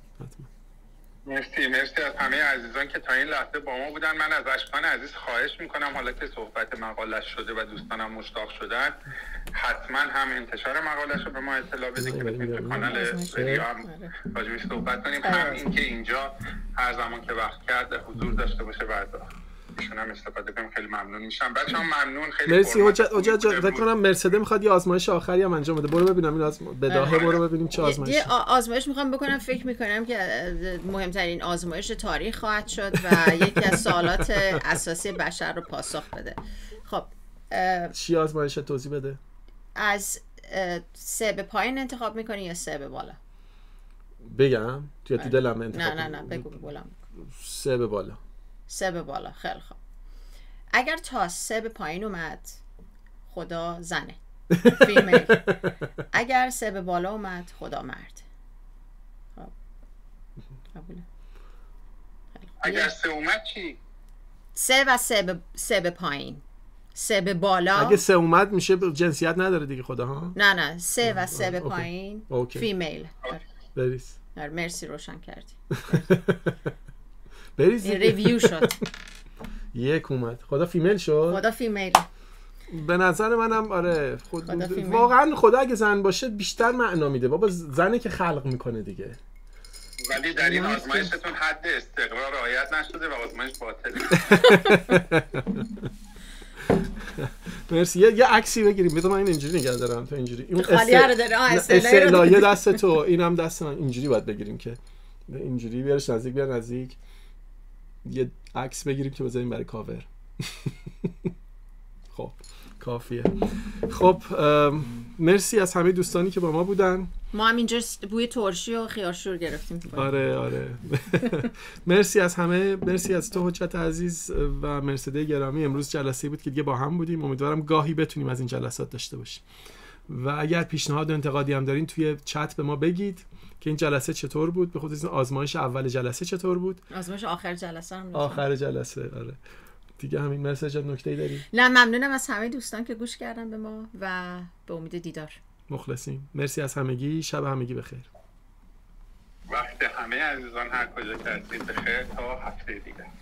مرسی از همه عزیزان که تا این لحظه با ما بودن. من از اشکان عزیز خواهش میکنم حالا که صحبت مقالش شده و دوستانم مشتاق شدن، حتما هم انتشار مقالش رو به ما اطلاع بده که بتونیم تو کانال وریا هم راجعش صحبت کنیم. هم این که اینجا هر زمان که وقت کرد حضور داشته باشه و ایشون هم استفاده کنیم. خیلی ممنون میشم. بچه‌ها ممنون. خیلی مرسی. حجت فکر کنم مرسده میخواد یه آزمایش آخری هم انجام بده. برو ببینم این بداهه، برو ببینیم چه آزمایشی. یه آزمایش میخوام بکنم، فکر میکنم که مهمترین آزمایش تاریخ خواهد شد و یکی از سوالات اساسی بشر رو پاسخ بده. خب چی آزمایش توضیح بده؟ از 3 به پایین انتخاب میکنی یا 3 به بالا؟ بگم تو دلم انتخاب. نه بگو بالا. 3 به بالا. 3 به بالا. خیلی خوب. اگر تا 3 به پایین اومد خدا زنه، فیمیل. اگر 3 به بالا اومد خدا مرد. خب قبوله. اگر 3 اومد چی؟ 3 و 3 به پایین. 3 به بالا اگه 3 اومد میشه جنسیت نداره دیگه خدا ها؟ نه 3 و 3 به پایین فیمیل. بریز. مرسی روشن کردی. بریز. این ریویو شد. 1 اومد. خدا فیمیل شد. خدا فیمیل. به نظر منم آره واقعا خدا اگه زن باشه بیشتر معنا میده. بابا زنه که خلق میکنه دیگه. ولی در این آزمایشتون حد استقرار رعایت نشده و آزمایش باطله. مرسی. یه عکسی بگیریم. بذار من این اینجوری نگه دارم تو اینجوری. اون خالیه رو داره. استعلایه دست تو، اینم دست من. اینجوری باید بگیریم که اینجوری بیارش نزدیک، بیار نزدیک. یه عکس بگیریم که بذاریم برای کاور. خب کافیه. خب مرسی از همه دوستانی که با ما بودن. ما هم اینجا بوی ترشی و خیارشور گرفتیم. آره مرسی از همه. مرسی از تو حجت عزیز و مرسده گرامی. امروز جلسه بود که دیگه با هم بودیم. امیدوارم گاهی بتونیم از این جلسات داشته باشیم. و اگر پیشنهاد و انتقادی هم دارین توی چت به ما بگید که این جلسه چطور بود، به خصوص آزمایش اول جلسه چطور بود، آزمایش آخر جلسه هم آخر جلسه. آره دیگه همین. مرسی. نکته‌ای داری؟ نه ممنونم از همه دوستان که گوش کردن به ما و به امید دیدار. مخلصیم. مرسی از همگی. شب همگی بخیر. وقت همه عزیزان هر کجا که هستید بخیر تا هفته دیگه.